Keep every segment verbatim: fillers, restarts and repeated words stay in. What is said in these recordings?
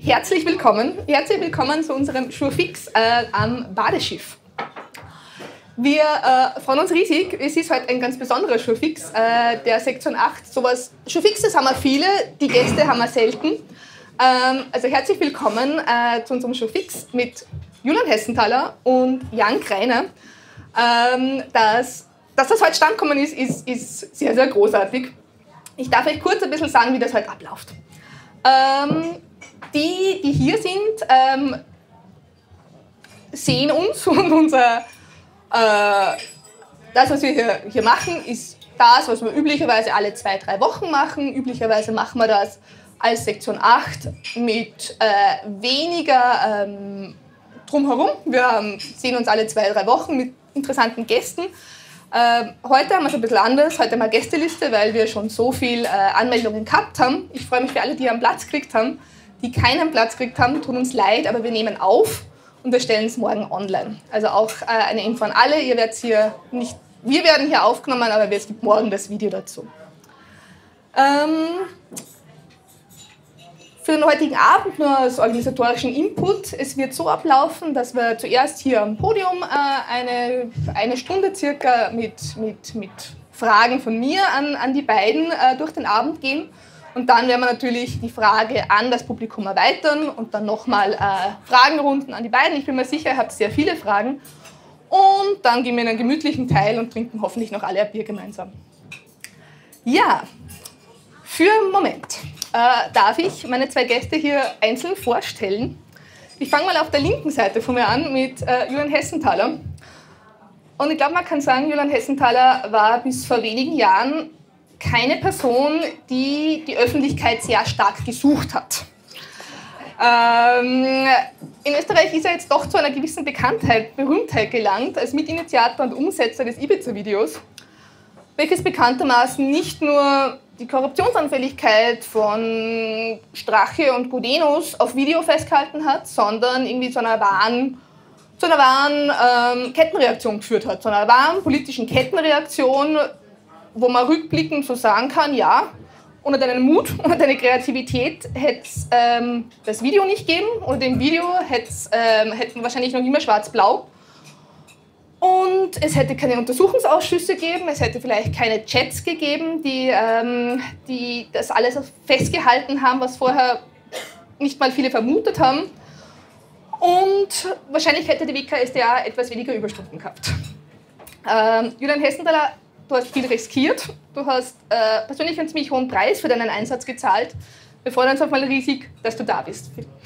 Herzlich willkommen, herzlich willkommen zu unserem Schurfix äh, am Badeschiff. Wir äh, freuen uns riesig, es ist heute ein ganz besonderer Schurfix, äh, der Sektion acht. Sowas, Schurfixes haben wir viele, die Gäste haben wir selten. Ähm, also herzlich willkommen äh, zu unserem Schurfix mit Julian Hessenthaler und Jan Greiner. Ähm, dass, dass das heute stand gekommen ist, ist, ist sehr, sehr großartig. Ich darf euch kurz ein bisschen sagen, wie das heute abläuft. Ähm, die, die hier sind, ähm, sehen uns und unser, äh, das, was wir hier, hier machen, ist das, was wir üblicherweise alle zwei, drei Wochen machen. Üblicherweise machen wir das als Sektion acht mit äh, weniger ähm, drumherum. Wir ähm, sehen uns alle zwei, drei Wochen mit interessanten Gästen. Äh, heute haben wir es ein bisschen anders. Heute haben wir eine Gästeliste, weil wir schon so viele äh, Anmeldungen gehabt haben. Ich freue mich für alle, die einen Platz gekriegt haben. Die keinen Platz gekriegt haben, tun uns leid, aber wir nehmen auf und wir stellen es morgen online. Also auch äh, eine Info an alle. Ihr werdet hier nicht, wir werden hier aufgenommen, aber es gibt morgen das Video dazu. Ähm, Für den heutigen Abend nur als organisatorischen Input. Es wird so ablaufen, dass wir zuerst hier am Podium äh, eine, eine Stunde circa mit, mit, mit Fragen von mir an, an die beiden äh, durch den Abend gehen. Und dann werden wir natürlich die Frage an das Publikum erweitern und dann nochmal äh, Fragenrunden an die beiden. Ich bin mir sicher, ihr habt sehr viele Fragen. Und dann gehen wir in einen gemütlichen Teil und trinken hoffentlich noch alle ein Bier gemeinsam. Ja, für einen Moment. Äh, darf ich meine zwei Gäste hier einzeln vorstellen. Ich fange mal auf der linken Seite von mir an mit äh, Julian Hessenthaler. Und ich glaube, man kann sagen, Julian Hessenthaler war bis vor wenigen Jahren keine Person, die die Öffentlichkeit sehr stark gesucht hat. Ähm, in Österreich ist er jetzt doch zu einer gewissen Bekanntheit, Berühmtheit gelangt, als Mitinitiator und Umsetzer des Ibiza-Videos, welches bekanntermaßen nicht nur die Korruptionsanfälligkeit von Strache und Gudenus auf Video festgehalten hat, sondern irgendwie zu einer wahren, zu einer wahren ähm, Kettenreaktion geführt hat, zu einer wahren politischen Kettenreaktion, wo man rückblickend so sagen kann, ja, ohne deinen Mut, ohne deine Kreativität hätte es ähm, das Video nicht gegeben, ohne dem Video ähm, hätten wir wahrscheinlich noch immer schwarz-blau. Und es hätte keine Untersuchungsausschüsse gegeben, es hätte vielleicht keine Chats gegeben, die, ähm, die das alles festgehalten haben, was vorher nicht mal viele vermutet haben. Und wahrscheinlich hätte die W K S d A etwas weniger Überstunden gehabt. Ähm, Julian Hessenthaler, du hast viel riskiert, du hast äh, persönlich einen ziemlich hohen Preis für deinen Einsatz gezahlt. Wir freuen uns auf mal riesig, dass du da bist.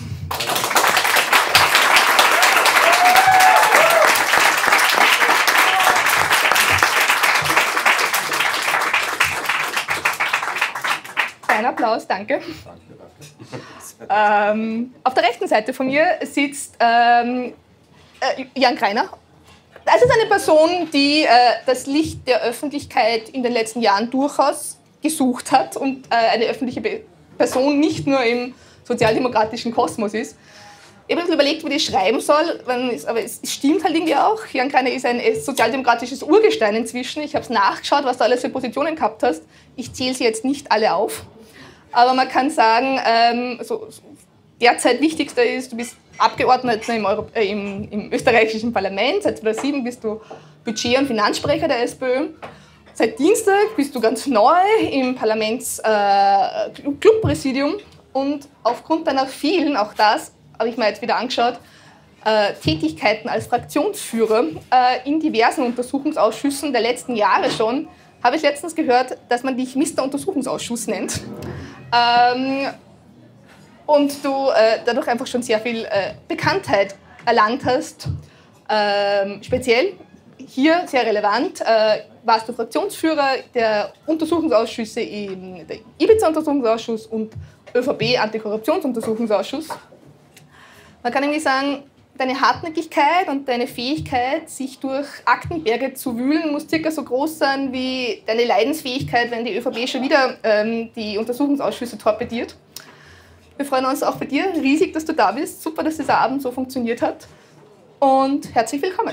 Ein Applaus, danke. danke, danke. Ähm, auf der rechten Seite von mir sitzt ähm, äh, Jan Greiner. Das ist eine Person, die äh, das Licht der Öffentlichkeit in den letzten Jahren durchaus gesucht hat und äh, eine öffentliche Be Person nicht nur im sozialdemokratischen Kosmos ist. Ich habe ein bisschen überlegt, wie ich schreiben soll, aber es stimmt halt irgendwie auch. Jan Greiner ist ein sozialdemokratisches Urgestein inzwischen. Ich habe es nachgeschaut, was du alles für Positionen gehabt hast. Ich zähle sie jetzt nicht alle auf. Aber man kann sagen, ähm, so, derzeit wichtigster ist, du bist Abgeordneter im, Euro äh, im, im österreichischen Parlament. Seit zweitausendsieben bist du Budget- und Finanzsprecher der SPÖ. Seit Dienstag bist du ganz neu im Parlaments-Clubpräsidium. Äh, und aufgrund deiner vielen, auch das habe ich mir jetzt wieder angeschaut, äh, Tätigkeiten als Fraktionsführer äh, in diversen Untersuchungsausschüssen der letzten Jahre schon, habe ich letztens gehört, dass man dich Mister Untersuchungsausschuss nennt. Ähm, und du äh, dadurch einfach schon sehr viel äh, Bekanntheit erlangt hast. Ähm, speziell hier sehr relevant äh, warst du Fraktionsführer der Untersuchungsausschüsse im der Ibiza-Untersuchungsausschuss und ÖVP-Antikorruptionsuntersuchungsausschuss. Man kann nämlich sagen, deine Hartnäckigkeit und deine Fähigkeit, sich durch Aktenberge zu wühlen, muss circa so groß sein wie deine Leidensfähigkeit, wenn die ÖVP schon wieder ähm, die Untersuchungsausschüsse torpediert. Wir freuen uns auch bei dir riesig, dass du da bist. Super, dass dieser Abend so funktioniert hat. Und herzlich willkommen.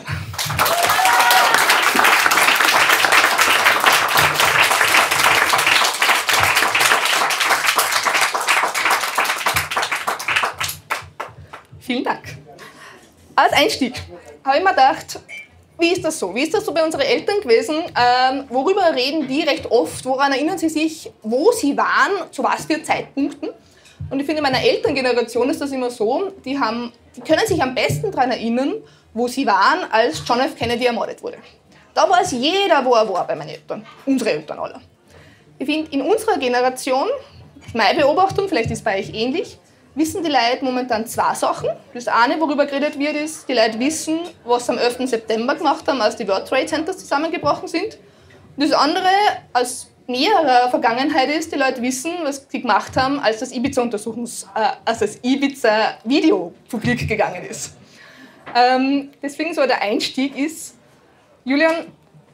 Vielen Dank. Als Einstieg habe ich mir gedacht, wie ist das so? Wie ist das so bei unseren Eltern gewesen? Ähm, worüber reden die recht oft? Woran erinnern sie sich, wo sie waren, zu was für Zeitpunkten? Und ich finde, in meiner Elterngeneration ist das immer so, die, haben, die können sich am besten daran erinnern, wo sie waren, als John F. Kennedy ermordet wurde. Da weiß jeder, wo er war bei meinen Eltern, unsere Eltern alle. Ich finde, in unserer Generation, meine Beobachtung, vielleicht ist es bei euch ähnlich, wissen die Leute momentan zwei Sachen. Das eine, worüber geredet wird, ist, die Leute wissen, was sie am elften September gemacht haben, als die World Trade Centers zusammengebrochen sind. Und das andere, aus näherer Vergangenheit ist, die Leute wissen, was sie gemacht haben, als das Ibiza-Untersuchungs-, äh, als das Ibiza-Video publik gegangen ist. Ähm, deswegen so der Einstieg ist, Julian,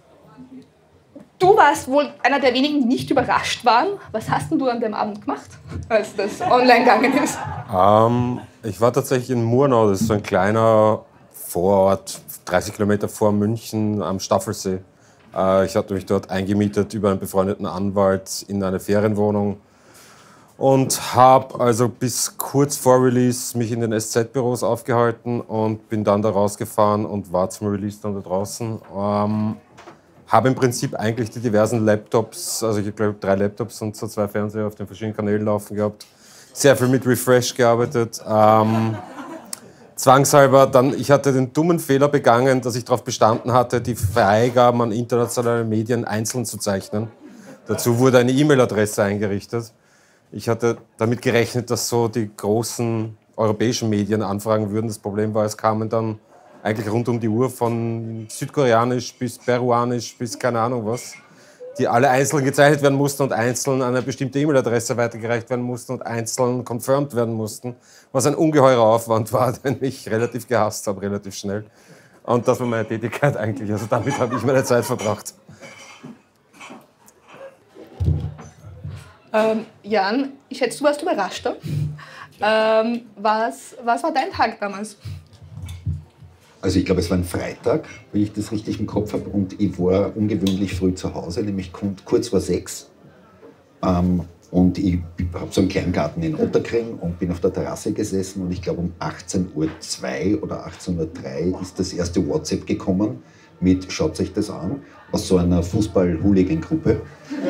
du warst wohl einer der wenigen, die nicht überrascht waren. Was hast denn du an dem Abend gemacht, als das online gegangen ist? Ähm, ich war tatsächlich in Murnau, das ist so ein kleiner Vorort, dreißig Kilometer vor München am Staffelsee. Äh, ich hatte mich dort eingemietet über einen befreundeten Anwalt in eine Ferienwohnung und habe also bis kurz vor Release mich in den S Z-Büros aufgehalten und bin dann da rausgefahren und war zum Release dann da draußen. Ähm, habe im Prinzip eigentlich die diversen Laptops, also ich glaube drei Laptops und so zwei Fernseher auf den verschiedenen Kanälen laufen gehabt. Sehr viel mit Refresh gearbeitet. Ähm, zwangshalber dann, ich hatte den dummen Fehler begangen, dass ich darauf bestanden hatte, die Freigaben an internationale Medien einzeln zu zeichnen. Dazu wurde eine E-Mail-Adresse eingerichtet. Ich hatte damit gerechnet, dass so die großen europäischen Medien anfragen würden. Das Problem war, es kamen dann eigentlich rund um die Uhr von südkoreanisch bis peruanisch bis keine Ahnung was, die alle einzeln gezeichnet werden mussten und einzeln an eine bestimmte E-Mail-Adresse weitergereicht werden mussten und einzeln confirmed werden mussten, was ein ungeheurer Aufwand war, den ich relativ gehasst habe, relativ schnell. Und das war meine Tätigkeit eigentlich, also damit habe ich meine Zeit verbracht. Ähm, Jan, ich schätze, du warst überraschter. Ähm, was, was war dein Tag damals? Also ich glaube, es war ein Freitag, wenn ich das richtig im Kopf habe, und ich war ungewöhnlich früh zu Hause, nämlich kurz vor sechs. Ähm, und ich habe so einen kleinen Garten in Otterkring und bin auf der Terrasse gesessen, und ich glaube um achtzehn Uhr zwei oder achtzehn Uhr drei ist das erste WhatsApp gekommen mit "Schaut euch das an", aus so einer Fußball-Hooligan-Gruppe.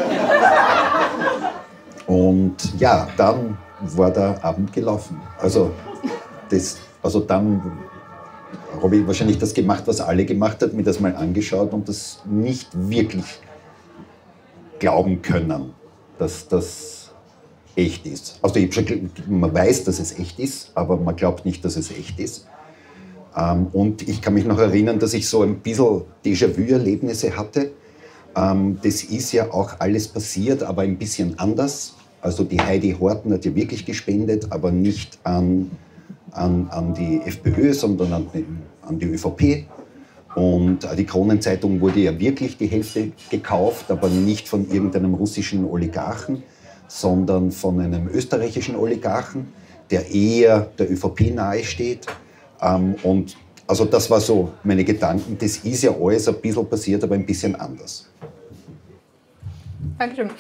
Und ja, dann war der Abend gelaufen. Also, das, also dann habe ich wahrscheinlich das gemacht, was alle gemacht haben, mir das mal angeschaut und das nicht wirklich glauben können, dass das echt ist. Also ich schon, man weiß, dass es echt ist, aber man glaubt nicht, dass es echt ist. Ähm, und ich kann mich noch erinnern, dass ich so ein bisschen Déjà-vu-Erlebnisse hatte. Ähm, das ist ja auch alles passiert, aber ein bisschen anders. Also die Heidi Horten hat ja wirklich gespendet, aber nicht an, an, an die FPÖ, sondern an, an die ÖVP. Und die Kronenzeitung wurde ja wirklich die Hälfte gekauft, aber nicht von irgendeinem russischen Oligarchen, sondern von einem österreichischen Oligarchen, der eher der ÖVP nahesteht. Und also das war so meine Gedanken. Das ist ja alles ein bisschen passiert, aber ein bisschen anders. Dankeschön.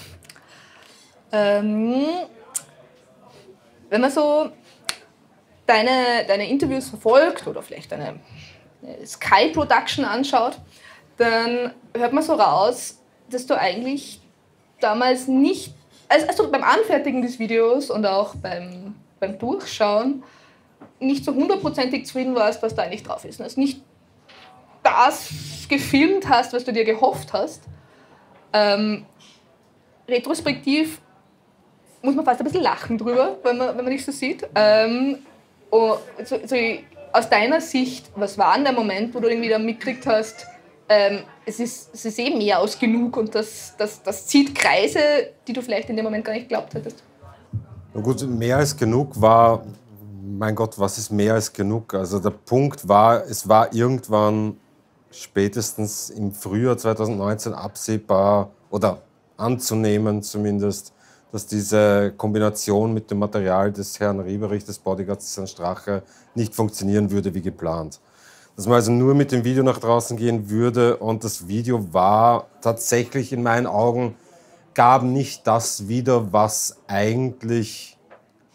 Ähm, wenn man so deine, deine Interviews verfolgt oder vielleicht deine Sky Production anschaut, dann hört man so raus, dass du eigentlich damals nicht, also beim Anfertigen des Videos und auch beim, beim Durchschauen, nicht so hundertprozentig zufrieden warst, was da eigentlich drauf ist. Also nicht das gefilmt hast, was du dir gehofft hast. Ähm, retrospektiv muss man fast ein bisschen lachen drüber, wenn man, wenn man dich so sieht. Ähm, oh, so, so, aus deiner Sicht, was war denn der Moment, wo du irgendwie dann mitgekriegt hast, ähm, es, ist, es ist eh mehr als genug und das, das, das zieht Kreise, die du vielleicht in dem Moment gar nicht geglaubt hättest? Na gut, mehr als genug war, mein Gott, was ist mehr als genug? Also der Punkt war, es war irgendwann spätestens im Frühjahr zweitausendneunzehn absehbar oder anzunehmen zumindest, dass diese Kombination mit dem Material des Herrn Rieberich, des Bodyguards Herrn Strache, nicht funktionieren würde wie geplant. Dass man also nur mit dem Video nach draußen gehen würde, und das Video war tatsächlich in meinen Augen, gab nicht das wieder, was eigentlich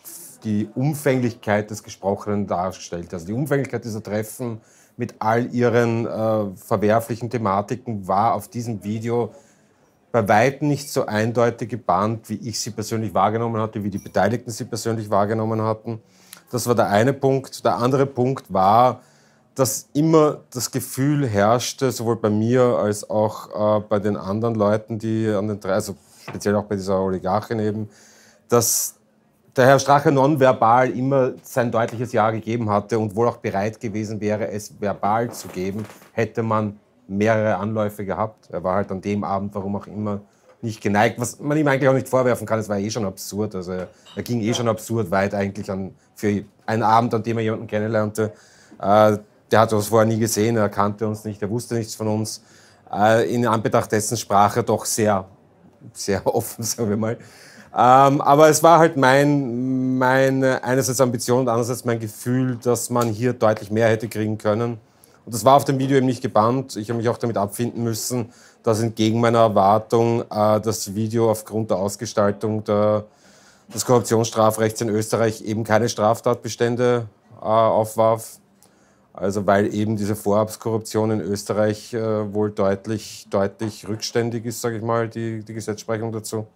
die Umfänglichkeit des Gesprochenen dargestellt. Also die Umfänglichkeit dieser Treffen mit all ihren äh, verwerflichen Thematiken war auf diesem Video bei weitem nicht so eindeutig gebahnt, wie ich sie persönlich wahrgenommen hatte, wie die Beteiligten sie persönlich wahrgenommen hatten. Das war der eine Punkt. Der andere Punkt war, dass immer das Gefühl herrschte, sowohl bei mir als auch äh, bei den anderen Leuten, die an den drei, also speziell auch bei dieser Oligarchin eben, dass der Herr Strache nonverbal immer sein deutliches Ja gegeben hatte und wohl auch bereit gewesen wäre, es verbal zu geben, hätte man mehrere Anläufe gehabt. Er war halt an dem Abend, warum auch immer, nicht geneigt, was man ihm eigentlich auch nicht vorwerfen kann, es war eh schon absurd. Also er, er ging eh schon absurd weit eigentlich an, für einen Abend, an dem er jemanden kennenlernte. Äh, der hat uns vorher nie gesehen, er kannte uns nicht, er wusste nichts von uns. Äh, in Anbetracht dessen sprach er doch sehr, sehr offen, sagen wir mal. Ähm, aber es war halt mein, meine einerseits Ambition und andererseits mein Gefühl, dass man hier deutlich mehr hätte kriegen können. Und das war auf dem Video eben nicht gebannt. Ich habe mich auch damit abfinden müssen, dass entgegen meiner Erwartung äh, das Video aufgrund der Ausgestaltung der, des Korruptionsstrafrechts in Österreich eben keine Straftatbestände äh, aufwarf. Also weil eben diese Vorabskorruption in Österreich äh, wohl deutlich, deutlich rückständig ist, sage ich mal, die, die Gesetzesprechung dazu.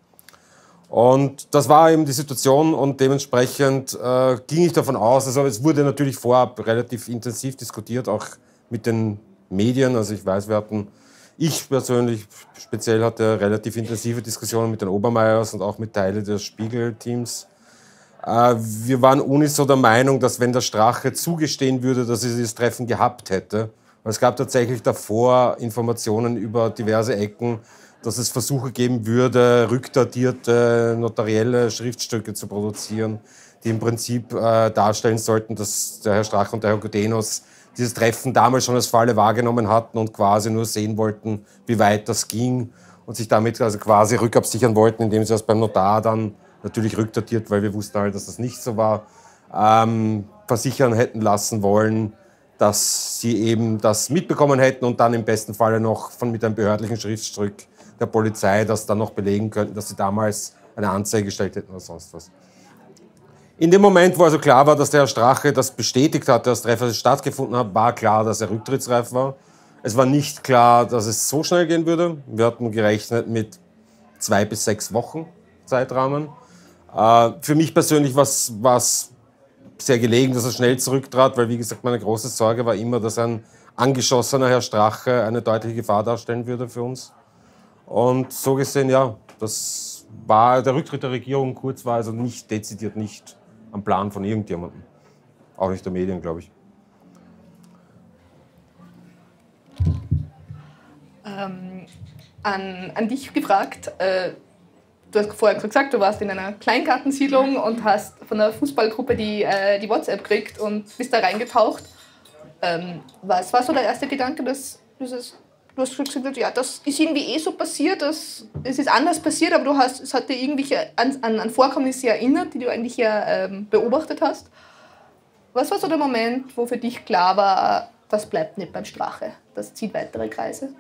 Und das war eben die Situation und dementsprechend äh, ging ich davon aus, also es wurde natürlich vorab relativ intensiv diskutiert, auch mit den Medien. Also ich weiß, wir hatten, ich persönlich speziell hatte relativ intensive Diskussionen mit den Obermeiers und auch mit Teilen des Spiegel-Teams. Äh, wir waren uniso der Meinung, dass wenn der Strache zugestehen würde, dass er dieses Treffen gehabt hätte, weil es gab tatsächlich davor Informationen über diverse Ecken, dass es Versuche geben würde, rückdatierte notarielle Schriftstücke zu produzieren, die im Prinzip äh, darstellen sollten, dass der Herr Strache und der Herr Gudenus dieses Treffen damals schon als Falle wahrgenommen hatten und quasi nur sehen wollten, wie weit das ging und sich damit also quasi rückabsichern wollten, indem sie das beim Notar dann natürlich rückdatiert, weil wir wussten halt, dass das nicht so war, ähm, versichern hätten lassen wollen, dass sie eben das mitbekommen hätten und dann im besten Falle noch von mit einem behördlichen Schriftstück der Polizei das dann noch belegen könnten, dass sie damals eine Anzeige gestellt hätten oder sonst was. In dem Moment, wo also klar war, dass der Herr Strache das bestätigt hat, dass das Treffen stattgefunden hat, war klar, dass er rücktrittsreif war. Es war nicht klar, dass es so schnell gehen würde. Wir hatten gerechnet mit zwei bis sechs Wochen Zeitrahmen. Äh, für mich persönlich war es sehr gelegen, dass er schnell zurücktrat, weil, wie gesagt, meine große Sorge war immer, dass ein angeschossener Herr Strache eine deutliche Gefahr darstellen würde für uns. Und so gesehen, ja, das war der Rücktritt der Regierung kurz, war also nicht dezidiert nicht am Plan von irgendjemandem. Auch nicht der Medien, glaube ich. Ähm, an, an dich gefragt, äh, du hast vorher gesagt, du warst in einer Kleingartensiedlung und hast von der Fußballgruppe die, äh, die WhatsApp gekriegt und bist da reingetaucht. Ähm, was war so der erste Gedanke, dass dieses, du hast gesagt, ja, das ist irgendwie eh so passiert, dass, es ist anders passiert, aber du hast, es hat dir irgendwie an, an, an Vorkommnisse erinnert, die du eigentlich ja ähm, beobachtet hast. Was war so der Moment, wo für dich klar war, das bleibt nicht beim Strache, das zieht weitere Kreise?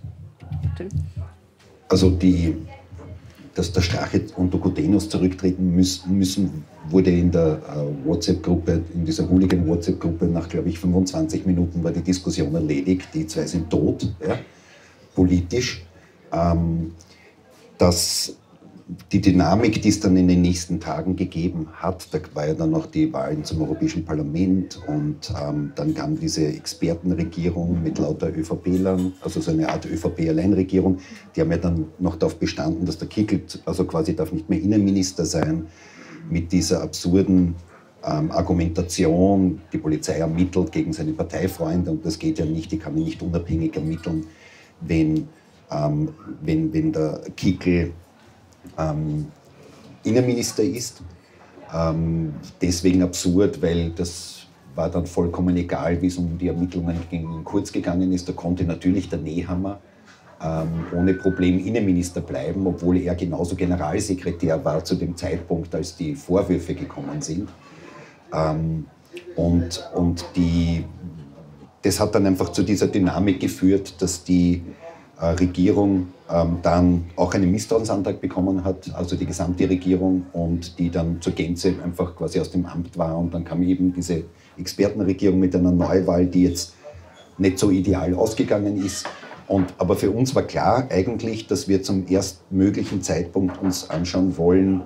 Also die, dass der Strache und der Gudenus zurücktreten müssen, müssen wurde in der äh, WhatsApp-Gruppe, in dieser Hooligan-WhatsApp-Gruppe nach, glaube ich, fünfundzwanzig Minuten war die Diskussion erledigt. Die zwei sind tot, ja, politisch. Ähm, dass die Dynamik, die es dann in den nächsten Tagen gegeben hat, da war ja dann noch die Wahlen zum Europäischen Parlament und ähm, dann kam diese Expertenregierung mit lauter ÖVPlern, also so eine Art ÖVP-Alleinregierung. Die haben ja dann noch darauf bestanden, dass der Kickl, also quasi darf nicht mehr Innenminister sein, mit dieser absurden ähm, Argumentation, die Polizei ermittelt gegen seine Parteifreunde und das geht ja nicht, die kann nicht unabhängig ermitteln, wenn, ähm, wenn, wenn der Kickl Ähm, Innenminister ist. Ähm, deswegen absurd, weil das war dann vollkommen egal, wie es um die Ermittlungen gegen Kurz gegangen ist. Da konnte natürlich der Nehammer ähm, ohne Problem Innenminister bleiben, obwohl er genauso Generalsekretär war zu dem Zeitpunkt, als die Vorwürfe gekommen sind. Ähm, und und die, das hat dann einfach zu dieser Dynamik geführt, dass die äh, Regierung ähm, dann auch einen Misstrauensantrag bekommen hat, also die gesamte Regierung, und die dann zur Gänze einfach quasi aus dem Amt war. Und dann kam eben diese Expertenregierung mit einer Neuwahl, die jetzt nicht so ideal ausgegangen ist. Und, aber für uns war klar eigentlich, dass wir zum erstmöglichen Zeitpunkt uns anschauen wollen,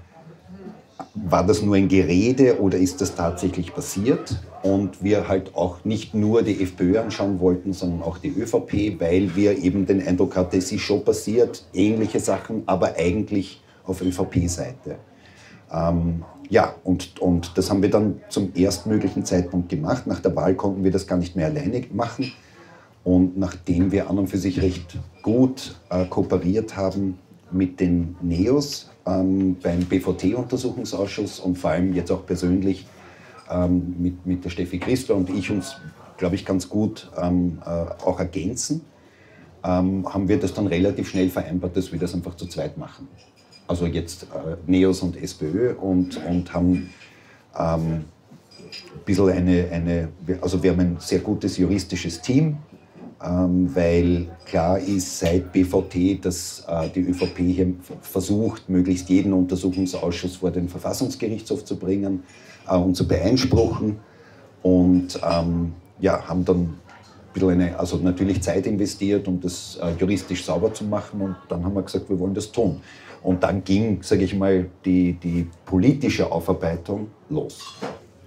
war das nur ein Gerede oder ist das tatsächlich passiert? Und wir halt auch nicht nur die FPÖ anschauen wollten, sondern auch die ÖVP, weil wir eben den Eindruck hatten, es ist schon passiert, ähnliche Sachen, aber eigentlich auf ÖVP-Seite. Ähm, ja, und, und das haben wir dann zum erstmöglichen Zeitpunkt gemacht. Nach der Wahl konnten wir das gar nicht mehr alleine machen. Und nachdem wir an und für sich recht gut äh, kooperiert haben mit den NEOS ähm, beim B V T-Untersuchungsausschuss und vor allem jetzt auch persönlich ähm, mit, mit der Steffi Christler und ich uns, glaube ich, ganz gut ähm, äh, auch ergänzen, ähm, haben wir das dann relativ schnell vereinbart, dass wir das einfach zu zweit machen. Also jetzt äh, NEOS und SPÖ und, und haben ähm, ein bisschen eine, eine, also wir haben ein sehr gutes juristisches Team, ähm, weil klar ist seit B V T, dass äh, die ÖVP hier versucht, möglichst jeden Untersuchungsausschuss vor den Verfassungsgerichtshof zu bringen äh, und zu beeinspruchen. Und ähm, ja, haben dann ein bisschen eine, also natürlich Zeit investiert, um das äh, juristisch sauber zu machen. Und dann haben wir gesagt, wir wollen das tun. Und dann ging, sage ich mal, die, die politische Aufarbeitung los.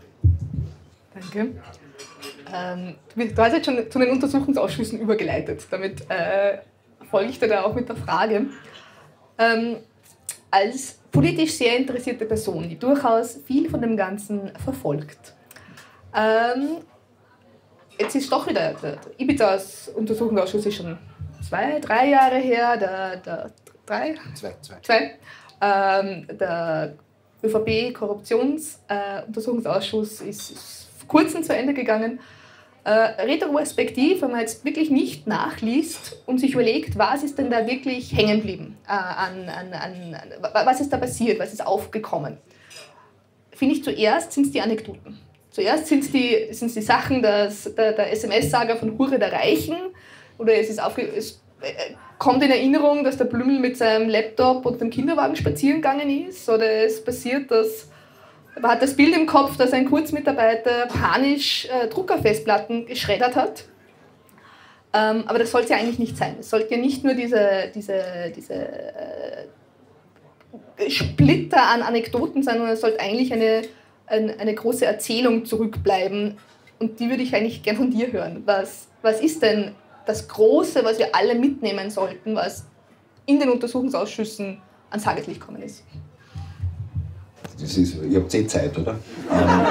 Danke. Ähm, du hast jetzt schon zu den Untersuchungsausschüssen übergeleitet. Damit äh, folge ich dir da auch mit der Frage. Ähm, als politisch sehr interessierte Person, die durchaus viel von dem Ganzen verfolgt, ähm, jetzt ist doch wieder, der, der Ibiza-Untersuchungsausschuss ist schon zwei, drei Jahre her, der, der Drei? Zwei. zwei. zwei. Ähm, der ÖVP-Korruptionsuntersuchungsausschuss äh, ist, ist vor kurzem zu Ende gegangen. Äh, retrospektiv, wenn man jetzt wirklich nicht nachliest und sich überlegt, was ist denn da wirklich hängen geblieben, äh, an, an, an, an, was ist da passiert, was ist aufgekommen, finde ich, zuerst sind es die Anekdoten. Zuerst sind es die, sind's die Sachen, dass der, der S M S-Saga von Hure der Reichen, oder es ist aufge... Es, äh, kommt in Erinnerung, dass der Blümel mit seinem Laptop und dem Kinderwagen spazieren gegangen ist, oder es passiert, dass man hat das Bild im Kopf, dass ein Kurzmitarbeiter panisch äh, Druckerfestplatten geschreddert hat. Ähm, aber das sollte ja eigentlich nicht sein. Es sollte ja nicht nur diese, diese, diese äh, Splitter an Anekdoten sein, sondern es sollte eigentlich eine, eine, eine große Erzählung zurückbleiben. Und die würde ich eigentlich gern von dir hören. Was, was ist denn das Große, was wir alle mitnehmen sollten, was in den Untersuchungsausschüssen ans Tageslicht gekommen ist? Das ist, ihr habt eh Zeit, oder? Ähm,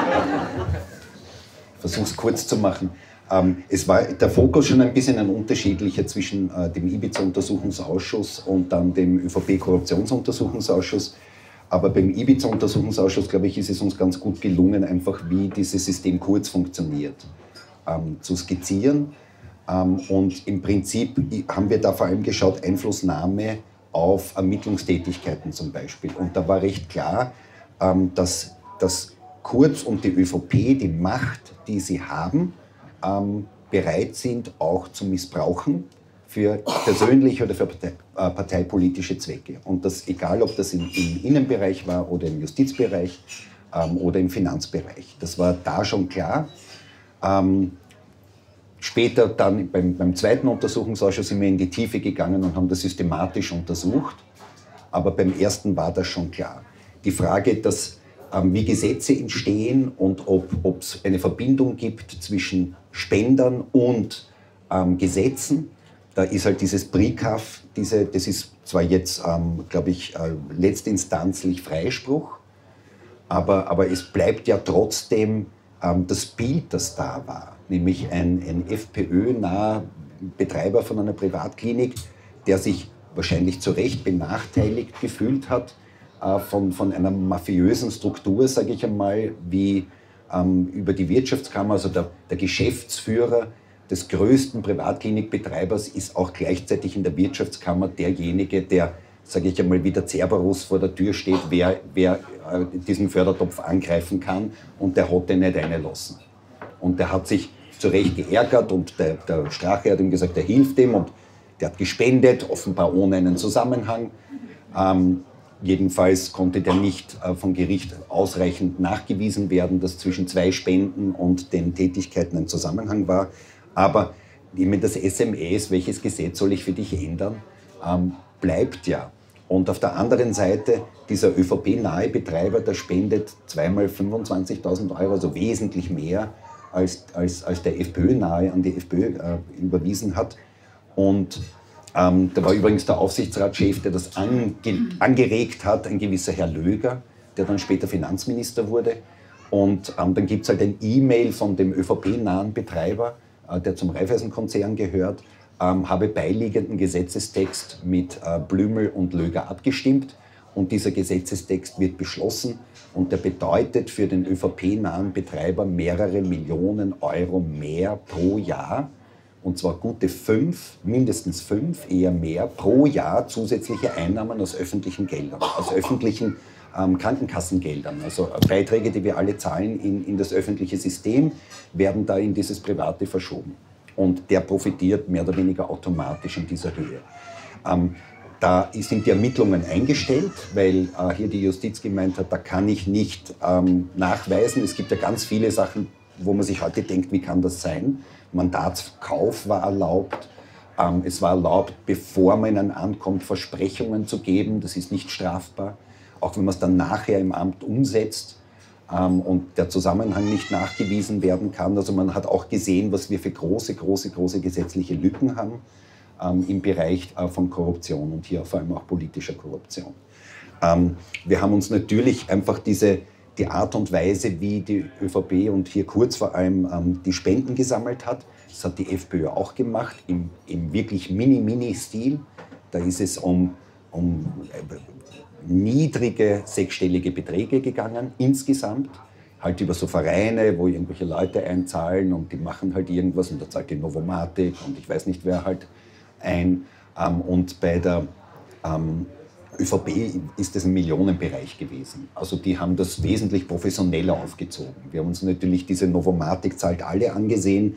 versuch's kurz zu machen. Ähm, es war der Fokus schon ein bisschen ein unterschiedlicher zwischen äh, dem Ibiza-Untersuchungsausschuss und dann dem ÖVP-Korruptionsuntersuchungsausschuss. Aber beim Ibiza-Untersuchungsausschuss, glaube ich, ist es uns ganz gut gelungen, einfach wie dieses System kurz funktioniert, ähm, zu skizzieren. Ähm, und im Prinzip haben wir da vor allem geschaut, Einflussnahme auf Ermittlungstätigkeiten zum Beispiel. Und da war recht klar, ähm, dass, dass Kurz und die ÖVP die Macht, die sie haben, ähm, bereit sind, auch zu missbrauchen für persönliche oder für partei, äh, parteipolitische Zwecke. Und das, egal, ob das im, im Innenbereich war oder im Justizbereich ähm, oder im Finanzbereich. Das war da schon klar. Ähm, Später dann beim, beim zweiten Untersuchungsausschuss sind wir in die Tiefe gegangen und haben das systematisch untersucht. Aber beim ersten war das schon klar. Die Frage, dass, ähm, wie Gesetze entstehen und ob es eine Verbindung gibt zwischen Spendern und ähm, Gesetzen, da ist halt dieses BRICAF, diese, das ist zwar jetzt, ähm, glaube ich, äh, letztinstanzlich Freispruch, aber, aber es bleibt ja trotzdem ähm, das Bild, das da war. Nämlich ein, ein FPÖ-naher Betreiber von einer Privatklinik, der sich wahrscheinlich zu Recht benachteiligt gefühlt hat äh, von, von einer mafiösen Struktur, sage ich einmal, wie ähm, über die Wirtschaftskammer, also der, der Geschäftsführer des größten Privatklinikbetreibers ist auch gleichzeitig in der Wirtschaftskammer derjenige, der, sage ich einmal, wie der Cerberus vor der Tür steht, wer, wer äh, diesen Fördertopf angreifen kann, und der hat den nicht reingelassen. Und der hat sich zu Recht geärgert und der, der Strache hat ihm gesagt, er hilft ihm, und der hat gespendet, offenbar ohne einen Zusammenhang. Ähm, jedenfalls konnte der nicht äh, vom Gericht ausreichend nachgewiesen werden, dass zwischen zwei Spenden und den Tätigkeiten ein Zusammenhang war. Aber eben das S M S, welches Gesetz soll ich für dich ändern, ähm, bleibt ja. Und auf der anderen Seite, dieser ÖVP-nahe Betreiber, der spendet zweimal fünfundzwanzigtausend Euro, also wesentlich mehr, als, als, als der FPÖ-nahe an die FPÖ äh, überwiesen hat. Und ähm, da war übrigens der Aufsichtsratschef, der das ange angeregt hat, ein gewisser Herr Löger, der dann später Finanzminister wurde. Und ähm, dann gibt es halt ein E-Mail von dem ÖVP-nahen Betreiber, äh, der zum Raiffeisen-Konzern gehört, ähm, habe beiliegenden Gesetzestext mit äh, Blümel und Löger abgestimmt. Und dieser Gesetzestext wird beschlossen und der bedeutet für den ÖVP-nahen Betreiber mehrere Millionen Euro mehr pro Jahr. Und zwar gute fünf, mindestens fünf, eher mehr pro Jahr zusätzliche Einnahmen aus öffentlichen Geldern, aus öffentlichen ähm, Krankenkassengeldern. Also Beiträge, die wir alle zahlen in, in das öffentliche System, werden da in dieses Private verschoben. Und der profitiert mehr oder weniger automatisch in dieser Höhe. Ähm, Da sind die Ermittlungen eingestellt, weil äh, hier die Justiz gemeint hat, da kann ich nicht ähm, nachweisen. Es gibt ja ganz viele Sachen, wo man sich heute denkt, wie kann das sein? Mandatskauf war erlaubt. Ähm, es war erlaubt, bevor man ihnen ankommt, Versprechungen zu geben. Das ist nicht strafbar. Auch wenn man es dann nachher im Amt umsetzt ähm, und der Zusammenhang nicht nachgewiesen werden kann. Also man hat auch gesehen, was wir für große, große, große gesetzliche Lücken haben im Bereich von Korruption und hier vor allem auch politischer Korruption. Wir haben uns natürlich einfach diese, die Art und Weise, wie die ÖVP und hier Kurz vor allem die Spenden gesammelt hat, das hat die FPÖ auch gemacht, im, im wirklich mini-mini-Stil. Da ist es um, um niedrige sechsstellige Beträge gegangen, insgesamt. Halt über so Vereine, wo irgendwelche Leute einzahlen und die machen halt irgendwas und da zahlt die Novomatic und ich weiß nicht wer halt ein. Ähm, und bei der ähm, ÖVP ist das ein Millionenbereich gewesen. Also die haben das wesentlich professioneller aufgezogen. Wir haben uns natürlich diese Novomatic zahlt alle angesehen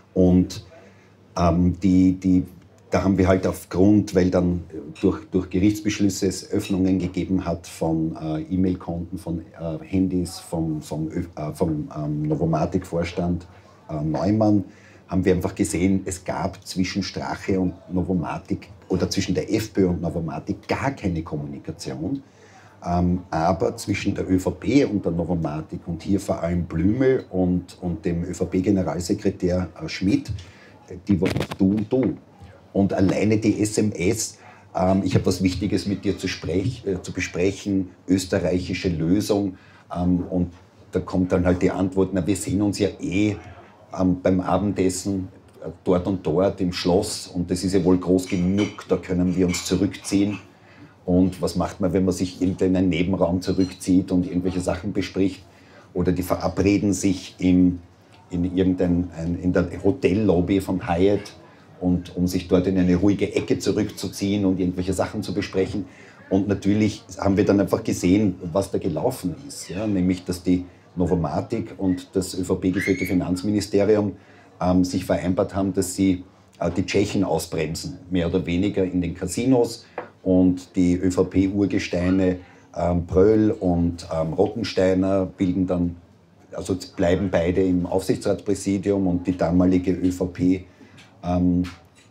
und ähm, die, die, da haben wir halt aufgrund, weil dann durch, durch Gerichtsbeschlüsse es Öffnungen gegeben hat von äh, E-Mail-Konten, von äh, Handys, vom, vom, äh, vom ähm, Novomatic-Vorstand äh, Neumann, haben wir einfach gesehen, es gab zwischen Strache und Novomatic oder zwischen der FPÖ und Novomatic gar keine Kommunikation. Ähm, aber zwischen der ÖVP und der Novomatic und hier vor allem Blümel und, und dem ÖVP-Generalsekretär äh, Schmidt, die waren du und du. Und alleine die S M S, ähm, ich habe was Wichtiges mit dir zu, sprech, äh, zu besprechen, österreichische Lösung. Ähm, und da kommt dann halt die Antwort, na wir sehen uns ja eh beim Abendessen dort und dort im Schloss und das ist ja wohl groß genug, da können wir uns zurückziehen. Und was macht man, wenn man sich in einen Nebenraum zurückzieht und irgendwelche Sachen bespricht? Oder die verabreden sich in, in, irgendein, ein, in der Hotellobby vom Hyatt, und, um sich dort in eine ruhige Ecke zurückzuziehen und irgendwelche Sachen zu besprechen. Und natürlich haben wir dann einfach gesehen, was da gelaufen ist. Ja? Nämlich, dass die Novomatic und das ÖVP-geführte Finanzministerium ähm, sich vereinbart haben, dass sie äh, die Tschechen ausbremsen, mehr oder weniger in den Casinos. Und die ÖVP-Urgesteine ähm, Pröll und ähm, Rottensteiner bilden dann, also bleiben beide im Aufsichtsratspräsidium und die damalige ÖVP, ähm,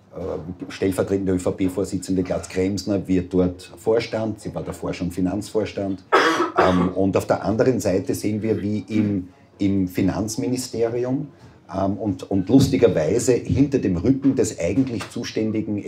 äh, stellvertretende ÖVP-Vorsitzende Glatz Kremsner wird dort Vorstand. Sie war davor schon Finanzvorstand. Ähm, und auf der anderen Seite sehen wir, wie im, im Finanzministerium ähm, und, und lustigerweise hinter dem Rücken des eigentlich zuständigen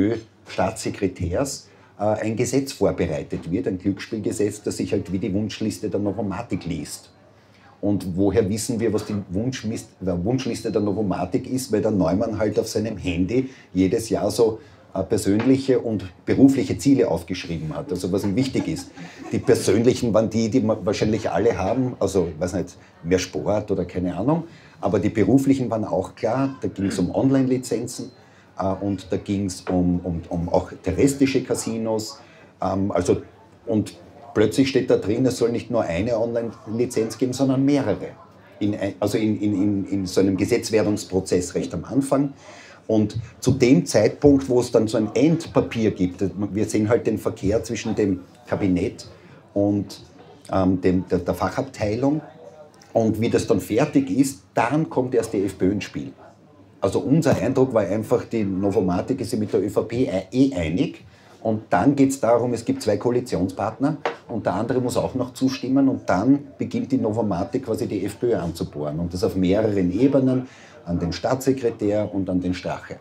FPÖ-Staatssekretärs äh, ein Gesetz vorbereitet wird, ein Glücksspielgesetz, das sich halt wie die Wunschliste der Novomatic liest. Und woher wissen wir, was die Wunschliste der Novomatic ist? Weil der Neumann halt auf seinem Handy jedes Jahr so persönliche und berufliche Ziele aufgeschrieben hat. Also was ihm wichtig ist. Die persönlichen waren die, die wir wahrscheinlich alle haben, also ich weiß nicht, mehr Sport oder keine Ahnung. Aber die beruflichen waren auch klar. Da ging es um Online-Lizenzen äh, und da ging es um, um, um auch terrestrische Casinos. Ähm, also, und plötzlich steht da drin, es soll nicht nur eine Online-Lizenz geben, sondern mehrere. In, also in, in, in so einem Gesetzwerdungsprozess recht am Anfang. Und zu dem Zeitpunkt, wo es dann so ein Endpapier gibt, wir sehen halt den Verkehr zwischen dem Kabinett und ähm, dem, der, der Fachabteilung, und wie das dann fertig ist, dann kommt erst die FPÖ ins Spiel. Also unser Eindruck war einfach, die Novomatic ist sich mit der ÖVP eh einig. Und dann geht es darum, es gibt zwei Koalitionspartner und der andere muss auch noch zustimmen. Und dann beginnt die Novomatic quasi die FPÖ anzubohren. Und das auf mehreren Ebenen, an den Staatssekretär und an den Strache.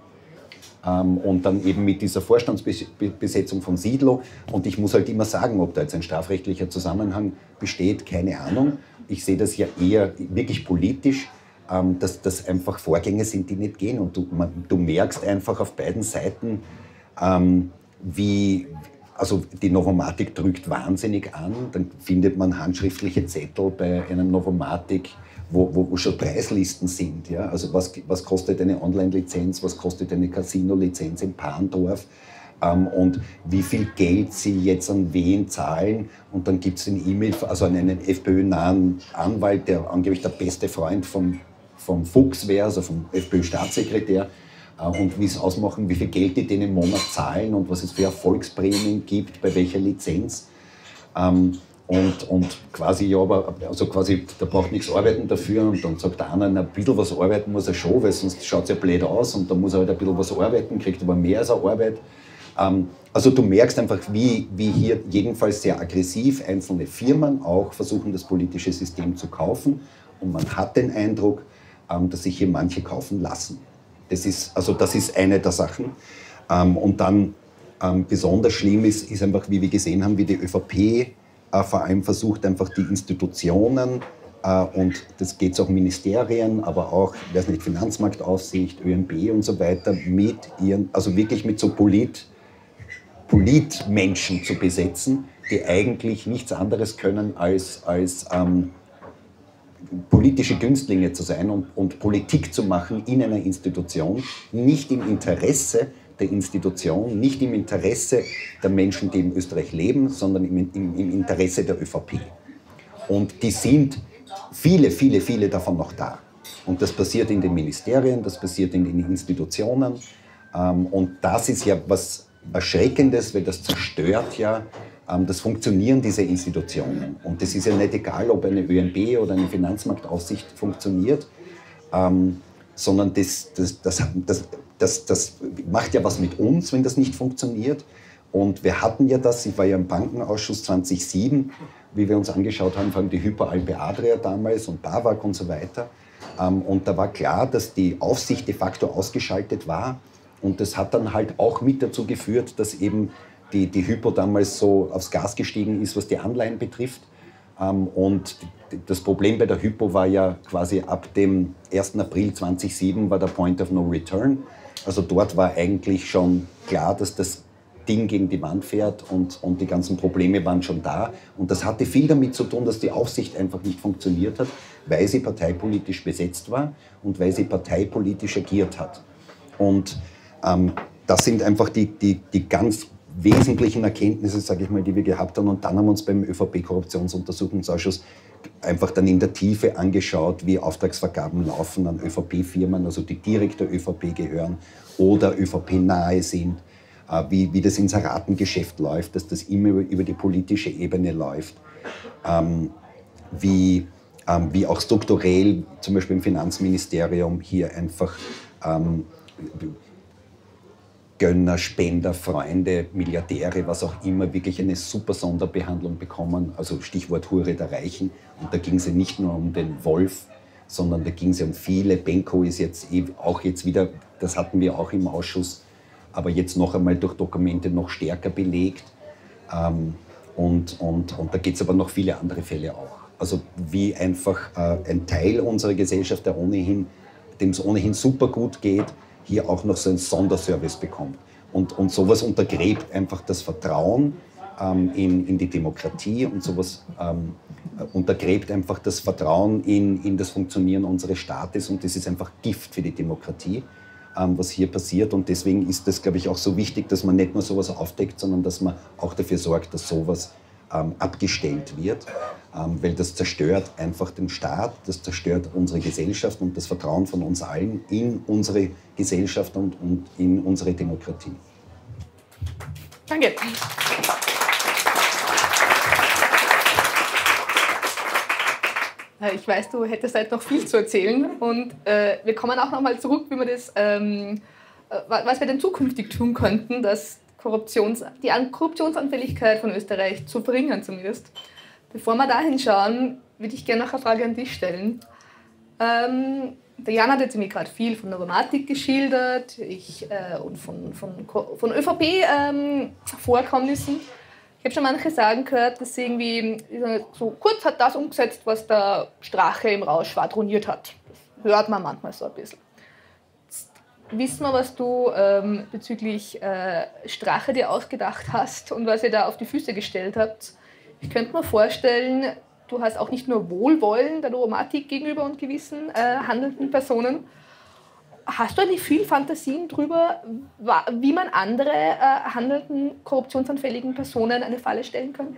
Ähm, und dann eben mit dieser Vorstandsbesetzung von Siedlow. Und ich muss halt immer sagen, ob da jetzt ein strafrechtlicher Zusammenhang besteht, keine Ahnung. Ich sehe das ja eher wirklich politisch. Dass das einfach Vorgänge sind, die nicht gehen. Und du, man, du merkst einfach auf beiden Seiten, ähm, wie, also die Novomatic drückt wahnsinnig an. Dann findet man handschriftliche Zettel bei einem Novomatic, wo, wo, wo schon Preislisten sind. Ja? Also was, was kostet eine Online-Lizenz, was kostet eine Casino-Lizenz in Parndorf? Ähm, und wie viel Geld sie jetzt an wen zahlen. Und dann gibt es eine E-Mail, also einen FPÖ-nahen Anwalt, der angeblich der beste Freund vom vom Fuchs wäre, also vom FPÖ-Staatssekretär, äh, und wie es ausmachen, wie viel Geld die denen im Monat zahlen und was es für Erfolgsprämien gibt, bei welcher Lizenz. Ähm, und, und quasi, ja, aber, also quasi, da braucht nichts arbeiten dafür. Und dann sagt der eine, ein bisschen was arbeiten muss er schon, weil sonst schaut es ja blöd aus. Und dann muss er halt ein bisschen was arbeiten, kriegt aber mehr als er Arbeit. Ähm, also du merkst einfach, wie, wie hier jedenfalls sehr aggressiv einzelne Firmen auch versuchen, das politische System zu kaufen. Und man hat den Eindruck, dass sich hier manche kaufen lassen. Das ist, also das ist eine der Sachen. Und dann besonders schlimm ist, ist einfach, wie wir gesehen haben, wie die ÖVP vor allem versucht, einfach die Institutionen, und das geht auch Ministerien, aber auch, ich weiß nicht, Finanzmarktaufsicht, ÖMB und so weiter, mit ihren, also wirklich mit so Polit, Politmenschen zu besetzen, die eigentlich nichts anderes können als, als ähm, politische Günstlinge zu sein und, und Politik zu machen in einer Institution, nicht im Interesse der Institution, nicht im Interesse der Menschen, die in Österreich leben, sondern im, im, im Interesse der ÖVP. Und die sind viele, viele, viele davon noch da. Und das passiert in den Ministerien, das passiert in den Institutionen. Und das ist ja was Erschreckendes, weil das zerstört ja das Funktionieren dieser Institutionen. Und es ist ja nicht egal, ob eine ÖMB oder eine Finanzmarktaufsicht funktioniert, ähm, sondern das, das, das, das, das, das macht ja was mit uns, wenn das nicht funktioniert. Und wir hatten ja das, ich war ja im Bankenausschuss zweitausendsieben, wie wir uns angeschaut haben, vor allem die Hypo Alpe Adria damals und BAWAG und so weiter. Ähm, und da war klar, dass die Aufsicht de facto ausgeschaltet war. Und das hat dann halt auch mit dazu geführt, dass eben Die, die Hypo damals so aufs Gas gestiegen ist, was die Anleihen betrifft. Ähm, und das Problem bei der Hypo war ja quasi ab dem ersten April zweitausendsieben war der Point of No Return. Also dort war eigentlich schon klar, dass das Ding gegen die Wand fährt und, und die ganzen Probleme waren schon da. Und das hatte viel damit zu tun, dass die Aufsicht einfach nicht funktioniert hat, weil sie parteipolitisch besetzt war und weil sie parteipolitisch agiert hat. Und ähm, das sind einfach die, die, die ganz wesentlichen Erkenntnisse, sage ich mal, die wir gehabt haben. Und dann haben wir uns beim ÖVP-Korruptionsuntersuchungsausschuss einfach dann in der Tiefe angeschaut, wie Auftragsvergaben laufen an ÖVP-Firmen, also die direkt der ÖVP gehören oder ÖVP-nahe sind, wie, wie das Inseratengeschäft läuft, dass das immer über die politische Ebene läuft, ähm, wie, ähm, wie auch strukturell, zum Beispiel im Finanzministerium, hier einfach ähm, Gönner, Spender, Freunde, Milliardäre, was auch immer, wirklich eine super Sonderbehandlung bekommen. Also Stichwort Hure der Reichen. Und da ging es ja nicht nur um den Wolf, sondern da ging es ja um viele. Benko ist jetzt auch jetzt wieder, das hatten wir auch im Ausschuss, aber jetzt noch einmal durch Dokumente noch stärker belegt. Und, und, und da geht es aber noch viele andere Fälle auch. Also wie einfach ein Teil unserer Gesellschaft, der ohnehin, dem es ohnehin super gut geht, hier auch noch so einen Sonderservice bekommt. Und, und sowas untergräbt einfach das Vertrauen ähm, in, in die Demokratie und sowas ähm, untergräbt einfach das Vertrauen in, in das Funktionieren unseres Staates und das ist einfach Gift für die Demokratie, ähm, was hier passiert. Und deswegen ist das, glaube ich, auch so wichtig, dass man nicht nur sowas aufdeckt, sondern dass man auch dafür sorgt, dass sowas ähm, abgestellt wird, ähm, weil das zerstört einfach den Staat, das zerstört unsere Gesellschaft und das Vertrauen von uns allen in unsere Gesellschaft und, und in unsere Demokratie. Danke. Ich weiß, du hättest halt noch viel zu erzählen und äh, wir kommen auch noch mal zurück, wie wir das, ähm, was wir denn zukünftig tun könnten, dass Korruptions, die Korruptionsanfälligkeit von Österreich zu verringern zumindest. Bevor wir dahin schauen, würde ich gerne noch eine Frage an dich stellen. Ähm, der Jan hat jetzt nämlich gerade viel von Novomatic geschildert ich, äh, und von, von, von ÖVP-Vorkommnissen. Ähm, Ich habe schon manche sagen gehört, dass sie irgendwie so kurz hat das umgesetzt, was der Strache im Rausch schwadroniert hat. Das hört man manchmal so ein bisschen. Jetzt wissen wir, was du ähm, bezüglich äh, Strache dir ausgedacht hast und was ihr da auf die Füße gestellt habt. Ich könnte mir vorstellen, du hast auch nicht nur Wohlwollen der Novomatic gegenüber und gewissen äh, handelnden Personen. Hast du eigentlich viel Fantasien darüber, wie man andere äh, handelnden, korruptionsanfälligen Personen eine Falle stellen könnte?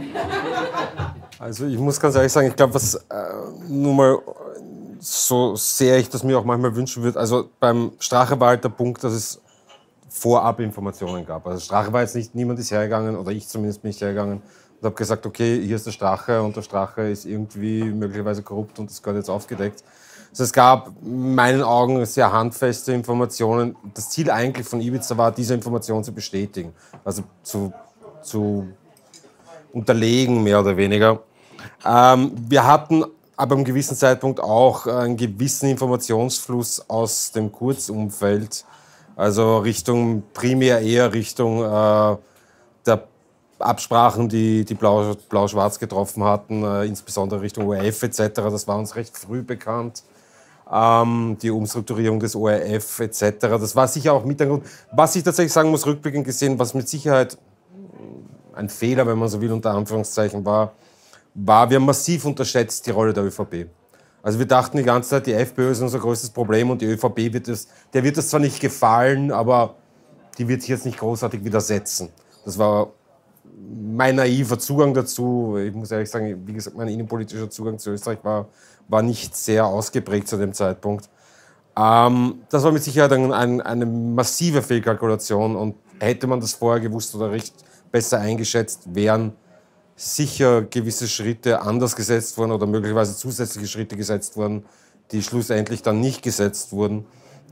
Also ich muss ganz ehrlich sagen, ich glaube, was äh, nun mal so sehr ich das mir auch manchmal wünschen würde, also beim Strache war halt der Punkt, dass es vorab Informationen gab. Also Strache war jetzt nicht, niemand ist hergegangen, oder ich zumindest bin nicht hergegangen und habe gesagt, okay, hier ist der Strache und der Strache ist irgendwie möglicherweise korrupt und das gehört jetzt aufgedeckt. Also es gab in meinen Augen sehr handfeste Informationen. Das Ziel eigentlich von Ibiza war, diese Information zu bestätigen, also zu, zu unterlegen, mehr oder weniger. Ähm, wir hatten aber einem gewissen Zeitpunkt auch einen gewissen Informationsfluss aus dem Kurzumfeld, also Richtung, primär eher Richtung äh, der Absprachen, die die Blau, Blau-Schwarz getroffen hatten, äh, insbesondere Richtung O R F et cetera. Das war uns recht früh bekannt. Ähm, die Umstrukturierung des O R F et cetera. Das war sicher auch mit der Grund. Was ich tatsächlich sagen muss, rückblickend gesehen, was mit Sicherheit ein Fehler, wenn man so will, unter Anführungszeichen war, war, wir haben massiv unterschätzt die Rolle der ÖVP. Also wir dachten die ganze Zeit, die FPÖ ist unser größtes Problem und die ÖVP wird es, der wird das zwar nicht gefallen, aber die wird sich jetzt nicht großartig widersetzen. Das war mein naiver Zugang dazu. Ich muss ehrlich sagen, wie gesagt, mein innenpolitischer Zugang zu Österreich war, war nicht sehr ausgeprägt zu dem Zeitpunkt. Ähm, das war mit Sicherheit ein, ein, eine massive Fehlkalkulation und hätte man das vorher gewusst oder recht besser eingeschätzt, wären sicher gewisse Schritte anders gesetzt worden oder möglicherweise zusätzliche Schritte gesetzt worden, die schlussendlich dann nicht gesetzt wurden.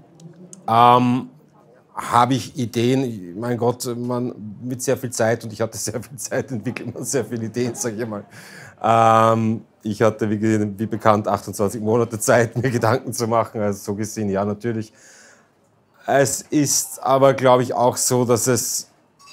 Ähm, habe ich Ideen, mein Gott, man mit sehr viel Zeit, und ich hatte sehr viel Zeit, entwickelt man sehr viele Ideen, sage ich mal. Ähm, ich hatte, wie, wie bekannt, achtundzwanzig Monate Zeit, mir Gedanken zu machen, also so gesehen, ja, natürlich. Es ist aber, glaube ich, auch so, dass es,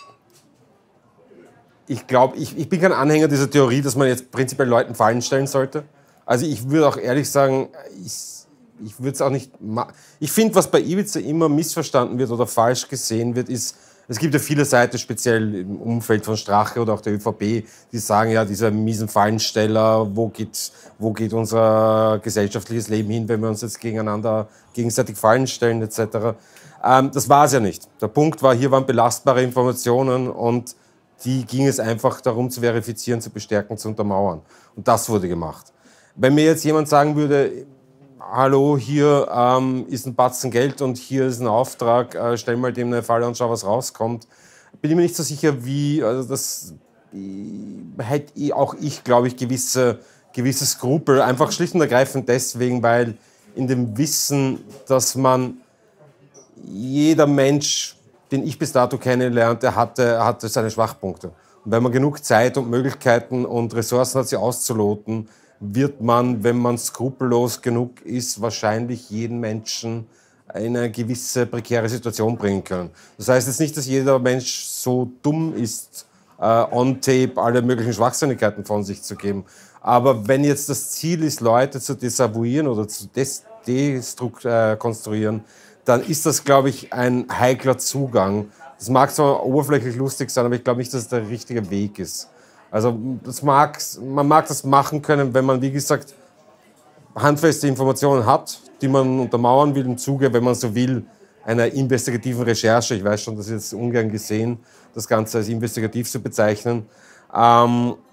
ich glaube, ich, ich bin kein Anhänger dieser Theorie, dass man jetzt prinzipiell Leuten Fallen stellen sollte. Also ich würde auch ehrlich sagen, ich, ich würde es auch nicht. Ich finde, was bei Ibiza immer missverstanden wird oder falsch gesehen wird, ist, es gibt ja viele Seiten, speziell im Umfeld von Strache oder auch der ÖVP, die sagen, ja, dieser miesen Fallensteller, wo geht, wo geht unser gesellschaftliches Leben hin, wenn wir uns jetzt gegeneinander gegenseitig Fallen stellen et cetera. Ähm, das war es ja nicht. Der Punkt war, hier waren belastbare Informationen und die ging es einfach darum zu verifizieren, zu bestärken, zu untermauern. Und das wurde gemacht. Wenn mir jetzt jemand sagen würde, hallo, hier ähm, ist ein Batzen Geld und hier ist ein Auftrag, äh, stell mal dem eine Falle und schau, was rauskommt, bin ich mir nicht so sicher, wie, also das hätte auch ich, glaube ich, gewisse, gewisse Skrupel, einfach schlicht und ergreifend deswegen, weil in dem Wissen, dass man jeder Mensch, den ich bis dato kennenlernte, hatte, hatte seine Schwachpunkte. Und wenn man genug Zeit und Möglichkeiten und Ressourcen hat, sie auszuloten, wird man, wenn man skrupellos genug ist, wahrscheinlich jeden Menschen in eine gewisse prekäre Situation bringen können. Das heißt jetzt nicht, dass jeder Mensch so dumm ist, äh, on tape alle möglichen Schwachsinnigkeiten von sich zu geben. Aber wenn jetzt das Ziel ist, Leute zu desavouieren oder zu dekonstruieren, äh, dann ist das, glaube ich, ein heikler Zugang. Das mag zwar oberflächlich lustig sein, aber ich glaube nicht, dass es der richtige Weg ist. Also das mag, man mag das machen können, wenn man, wie gesagt, handfeste Informationen hat, die man untermauern will im Zuge, wenn man so will, einer investigativen Recherche. Ich weiß schon, das ist jetzt ungern gesehen, das Ganze als investigativ zu bezeichnen. Ähm,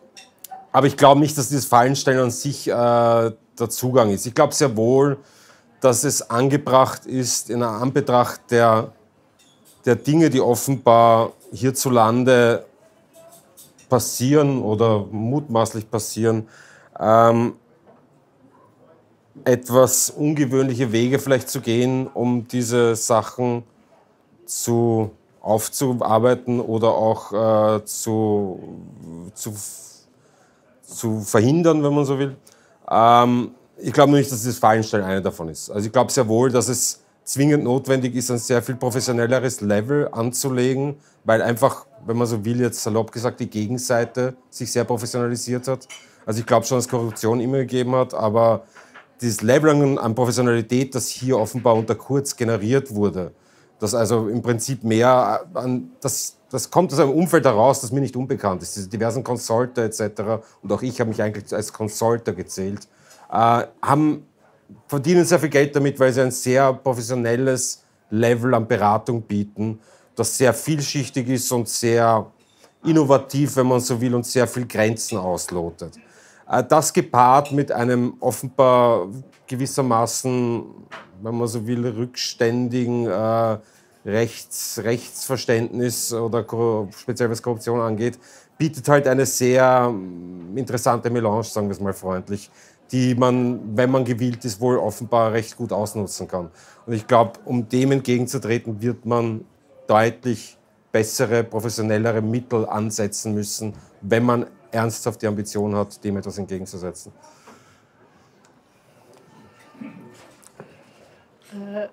aber ich glaube nicht, dass dieses Fallenstellen an sich äh, der Zugang ist. Ich glaube sehr wohl, dass es angebracht ist in Anbetracht der, der Dinge, die offenbar hierzulande passieren oder mutmaßlich passieren, ähm, etwas ungewöhnliche Wege vielleicht zu gehen, um diese Sachen zu aufzuarbeiten oder auch äh, zu, zu, zu verhindern, wenn man so will. Ähm, ich glaube nur nicht, dass dieses Fallenstellen eine davon ist. Also ich glaube sehr wohl, dass es zwingend notwendig ist, ein sehr viel professionelleres Level anzulegen, weil einfach, wenn man so will, jetzt salopp gesagt, die Gegenseite sich sehr professionalisiert hat. Also ich glaube schon, dass Korruption immer gegeben hat, aber dieses Level an, an Professionalität, das hier offenbar unter Kurz generiert wurde, das also im Prinzip mehr an, das, das kommt aus einem Umfeld heraus, das mir nicht unbekannt ist. Diese diversen Consulter et cetera, und auch ich habe mich eigentlich als Consulter gezählt, äh, haben, verdienen sehr viel Geld damit, weil sie ein sehr professionelles Level an Beratung bieten, das sehr vielschichtig ist und sehr innovativ, wenn man so will, und sehr viel Grenzen auslotet. Äh, das gepaart mit einem offenbar gewissermaßen, wenn man so will, rückständigen äh, Rechts, Rechtsverständnis oder speziell was Korruption angeht, bietet halt eine sehr interessante Melange, sagen wir es mal freundlich, die man, wenn man gewillt ist, wohl offenbar recht gut ausnutzen kann. Und ich glaube, um dem entgegenzutreten, wird man deutlich bessere, professionellere Mittel ansetzen müssen, wenn man ernsthaft die Ambition hat, dem etwas entgegenzusetzen. Äh,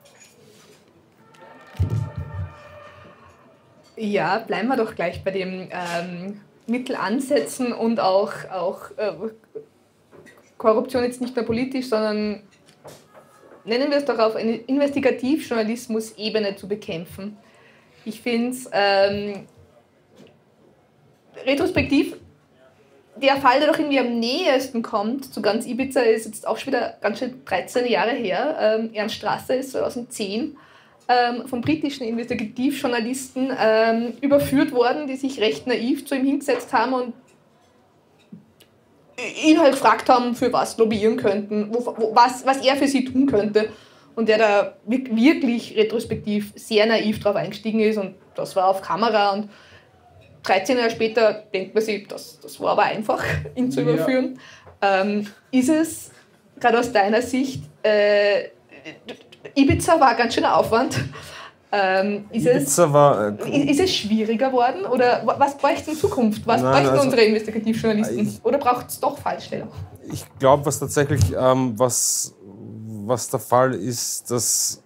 ja, bleiben wir doch gleich bei dem ähm, Mittel ansetzen und auch, auch äh, Korruption jetzt nicht nur politisch, sondern nennen wir es doch auf eine Investigativjournalismus-Ebene zu bekämpfen. Ich finde es ähm, retrospektiv, der Fall, der doch irgendwie am nähesten kommt zu ganz Ibiza, ist jetzt auch schon wieder ganz schön dreizehn Jahre her. Ähm, Ernst Strasser ist zweitausendzehn ähm, von britischen Investigativjournalisten ähm, überführt worden, die sich recht naiv zu ihm hingesetzt haben und ihn halt gefragt haben, für was lobbyieren könnten, wo, wo, was, was er für sie tun könnte. Und der da wirklich retrospektiv sehr naiv drauf eingestiegen ist und das war auf Kamera und dreizehn Jahre später denkt man sich, das, das war aber einfach, ihn zu überführen. Ja. Ähm, ist es, gerade aus deiner Sicht, äh, Ibiza war ein ganz schöner Aufwand. Ähm, ist, Ibiza es, war, äh, ist es schwieriger worden? Oder was bräuchte in Zukunft? Was Nein, bräuchten also, unsere Investigativjournalisten? Ich, Oder braucht es doch Falschsteller? Ich glaube, was tatsächlich ähm, was, was der Fall ist, dass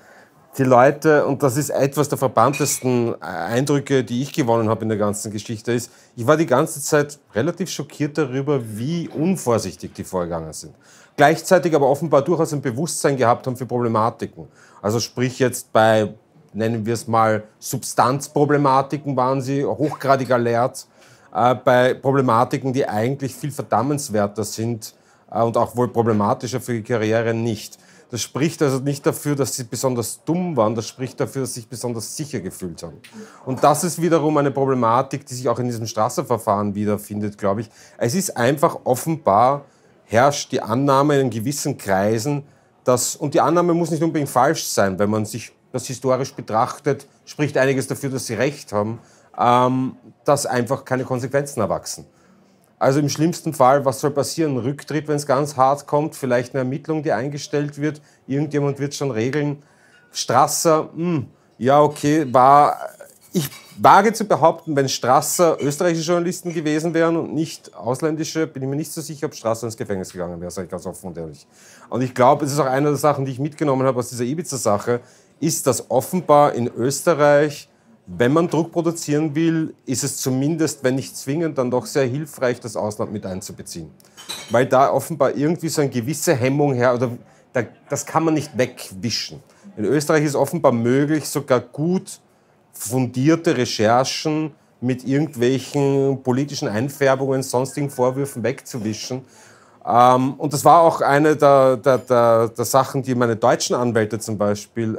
die Leute, und das ist etwas der verbranntesten Eindrücke, die ich gewonnen habe in der ganzen Geschichte, ist, ich war die ganze Zeit relativ schockiert darüber, wie unvorsichtig die vorgegangen sind. Gleichzeitig aber offenbar durchaus ein Bewusstsein gehabt haben für Problematiken. Also sprich jetzt bei, nennen wir es mal, Substanzproblematiken waren sie hochgradig alert, äh, bei Problematiken, die eigentlich viel verdammenswerter sind äh, und auch wohl problematischer für die Karriere nicht. Das spricht also nicht dafür, dass sie besonders dumm waren, das spricht dafür, dass sie sich besonders sicher gefühlt haben. Und das ist wiederum eine Problematik, die sich auch in diesem Strasser-Verfahren wiederfindet, glaube ich. Es ist einfach offenbar, herrscht die Annahme in gewissen Kreisen, dass, und die Annahme muss nicht unbedingt falsch sein, wenn man sich das historisch betrachtet, spricht einiges dafür, dass sie recht haben, ähm, dass einfach keine Konsequenzen erwachsen. Also im schlimmsten Fall, was soll passieren? Rücktritt, wenn es ganz hart kommt, vielleicht eine Ermittlung, die eingestellt wird, irgendjemand wird schon regeln. Strasser, mh, ja okay, war, ich wage zu behaupten, wenn Strasser österreichische Journalisten gewesen wären und nicht ausländische, bin ich mir nicht so sicher, ob Strasser ins Gefängnis gegangen wäre, sage ich ganz offen und ehrlich. Und ich glaube, es ist auch eine der Sachen, die ich mitgenommen habe aus dieser Ibiza-Sache, ist, dass offenbar in Österreich, wenn man Druck produzieren will, ist es zumindest, wenn nicht zwingend, dann doch sehr hilfreich, das Ausland mit einzubeziehen. Weil da offenbar irgendwie so eine gewisse Hemmung her, oder da, das kann man nicht wegwischen. In Österreich ist offenbar möglich, sogar gut fundierte Recherchen mit irgendwelchen politischen Einfärbungen, sonstigen Vorwürfen wegzuwischen. Ähm, und das war auch eine der, der, der, der Sachen, die meine deutschen Anwälte zum Beispiel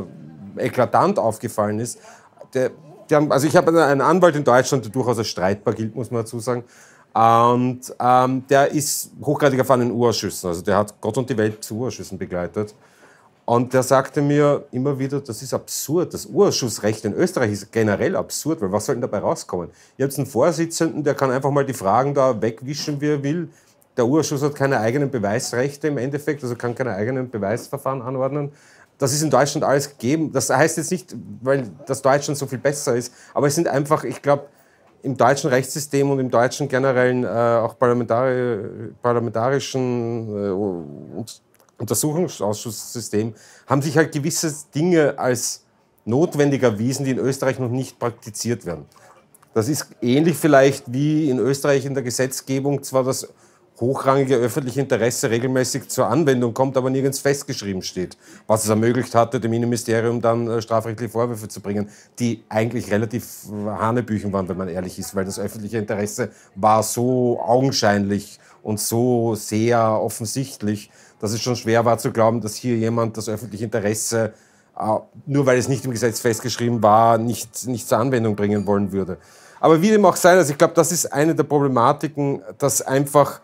äh, eklatant aufgefallen ist. Der, die haben, also ich habe einen Anwalt in Deutschland, der durchaus als streitbar gilt, muss man dazu sagen. Und ähm, der ist hochgradig erfahren in U-Ausschüssen. Also der hat Gott und die Welt zu U-Ausschüssen begleitet. Und der sagte mir immer wieder, das ist absurd. Das U-Ausschussrecht in Österreich ist generell absurd, weil was soll denn dabei rauskommen? Ihr habt einen Vorsitzenden, der kann einfach mal die Fragen da wegwischen, wie er will. Der U-Ausschuss hat keine eigenen Beweisrechte im Endeffekt, also kann keine eigenen Beweisverfahren anordnen. Das ist in Deutschland alles gegeben. Das heißt jetzt nicht, weil das Deutschland so viel besser ist, aber es sind einfach, ich glaube, im deutschen Rechtssystem und im deutschen generellen äh, auch parlamentari parlamentarischen äh, und Untersuchungsausschusssystem haben sich halt gewisse Dinge als notwendig erwiesen, die in Österreich noch nicht praktiziert werden. Das ist ähnlich vielleicht wie in Österreich in der Gesetzgebung zwar das hochrangige öffentliche Interesse regelmäßig zur Anwendung kommt, aber nirgends festgeschrieben steht, was es ermöglicht hatte, dem Innenministerium dann strafrechtliche Vorwürfe zu bringen, die eigentlich relativ hanebüchen waren, wenn man ehrlich ist, weil das öffentliche Interesse war so augenscheinlich und so sehr offensichtlich, dass es schon schwer war zu glauben, dass hier jemand das öffentliche Interesse, nur weil es nicht im Gesetz festgeschrieben war, nicht, nicht zur Anwendung bringen wollen würde. Aber wie dem auch sei, also ich glaube, das ist eine der Problematiken, dass einfach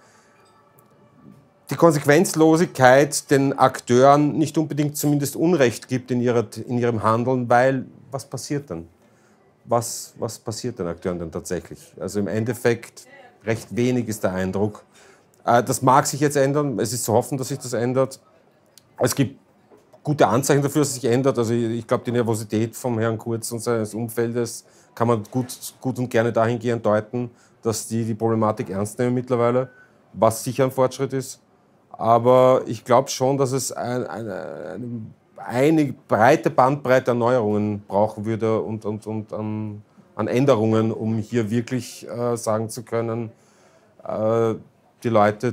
die Konsequenzlosigkeit den Akteuren nicht unbedingt zumindest Unrecht gibt in, ihrer, in ihrem Handeln, weil was passiert dann? Was, was passiert den Akteuren denn tatsächlich? Also im Endeffekt recht wenig ist der Eindruck. Das mag sich jetzt ändern, es ist zu hoffen, dass sich das ändert. Es gibt gute Anzeichen dafür, dass es sich ändert. Also ich glaube, die Nervosität vom Herrn Kurz und seines Umfeldes kann man gut, gut und gerne dahingehend deuten, dass die die Problematik ernst nehmen mittlerweile, was sicher ein Fortschritt ist. Aber ich glaube schon, dass es ein, eine, eine, eine breite Bandbreite an Neuerungen brauchen würde und, und, und an, an Änderungen, um hier wirklich äh, sagen zu können, äh, die Leute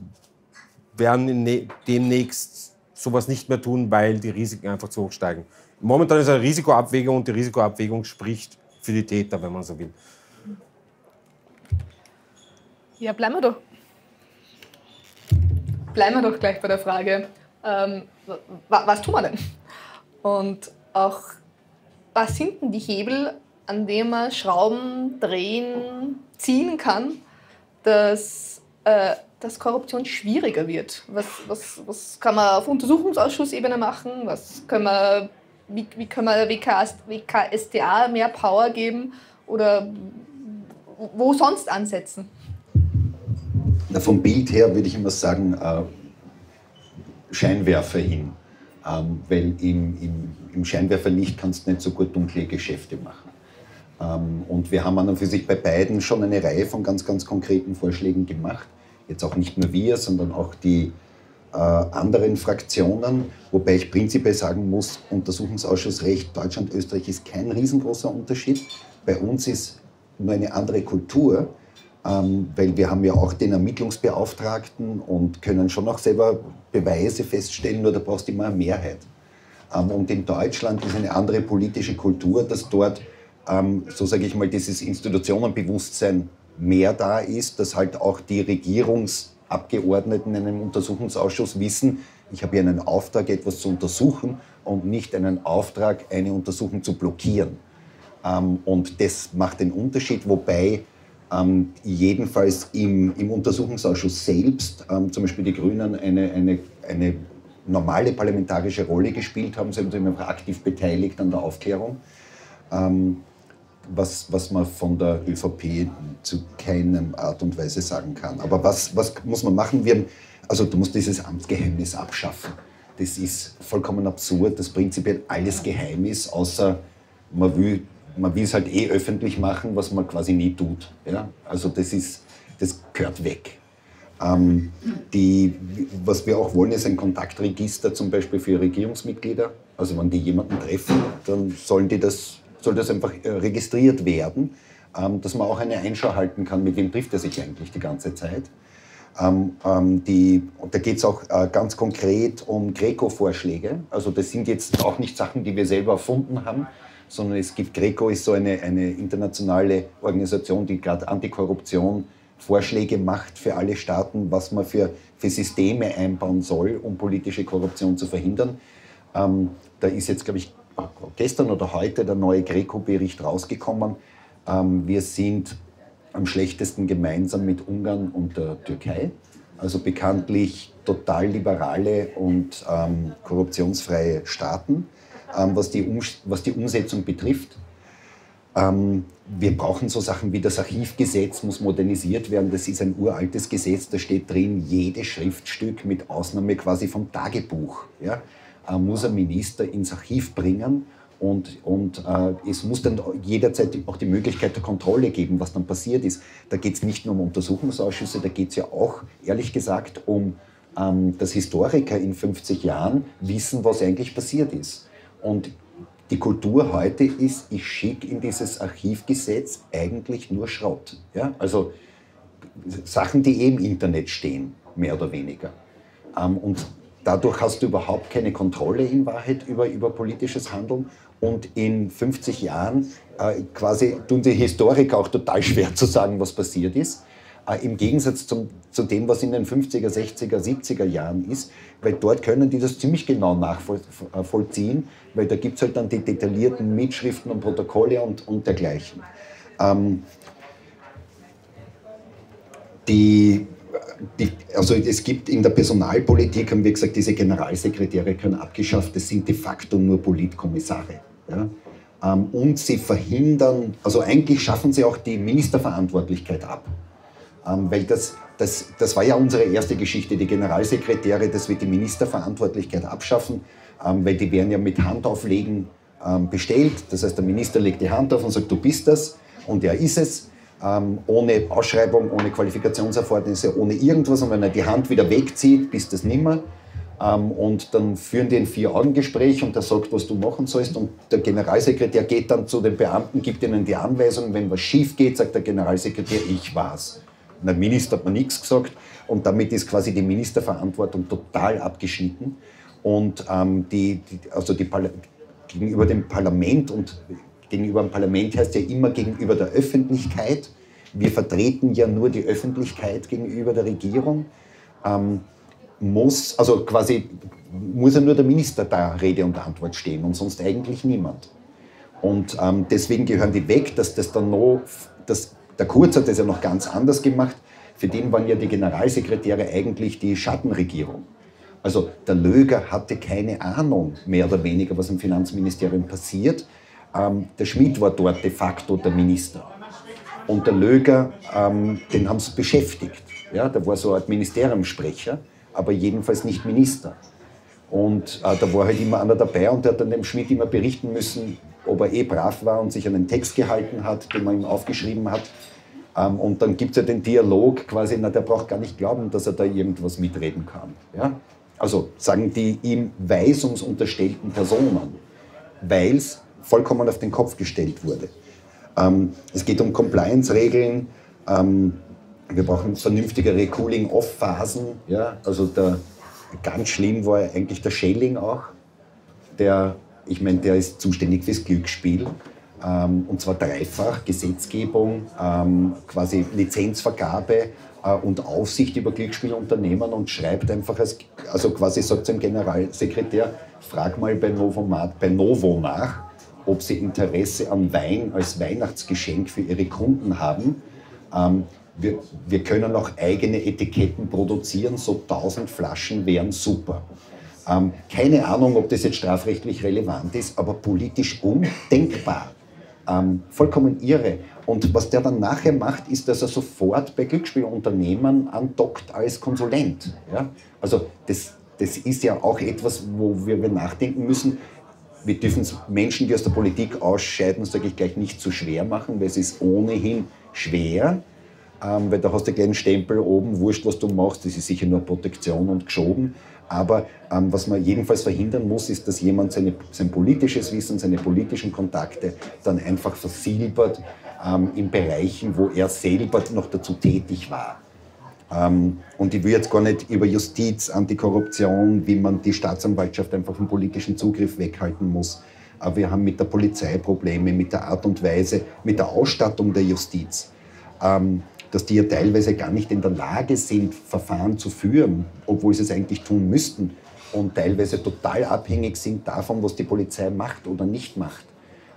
werden ne demnächst sowas nicht mehr tun, weil die Risiken einfach zu hoch steigen. Momentan ist eine Risikoabwägung und die Risikoabwägung spricht für die Täter, wenn man so will. Ja, bleiben wir doch. Bleiben wir doch gleich bei der Frage, ähm, was tun wir denn? Und auch, was sind denn die Hebel, an denen man Schrauben drehen, ziehen kann, dass, äh, dass Korruption schwieriger wird? Was, was, was kann man auf Untersuchungsausschussebene machen? Was können wir, wie, wie können wir W K S t A mehr Power geben? Oder wo sonst ansetzen? Na, vom Bild her würde ich immer sagen, äh, Scheinwerfer hin. Ähm, weil im, im, im Scheinwerferlicht kannst du nicht so gut dunkle Geschäfte machen. Ähm, und wir haben an und für sich bei beiden schon eine Reihe von ganz, ganz konkreten Vorschlägen gemacht. Jetzt auch nicht nur wir, sondern auch die äh, anderen Fraktionen. Wobei ich prinzipiell sagen muss, Untersuchungsausschussrecht Deutschland, Österreich ist kein riesengroßer Unterschied. Bei uns ist nur eine andere Kultur. Ähm, weil wir haben ja auch den Ermittlungsbeauftragten und können schon auch selber Beweise feststellen, nur da brauchst du immer eine Mehrheit. Ähm, und in Deutschland ist eine andere politische Kultur, dass dort, ähm, so sage ich mal, dieses Institutionenbewusstsein mehr da ist, dass halt auch die Regierungsabgeordneten in einem Untersuchungsausschuss wissen, ich habe hier einen Auftrag, etwas zu untersuchen und nicht einen Auftrag, eine Untersuchung zu blockieren. Ähm, und das macht den Unterschied, wobei Ähm, jedenfalls im, im Untersuchungsausschuss selbst, ähm, zum Beispiel die Grünen, eine, eine, eine normale parlamentarische Rolle gespielt haben. Sie haben sich einfach aktiv beteiligt an der Aufklärung, ähm, was, was man von der ÖVP zu keiner Art und Weise sagen kann. Aber was, was muss man machen? Wir haben, also du musst dieses Amtsgeheimnis abschaffen. Das ist vollkommen absurd, dass prinzipiell alles geheim ist, außer man will Man will es halt eh öffentlich machen, was man quasi nie tut. Ja? Also das, ist, das gehört weg. Ähm, die, was wir auch wollen, ist ein Kontaktregister zum Beispiel für Regierungsmitglieder. Also wenn die jemanden treffen, dann sollen die das, soll das einfach registriert werden, ähm, dass man auch eine Einschau halten kann, mit wem trifft er sich eigentlich die ganze Zeit. Ähm, ähm, die, und da geht es auch äh, ganz konkret um GRECO-Vorschläge. Also das sind jetzt auch nicht Sachen, die wir selber erfunden haben, sondern es gibt, GRECO ist so eine, eine internationale Organisation, die gerade Antikorruption Vorschläge macht für alle Staaten, was man für, für Systeme einbauen soll, um politische Korruption zu verhindern. Ähm, da ist jetzt, glaube ich, gestern oder heute der neue GRECO-Bericht rausgekommen. Ähm, wir sind am schlechtesten gemeinsam mit Ungarn und der Türkei. Also bekanntlich total liberale und ähm, korruptionsfreie Staaten, ähm, was, die um, was die Umsetzung betrifft. Ähm, wir brauchen so Sachen wie das Archivgesetz, muss modernisiert werden. Das ist ein uraltes Gesetz, da steht drin, jedes Schriftstück mit Ausnahme quasi vom Tagebuch, ja, äh, muss ein Minister ins Archiv bringen. Und, und äh, es muss dann jederzeit auch die Möglichkeit der Kontrolle geben, was dann passiert ist. Da geht es nicht nur um Untersuchungsausschüsse, da geht es ja auch, ehrlich gesagt, um, ähm, dass Historiker in fünfzig Jahren wissen, was eigentlich passiert ist. Und die Kultur heute ist, ich schicke in dieses Archivgesetz eigentlich nur Schrott. Ja? Also Sachen, die eh im Internet stehen, mehr oder weniger. Ähm, und dadurch hast du überhaupt keine Kontrolle in Wahrheit über, über politisches Handeln. Und in fünfzig Jahren äh, quasi tun die Historiker auch total schwer zu sagen, was passiert ist. Äh, Im Gegensatz zum, zu dem, was in den fünfziger, sechziger, siebziger Jahren ist. Weil dort können die das ziemlich genau nachvollziehen, weil da gibt es halt dann die detaillierten Mitschriften und Protokolle und, und dergleichen. Ähm, die... Die, also es gibt in der Personalpolitik, haben wir gesagt, diese Generalsekretäre können abgeschafft, das sind de facto nur Politkommissare. Ja? Ähm, und sie verhindern, also eigentlich schaffen sie auch die Ministerverantwortlichkeit ab. Ähm, weil das, das, das war ja unsere erste Geschichte, die Generalsekretäre, das wird die Ministerverantwortlichkeit abschaffen, ähm, weil die werden ja mit Handauflegen ähm, bestellt. Das heißt, der Minister legt die Hand auf und sagt, du bist das und er ist es. Ähm, ohne Ausschreibung, ohne Qualifikationserfordernnisse, ohne irgendwas. Und wenn er die Hand wieder wegzieht, bist das nimmer. Ähm, und dann führen die ein Vier-Augen-Gespräch und der sagt, was du machen sollst. Und der Generalsekretär geht dann zu den Beamten, gibt ihnen die Anweisung. Wenn was schief geht, sagt der Generalsekretär, ich war's. Und der Minister hat mir nichts gesagt. Und damit ist quasi die Ministerverantwortung total abgeschnitten. Und ähm, die, die, also die gegenüber dem Parlament und gegenüber dem Parlament heißt ja immer gegenüber der Öffentlichkeit. Wir vertreten ja nur die Öffentlichkeit gegenüber der Regierung. Ähm, muss, also quasi muss ja nur der Minister da Rede und Antwort stehen und sonst eigentlich niemand. Und ähm, deswegen gehören die weg, dass das dann noch, das, der Kurz hat das ja noch ganz anders gemacht. Für den waren ja die Generalsekretäre eigentlich die Schattenregierung. Also der Löger hatte keine Ahnung, mehr oder weniger, was im Finanzministerium passiert. Ähm, der Schmidt war dort de facto der Minister. Und der Löger, ähm, den haben sie beschäftigt. Ja, der war so ein Ministeriumssprecher, aber jedenfalls nicht Minister. Und äh, da war halt immer einer dabei und der hat dann dem Schmidt immer berichten müssen, ob er eh brav war und sich an den Text gehalten hat, den man ihm aufgeschrieben hat. Ähm, und dann gibt es ja den Dialog quasi, na, der braucht gar nicht glauben, dass er da irgendwas mitreden kann. Ja? Also sagen die ihm weisungsunterstellten Personen, weil es vollkommen auf den Kopf gestellt wurde. Ähm, es geht um Compliance-Regeln, ähm, wir brauchen vernünftigere Cooling-Off-Phasen. Ja? Also der, ganz schlimm war eigentlich der Schelling auch, der, ich meine, der ist zuständig fürs Glücksspiel, ähm, und zwar dreifach, Gesetzgebung, ähm, quasi Lizenzvergabe äh, und Aufsicht über Glücksspielunternehmen und schreibt einfach, als, also quasi sagt dem Generalsekretär, frag mal bei Novo, bei Novo nach, ob sie Interesse an Wein als Weihnachtsgeschenk für ihre Kunden haben. Ähm, wir, wir können auch eigene Etiketten produzieren, so tausend Flaschen wären super. Ähm, keine Ahnung, ob das jetzt strafrechtlich relevant ist, aber politisch undenkbar. Ähm, vollkommen irre. Und was der dann nachher macht, ist, dass er sofort bei Glücksspielunternehmen andockt als Konsulent. Ja? Also das, das ist ja auch etwas, wo wir nachdenken müssen. Wir dürfen Menschen, die aus der Politik ausscheiden, sage ich gleich, nicht zu schwer machen, weil es ist ohnehin schwer, ähm, weil da hast du gleich einen Stempel oben, wurscht, was du machst, das ist sicher nur Protektion und geschoben. Aber ähm, was man jedenfalls verhindern muss, ist, dass jemand seine, sein politisches Wissen, seine politischen Kontakte dann einfach versilbert ähm, in Bereichen, wo er selber noch dazu tätig war. Ähm, und ich will jetzt gar nicht über Justiz, Antikorruption, wie man die Staatsanwaltschaft einfach vom politischen Zugriff weghalten muss. Aber wir haben mit der Polizei Probleme, mit der Art und Weise, mit der Ausstattung der Justiz. Ähm, dass die ja teilweise gar nicht in der Lage sind, Verfahren zu führen, obwohl sie es eigentlich tun müssten und teilweise total abhängig sind davon, was die Polizei macht oder nicht macht.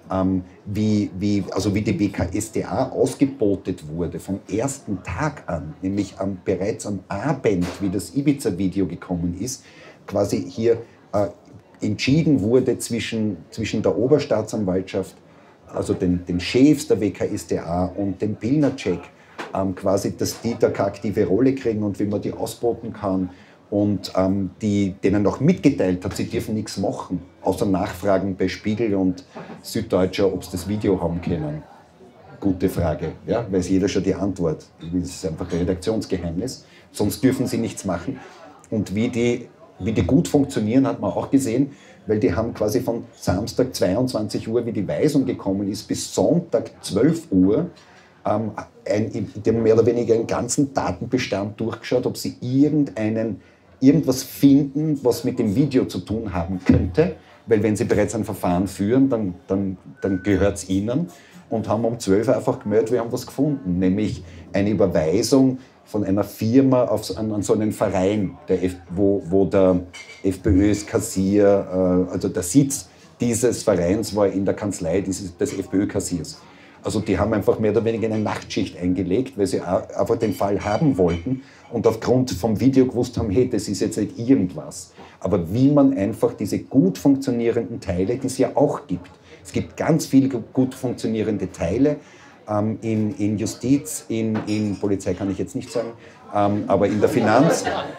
ähm, wie, wie, also wie die W K S d A ausgebotet wurde vom ersten Tag an, nämlich ähm, bereits am Abend, wie das Ibiza-Video gekommen ist, quasi hier äh, entschieden wurde zwischen, zwischen der Oberstaatsanwaltschaft, also den, den Chefs der W K S d A und dem Pilnacek, ähm, quasi, dass die da keine aktive Rolle kriegen und wie man die ausboten kann. Und ähm, die denen auch mitgeteilt hat, sie dürfen nichts machen, außer nachfragen bei Spiegel und Süddeutscher, ob sie das Video haben können. Gute Frage, ja, weiß jeder schon die Antwort. Das ist einfach ein Redaktionsgeheimnis, sonst dürfen sie nichts machen. Und wie die, wie die gut funktionieren, hat man auch gesehen, weil die haben quasi von Samstag zweiundzwanzig Uhr, wie die Weisung gekommen ist, bis Sonntag zwölf Uhr, ähm, ein, die haben mehr oder weniger einen ganzen Datenbestand durchgeschaut, ob sie irgendeinen irgendwas finden, was mit dem Video zu tun haben könnte, weil wenn sie bereits ein Verfahren führen, dann, dann, dann gehört es ihnen, und haben um zwölf Uhr einfach gemeldet, wir haben was gefunden, nämlich eine Überweisung von einer Firma auf, an, an so einen Verein, der F, wo, wo der FPÖ-Kassier, äh, also der Sitz dieses Vereins war in der Kanzlei dieses, des FPÖ-Kassiers. Also die haben einfach mehr oder weniger eine Nachtschicht eingelegt, weil sie einfach den Fall haben wollten und aufgrund vom Video gewusst haben, hey, das ist jetzt nicht irgendwas. Aber wie man einfach diese gut funktionierenden Teile, die es ja auch gibt, es gibt ganz viele gut funktionierende Teile ähm, in, in Justiz, in, in Polizei kann ich jetzt nicht sagen, ähm, aber in der Finanz,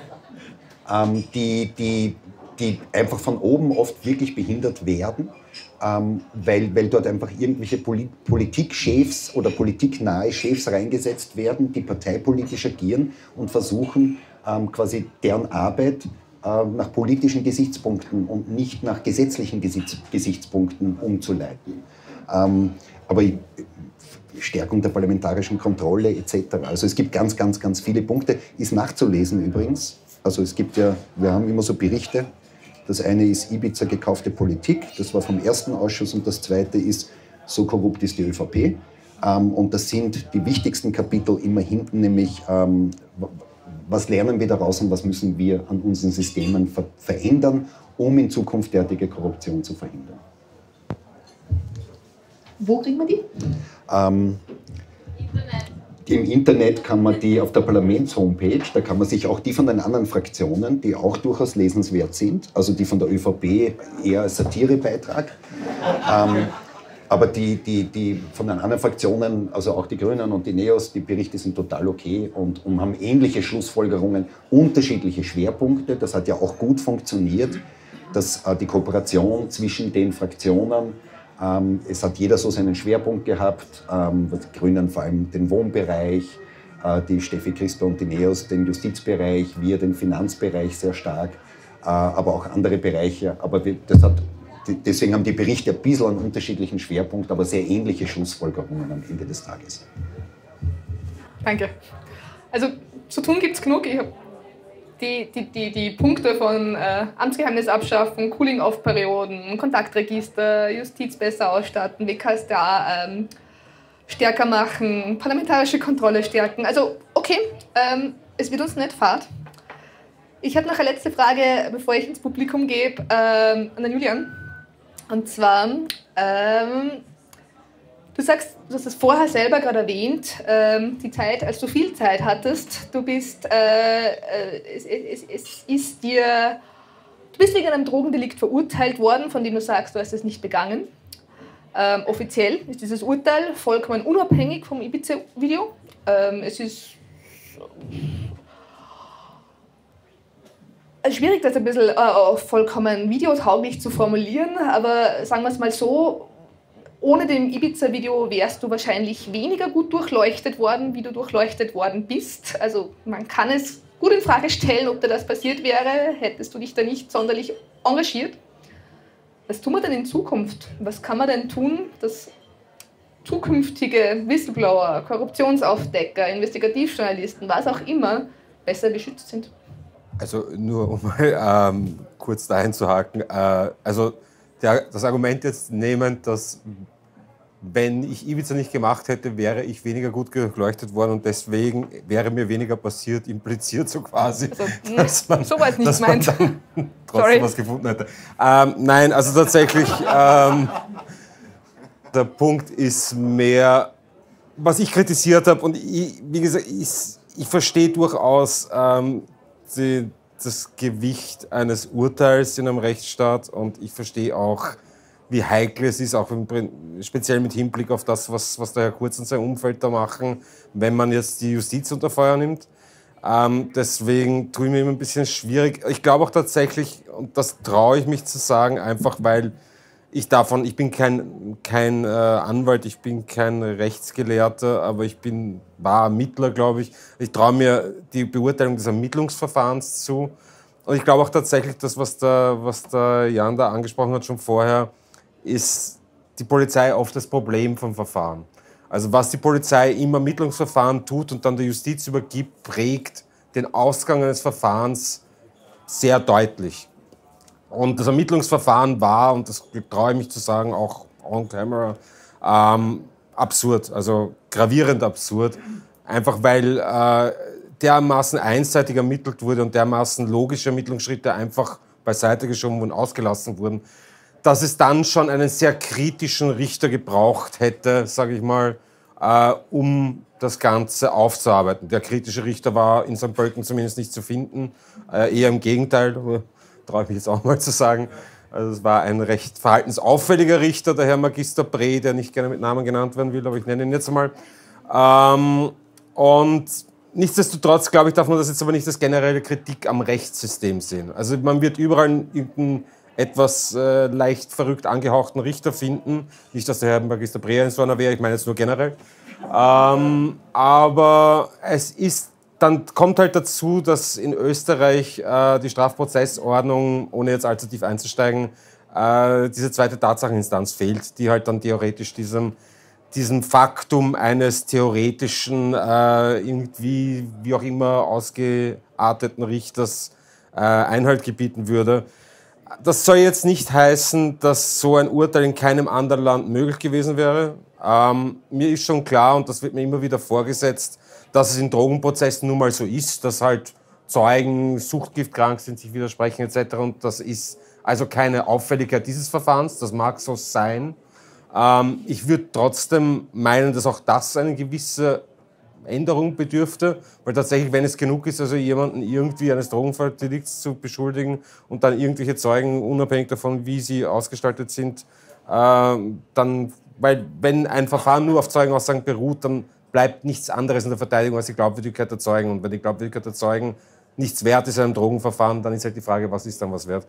ähm, die, die, die einfach von oben oft wirklich behindert werden. Ähm, weil, weil dort einfach irgendwelche Poli Politikchefs oder politiknahe Chefs reingesetzt werden, die parteipolitisch agieren und versuchen, ähm, quasi deren Arbeit äh, nach politischen Gesichtspunkten und nicht nach gesetzlichen Gesichts Gesichtspunkten umzuleiten. Ähm, aber Stärkung der parlamentarischen Kontrolle et cetera. Also es gibt ganz, ganz, ganz viele Punkte. Ist nachzulesen übrigens. Also es gibt ja, wir haben immer so Berichte. Das eine ist Ibiza gekaufte Politik, das war vom ersten Ausschuss, und das zweite ist So korrupt ist die ÖVP. Ähm, und das sind die wichtigsten Kapitel immer hinten, nämlich ähm, was lernen wir daraus und was müssen wir an unseren Systemen ver verändern, um in Zukunft derartige Korruption zu verhindern. Wo kriegen wir die? Ähm, Im Internet kann man die auf der Parlaments-Homepage, da kann man sich auch die von den anderen Fraktionen, die auch durchaus lesenswert sind, also die von der ÖVP eher als Satirebeitrag, ähm, aber die, die, die von den anderen Fraktionen, also auch die Grünen und die Neos, die Berichte sind total okay und, und haben ähnliche Schlussfolgerungen, unterschiedliche Schwerpunkte. Das hat ja auch gut funktioniert, dass äh, die Kooperation zwischen den Fraktionen, Ähm, es hat jeder so seinen Schwerpunkt gehabt, ähm, die Grünen vor allem den Wohnbereich, äh, die Steffi Crisper und die Neos den Justizbereich, wir den Finanzbereich sehr stark, äh, aber auch andere Bereiche. Aber wir, das hat, deswegen haben die Berichte ein bisschen einen unterschiedlichen Schwerpunkt, aber sehr ähnliche Schlussfolgerungen am Ende des Tages. Danke. Also zu tun gibt es genug. Ich habe Die, die, die, die Punkte von äh, Amtsgeheimnis abschaffen, Cooling-Off-Perioden, Kontaktregister, Justiz besser ausstatten, W K S d A ähm, stärker machen, parlamentarische Kontrolle stärken. Also okay, ähm, es wird uns nicht fad. Ich habe noch eine letzte Frage, bevor ich ins Publikum gebe, ähm, an den Julian. Und zwar, ähm, du sagst, du hast es vorher selber gerade erwähnt, ähm, die Zeit, als du viel Zeit hattest, du bist, äh, äh, es, es, es ist dir, du bist wegen einem Drogendelikt verurteilt worden, von dem du sagst, du hast es nicht begangen. Ähm, offiziell ist dieses Urteil vollkommen unabhängig vom Ibiza-Video. Ähm, es ist schwierig, das ein bisschen äh, vollkommen videotauglich zu formulieren, aber sagen wir es mal so, ohne dem Ibiza-Video wärst du wahrscheinlich weniger gut durchleuchtet worden, wie du durchleuchtet worden bist. Also man kann es gut in Frage stellen, ob da das passiert wäre, hättest du dich da nicht sonderlich engagiert. Was tun wir denn in Zukunft? Was kann man denn tun, dass zukünftige Whistleblower, Korruptionsaufdecker, Investigativjournalisten, was auch immer, besser geschützt sind? Also nur um mal ähm, kurz da einzuhaken, äh, also der, das Argument jetzt nehmen, dass wenn ich Ibiza nicht gemacht hätte, wäre ich weniger gut durchleuchtet worden und deswegen wäre mir weniger passiert, impliziert so quasi, also, dass man, so was nicht dass man meint. dann trotzdem Sorry. was gefunden hätte. Ähm, nein, also tatsächlich, ähm, Der Punkt ist mehr, was ich kritisiert habe, und ich, wie gesagt, ich, ich verstehe durchaus ähm, die, das Gewicht eines Urteils in einem Rechtsstaat, und ich verstehe auch, wie heikel es ist, auch im, speziell mit Hinblick auf das, was, was der Herr Kurz und sein Umfeld da machen, wenn man jetzt die Justiz unter Feuer nimmt. Ähm, deswegen tue ich mir immer ein bisschen schwierig. Ich glaube auch tatsächlich, und das traue ich mich zu sagen, einfach weil ich davon, ich bin kein, kein äh, Anwalt, ich bin kein Rechtsgelehrter, aber ich bin, war Ermittler, glaube ich. Ich traue mir die Beurteilung des Ermittlungsverfahrens zu. Und ich glaube auch tatsächlich, das, was der, was der Jan da angesprochen hat schon vorher, ist die Polizei oft das Problem vom Verfahren. Also was die Polizei im Ermittlungsverfahren tut und dann der Justiz übergibt, prägt den Ausgang eines Verfahrens sehr deutlich. Und das Ermittlungsverfahren war, und das traue ich mich zu sagen, auch on camera, ähm, absurd, also gravierend absurd. Einfach weil äh, dermaßen einseitig ermittelt wurde und dermaßen logische Ermittlungsschritte einfach beiseite geschoben und ausgelassen wurden, dass es dann schon einen sehr kritischen Richter gebraucht hätte, sage ich mal, äh, um das Ganze aufzuarbeiten. Der kritische Richter war in Sankt Pölten zumindest nicht zu finden, äh, eher im Gegenteil, traue ich mich jetzt auch mal zu sagen. Also es war ein recht verhaltensauffälliger Richter, der Herr Magister Breh, der nicht gerne mit Namen genannt werden will, aber ich nenne ihn jetzt einmal. Ähm, und nichtsdestotrotz, glaube ich, darf man das jetzt aber nicht als generelle Kritik am Rechtssystem sehen. Also man wird überall irgendeinen etwas äh, leicht verrückt angehauchten Richter finden. Nicht, dass der Herr Magister Breh ein so einer wäre, ich meine jetzt nur generell. Ähm, aber es ist, dann kommt halt dazu, dass in Österreich äh, die Strafprozessordnung, ohne jetzt allzu tief einzusteigen, äh, diese zweite Tatsacheninstanz fehlt, die halt dann theoretisch diesem, diesem Faktum eines theoretischen, äh, irgendwie, wie auch immer, ausgearteten Richters äh, Einhalt gebieten würde. Das soll jetzt nicht heißen, dass so ein Urteil in keinem anderen Land möglich gewesen wäre. Ähm, mir ist schon klar, und das wird mir immer wieder vorgesetzt, dass es in Drogenprozessen nun mal so ist, dass halt Zeugen suchtgiftkrank sind, sich widersprechen et cetera. Und das ist also keine Auffälligkeit dieses Verfahrens, das mag so sein. Ähm, ich würde trotzdem meinen, dass auch das eine gewisse Änderung bedürfte, weil tatsächlich, wenn es genug ist, also jemanden irgendwie eines Drogendelikts zu beschuldigen und dann irgendwelche Zeugen, unabhängig davon, wie sie ausgestaltet sind, äh, dann, weil wenn ein Verfahren nur auf Zeugenaussagen beruht, dann bleibt nichts anderes in der Verteidigung als die Glaubwürdigkeit der Zeugen. Und wenn die Glaubwürdigkeit der Zeugen nichts wert ist in einem Drogenverfahren, dann ist halt die Frage, was ist dann was wert.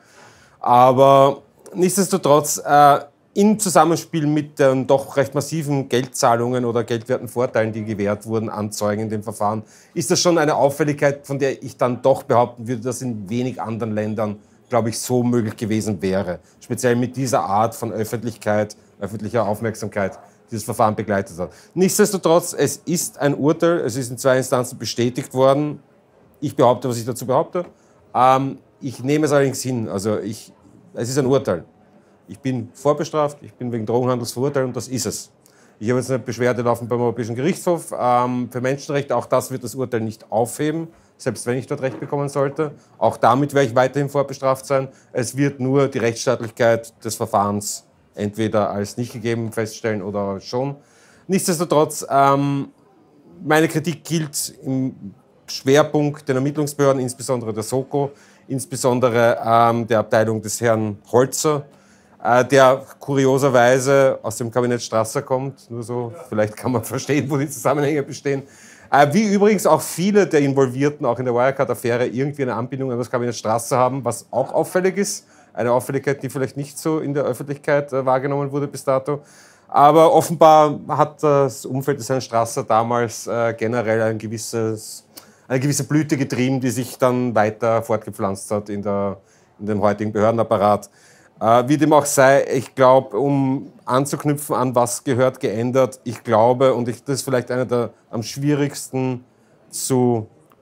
Aber nichtsdestotrotz, äh, im Zusammenspiel mit den doch recht massiven Geldzahlungen oder geldwerten Vorteilen, die gewährt wurden an Zeugen in dem Verfahren, ist das schon eine Auffälligkeit, von der ich dann doch behaupten würde, dass in wenig anderen Ländern, glaube ich, so möglich gewesen wäre. Speziell mit dieser Art von Öffentlichkeit, öffentlicher Aufmerksamkeit, die das Verfahren begleitet hat. Nichtsdestotrotz, es ist ein Urteil, es ist in zwei Instanzen bestätigt worden. Ich behaupte, was ich dazu behaupte. Ähm, ich nehme es allerdings hin, also ich, es ist ein Urteil. Ich bin vorbestraft, ich bin wegen Drogenhandels verurteilt und das ist es. Ich habe jetzt eine Beschwerde laufen beim Europäischen Gerichtshof ähm, für Menschenrechte. Auch das wird das Urteil nicht aufheben, selbst wenn ich dort Recht bekommen sollte. Auch damit werde ich weiterhin vorbestraft sein. Es wird nur die Rechtsstaatlichkeit des Verfahrens entweder als nicht gegeben feststellen oder schon. Nichtsdestotrotz, ähm, meine Kritik gilt im Schwerpunkt den Ermittlungsbehörden, insbesondere der Soko, insbesondere ähm, der Abteilung des Herrn Holzer, der kurioserweise aus dem Kabinett Strasser kommt. Nur so, vielleicht kann man verstehen, wo die Zusammenhänge bestehen. Wie übrigens auch viele der Involvierten, auch in der Wirecard-Affäre, irgendwie eine Anbindung an das Kabinett Strasser haben, was auch auffällig ist. Eine Auffälligkeit, die vielleicht nicht so in der Öffentlichkeit wahrgenommen wurde bis dato. Aber offenbar hat das Umfeld des Herrn Strasser damals generell ein gewisses, eine gewisse Blüte getrieben, die sich dann weiter fortgepflanzt hat in, der, in dem heutigen Behördenapparat. Äh, wie dem auch sei, ich glaube, um anzuknüpfen an was gehört geändert, ich glaube, und ich, das ist vielleicht einer der am schwierigsten zu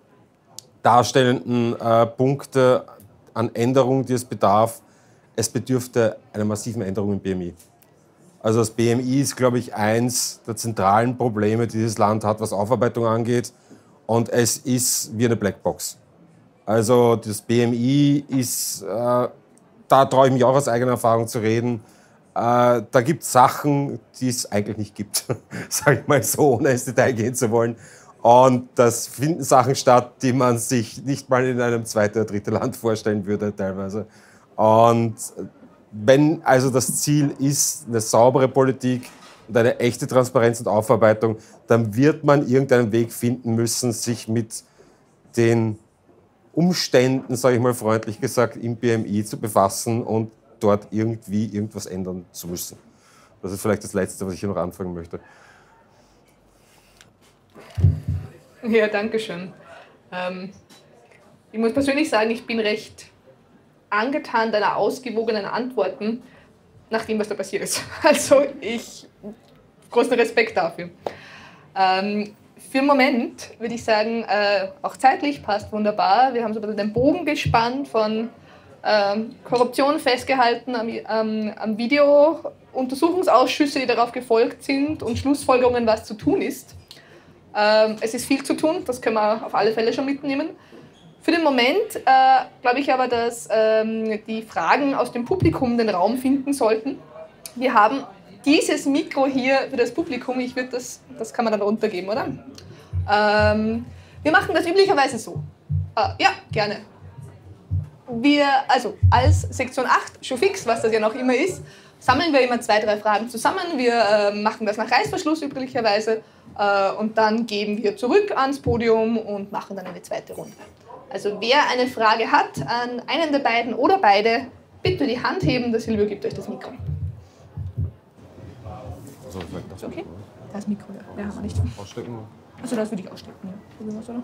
darstellenden äh, Punkte an Änderungen, die es bedarf, es bedürfte einer massiven Änderung im B M I. Also das B M I ist, glaube ich, eins der zentralen Probleme, die dieses Land hat, was Aufarbeitung angeht, und es ist wie eine Blackbox. Also das B M I ist... Äh, Da traue ich mich auch aus eigener Erfahrung zu reden, Äh, da gibt es Sachen, die es eigentlich nicht gibt, sage ich mal so, ohne ins Detail gehen zu wollen. Und das finden Sachen statt, die man sich nicht mal in einem zweiten oder dritten Land vorstellen würde teilweise. Und wenn also das Ziel ist, eine saubere Politik und eine echte Transparenz und Aufarbeitung, dann wird man irgendeinen Weg finden müssen, sich mit den Umständen, sage ich mal freundlich gesagt, im B M I zu befassen und dort irgendwie irgendwas ändern zu müssen. Das ist vielleicht das Letzte, was ich hier noch anfangen möchte. Ja, danke schön. Ähm, ich muss persönlich sagen, ich bin recht angetan deiner ausgewogenen Antworten nach dem, was da passiert ist. Also ich, großen Respekt dafür. Ähm, für den Moment würde ich sagen, äh, auch zeitlich passt wunderbar. Wir haben so ein bisschen den Bogen gespannt von ähm, Korruption festgehalten am, ähm, am Video, Untersuchungsausschüsse, die darauf gefolgt sind und Schlussfolgerungen, was zu tun ist. Ähm, es ist viel zu tun, das können wir auf alle Fälle schon mitnehmen. Für den Moment äh, glaube ich aber, dass ähm, die Fragen aus dem Publikum den Raum finden sollten. Wir haben dieses Mikro hier für das Publikum, ich würde das, das kann man dann runtergeben, oder? Ähm, wir machen das üblicherweise so. Äh, ja, gerne. Wir, also als Sektion acht, schon fix, was das ja noch immer ist, sammeln wir immer zwei, drei Fragen zusammen. Wir äh, machen das nach Reißverschluss üblicherweise äh, und dann geben wir zurück ans Podium und machen dann eine zweite Runde. Also wer eine Frage hat an einen der beiden oder beide, bitte die Hand heben, der Silvio gibt euch das Mikro. Also, das Okay? Das Mikro, ja. Ja, haben wir nicht. Ausstecken? Also das würde ich ausstecken, ja. Probieren wir es, oder?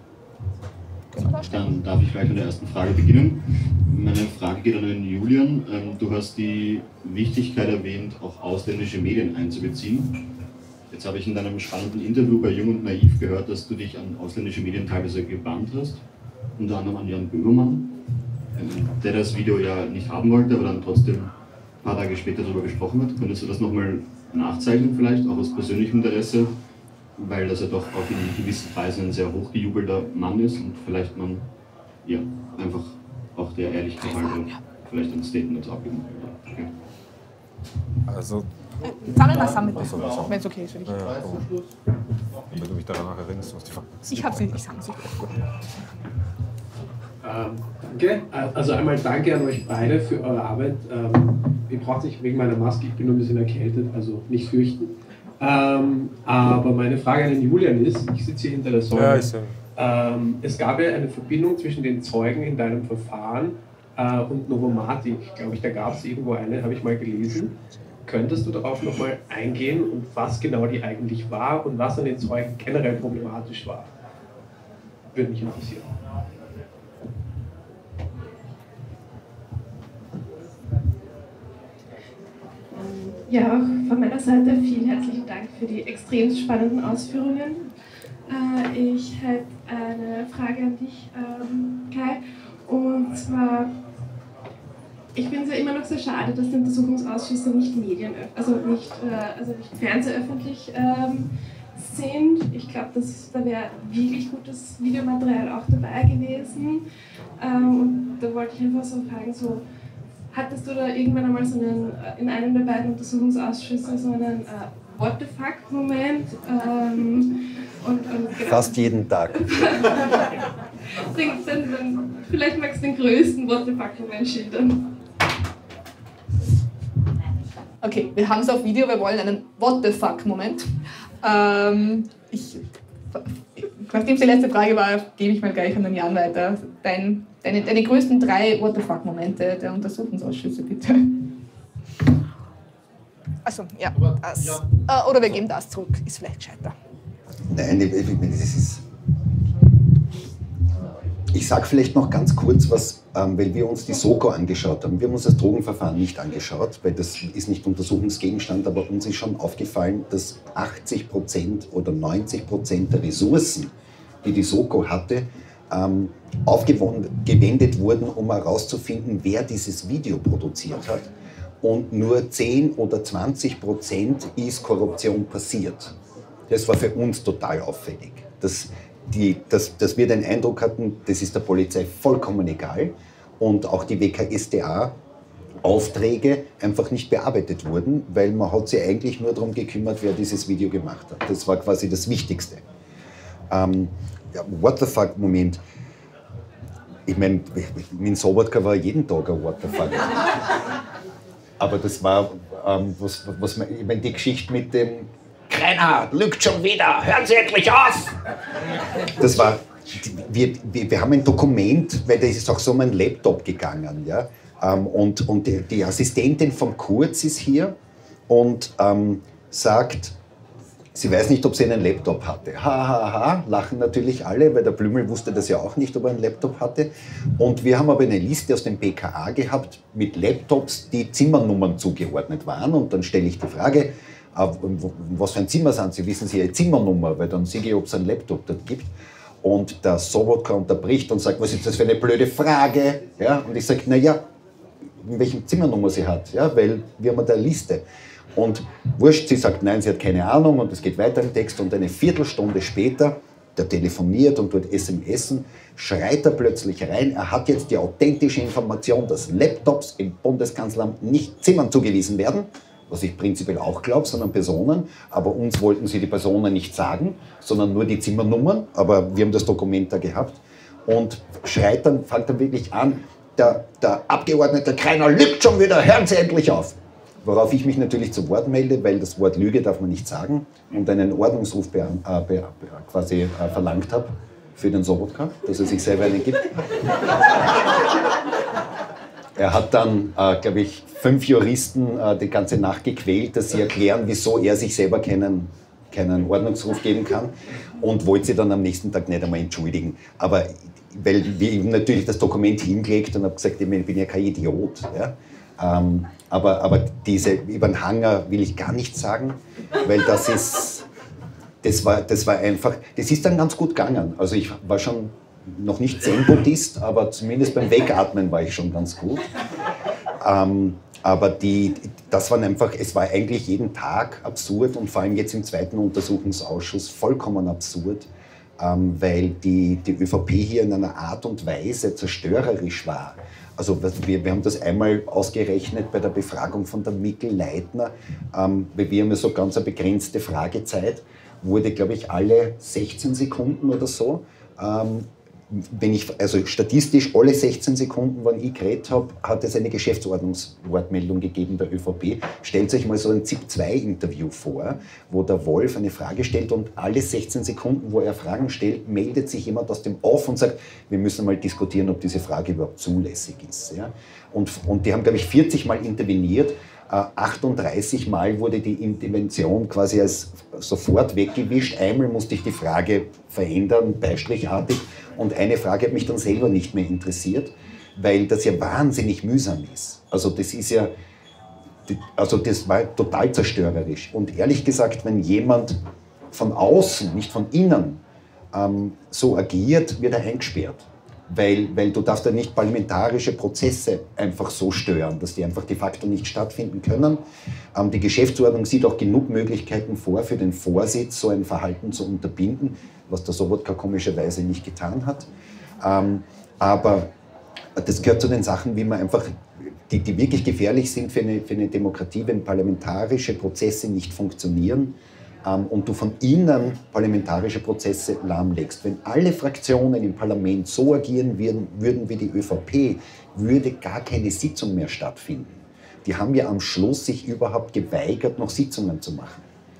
Dann darf ich gleich mit der ersten Frage beginnen. Meine Frage geht an den Julian. Du hast die Wichtigkeit erwähnt, auch ausländische Medien einzubeziehen. Jetzt habe ich in deinem spannenden Interview bei Jung und Naiv gehört, dass du dich an ausländische Medien teilweise gebannt hast. Unter anderem an Jan Böhmermann, der das Video ja nicht haben wollte, aber dann trotzdem ein paar Tage später darüber gesprochen hat. Könntest du das nochmal nachzeichnen vielleicht, auch aus persönlichem Interesse? Weil das ja doch auch in gewissen Kreisen ein sehr hochgejubelter Mann ist und vielleicht man ja, einfach auch der Ehrlichkeit halber vielleicht ein Statement abgeben könnte. Okay. Also, Sammeln wir zusammen, Ach so, ach so. wenn es okay ist für dich. ja, ja, wenn du mich daran auch erinnerst, was die Frage ist. Ich hab's nicht, ich sag's nicht. Ähm, danke. Also einmal danke an euch beide für eure Arbeit. Ähm, ihr braucht sich wegen meiner Maske, ich bin nur ein bisschen erkältet, also nicht fürchten. Ähm, aber meine Frage an den Julian ist, ich sitze hier hinter der Säule. Ja, ich sehe. Ähm, es gab ja eine Verbindung zwischen den Zeugen in deinem Verfahren äh, und Novomatic, glaube ich, da gab es irgendwo eine, habe ich mal gelesen. Könntest du darauf nochmal eingehen und was genau die eigentlich war und was an den Zeugen generell problematisch war? Würde mich interessieren. Ja, auch von meiner Seite vielen herzlichen Dank für die extrem spannenden Ausführungen. Äh, ich hätte eine Frage an dich, ähm, Kai, und zwar, ich finde es ja immer noch sehr schade, dass die Untersuchungsausschüsse nicht Medien, also nicht, äh, also nicht fernsehöffentlich ähm, sind. Ich glaube, da wäre wirklich gutes Videomaterial auch dabei gewesen. Ähm, und da wollte ich einfach so fragen, so, hattest du da irgendwann einmal so einen, in einem der beiden Untersuchungsausschüsse so einen äh, What the fuck-Moment? Ähm, und, und genau. Fast jeden Tag. den, den, den, vielleicht magst du den größten What the fuck-Moment schildern. Okay, wir haben es auf Video, wir wollen einen What the fuck-Moment. Ähm, ich, nachdem es die letzte Frage war, gebe ich mal gleich an den Jan weiter. Dein, deine, deine größten drei What the fuck-Momente der Untersuchungsausschüsse, bitte. Achso, ja, das. Äh, oder wir geben das zurück, ist vielleicht gescheiter. Nein, ich, ich, das ist. Ich sage vielleicht noch ganz kurz was, ähm, weil wir uns die Soko angeschaut haben. Wir haben uns das Drogenverfahren nicht angeschaut, weil das ist nicht Untersuchungsgegenstand, aber uns ist schon aufgefallen, dass achtzig Prozent oder neunzig Prozent der Ressourcen, die die Soko hatte, ähm, aufgewendet wurden, um herauszufinden, wer dieses Video produziert hat. Und nur zehn oder zwanzig Prozent ist Korruption passiert. Das war für uns total auffällig. Dass, die, dass, dass wir den Eindruck hatten, das ist der Polizei vollkommen egal. Und auch die W K S t A Aufträge einfach nicht bearbeitet wurden, weil man hat sich eigentlich nur darum gekümmert, wer dieses Video gemacht hat. Das war quasi das Wichtigste. Ähm, ja, what the fuck Moment. Ich meine, mit Sobotka war jeden Tag ein What the fuck. Aber das war, ähm, was, was man, ich meine, die Geschichte mit dem Kreiner, lügt schon wieder, hören Sie endlich auf! Das war, wir, wir, wir haben ein Dokument, weil das ist auch so um einen Laptop gegangen, ja. Ähm, und und die, die Assistentin vom Kurz ist hier und ähm, sagt, sie weiß nicht, ob sie einen Laptop hatte. Ha, ha, ha, lachen natürlich alle, weil der Blümel wusste das ja auch nicht, ob er einen Laptop hatte. Und wir haben aber eine Liste aus dem B K A gehabt mit Laptops, die Zimmernummern zugeordnet waren. Und dann stelle ich die Frage, was für ein Zimmer sind Sie? Wissen Sie Ihre Zimmernummer? Weil dann sehe ich, ob es einen Laptop dort gibt. Und der Sobotka unterbricht und sagt, was ist das für eine blöde Frage? Ja, und ich sage, naja, in welchem Zimmernummer sie hat, ja, weil wir haben eine Liste. Und wurscht, sie sagt, nein, sie hat keine Ahnung und es geht weiter im Text und eine Viertelstunde später, der telefoniert und tut S M S, schreit er plötzlich rein, er hat jetzt die authentische Information, dass Laptops im Bundeskanzleramt nicht Zimmern zugewiesen werden, was ich prinzipiell auch glaube, sondern Personen, aber uns wollten sie die Personen nicht sagen, sondern nur die Zimmernummern, aber wir haben das Dokument da gehabt und schreit dann, fängt dann wirklich an, der, der Abgeordnete Kreiner lügt schon wieder, hören Sie endlich auf! Worauf ich mich natürlich zu Wort melde, weil das Wort Lüge darf man nicht sagen und einen Ordnungsruf be, äh, be, quasi äh, verlangt habe für den Sobotka, dass er sich selber einen gibt. Er hat dann, äh, glaube ich, fünf Juristen äh, die ganze Nacht gequält, dass sie erklären, wieso er sich selber keinen, keinen Ordnungsruf geben kann und wollte sie dann am nächsten Tag nicht einmal entschuldigen. Aber weil wir ihm natürlich das Dokument hingelegt und habe gesagt, ich bin ja kein Idiot. Ja? Ähm, aber, aber diese über den Hanger will ich gar nicht sagen, weil das ist, das war, das war einfach, das ist dann ganz gut gegangen. Also ich war schon noch nicht Zen-Buddhist, aber zumindest beim Wegatmen war ich schon ganz gut. Ähm, aber die, das waren einfach, es war eigentlich jeden Tag absurd und vor allem jetzt im zweiten Untersuchungsausschuss vollkommen absurd, ähm, weil die, die ÖVP hier in einer Art und Weise zerstörerisch war. Also wir, wir haben das einmal ausgerechnet bei der Befragung von der Mikl-Leitner, ähm, weil wir haben ja so ganz eine begrenzte Fragezeit, wurde, glaube ich, alle sechzehn Sekunden oder so, ähm, wenn ich, also statistisch alle sechzehn Sekunden, wenn ich geredet habe, hat es eine Geschäftsordnungswortmeldung gegeben der ÖVP. Stellt euch mal so ein ZIP zwei Interview vor, wo der Wolf eine Frage stellt und alle sechzehn Sekunden, wo er Fragen stellt, meldet sich jemand aus dem Off und sagt, wir müssen mal diskutieren, ob diese Frage überhaupt zulässig ist. Ja? Und, und die haben, glaube ich, vierzig Mal interveniert. achtunddreißig Mal wurde die Intervention quasi als sofort weggewischt. Einmal musste ich die Frage verändern, beistrichartig. Und eine Frage hat mich dann selber nicht mehr interessiert, weil das ja wahnsinnig mühsam ist. Also das ist ja, also das war total zerstörerisch. Und ehrlich gesagt, wenn jemand von außen, nicht von innen, ähm, so agiert, wird er eingesperrt. Weil, weil du darfst ja nicht parlamentarische Prozesse einfach so stören, dass die einfach de facto nicht stattfinden können. Ähm, die Geschäftsordnung sieht auch genug Möglichkeiten vor, für den Vorsitz so ein Verhalten zu unterbinden, was der Sobotka komischerweise nicht getan hat. Ähm, aber das gehört zu den Sachen, wie man einfach, die, die wirklich gefährlich sind für eine, für eine Demokratie, wenn parlamentarische Prozesse nicht funktionieren. Und du von innen parlamentarische Prozesse lahmlegst. Wenn alle Fraktionen im Parlament so agieren würden, würden wie die ÖVP, würde gar keine Sitzung mehr stattfinden. Die haben ja am Schluss sich überhaupt geweigert, noch Sitzungen zu machen.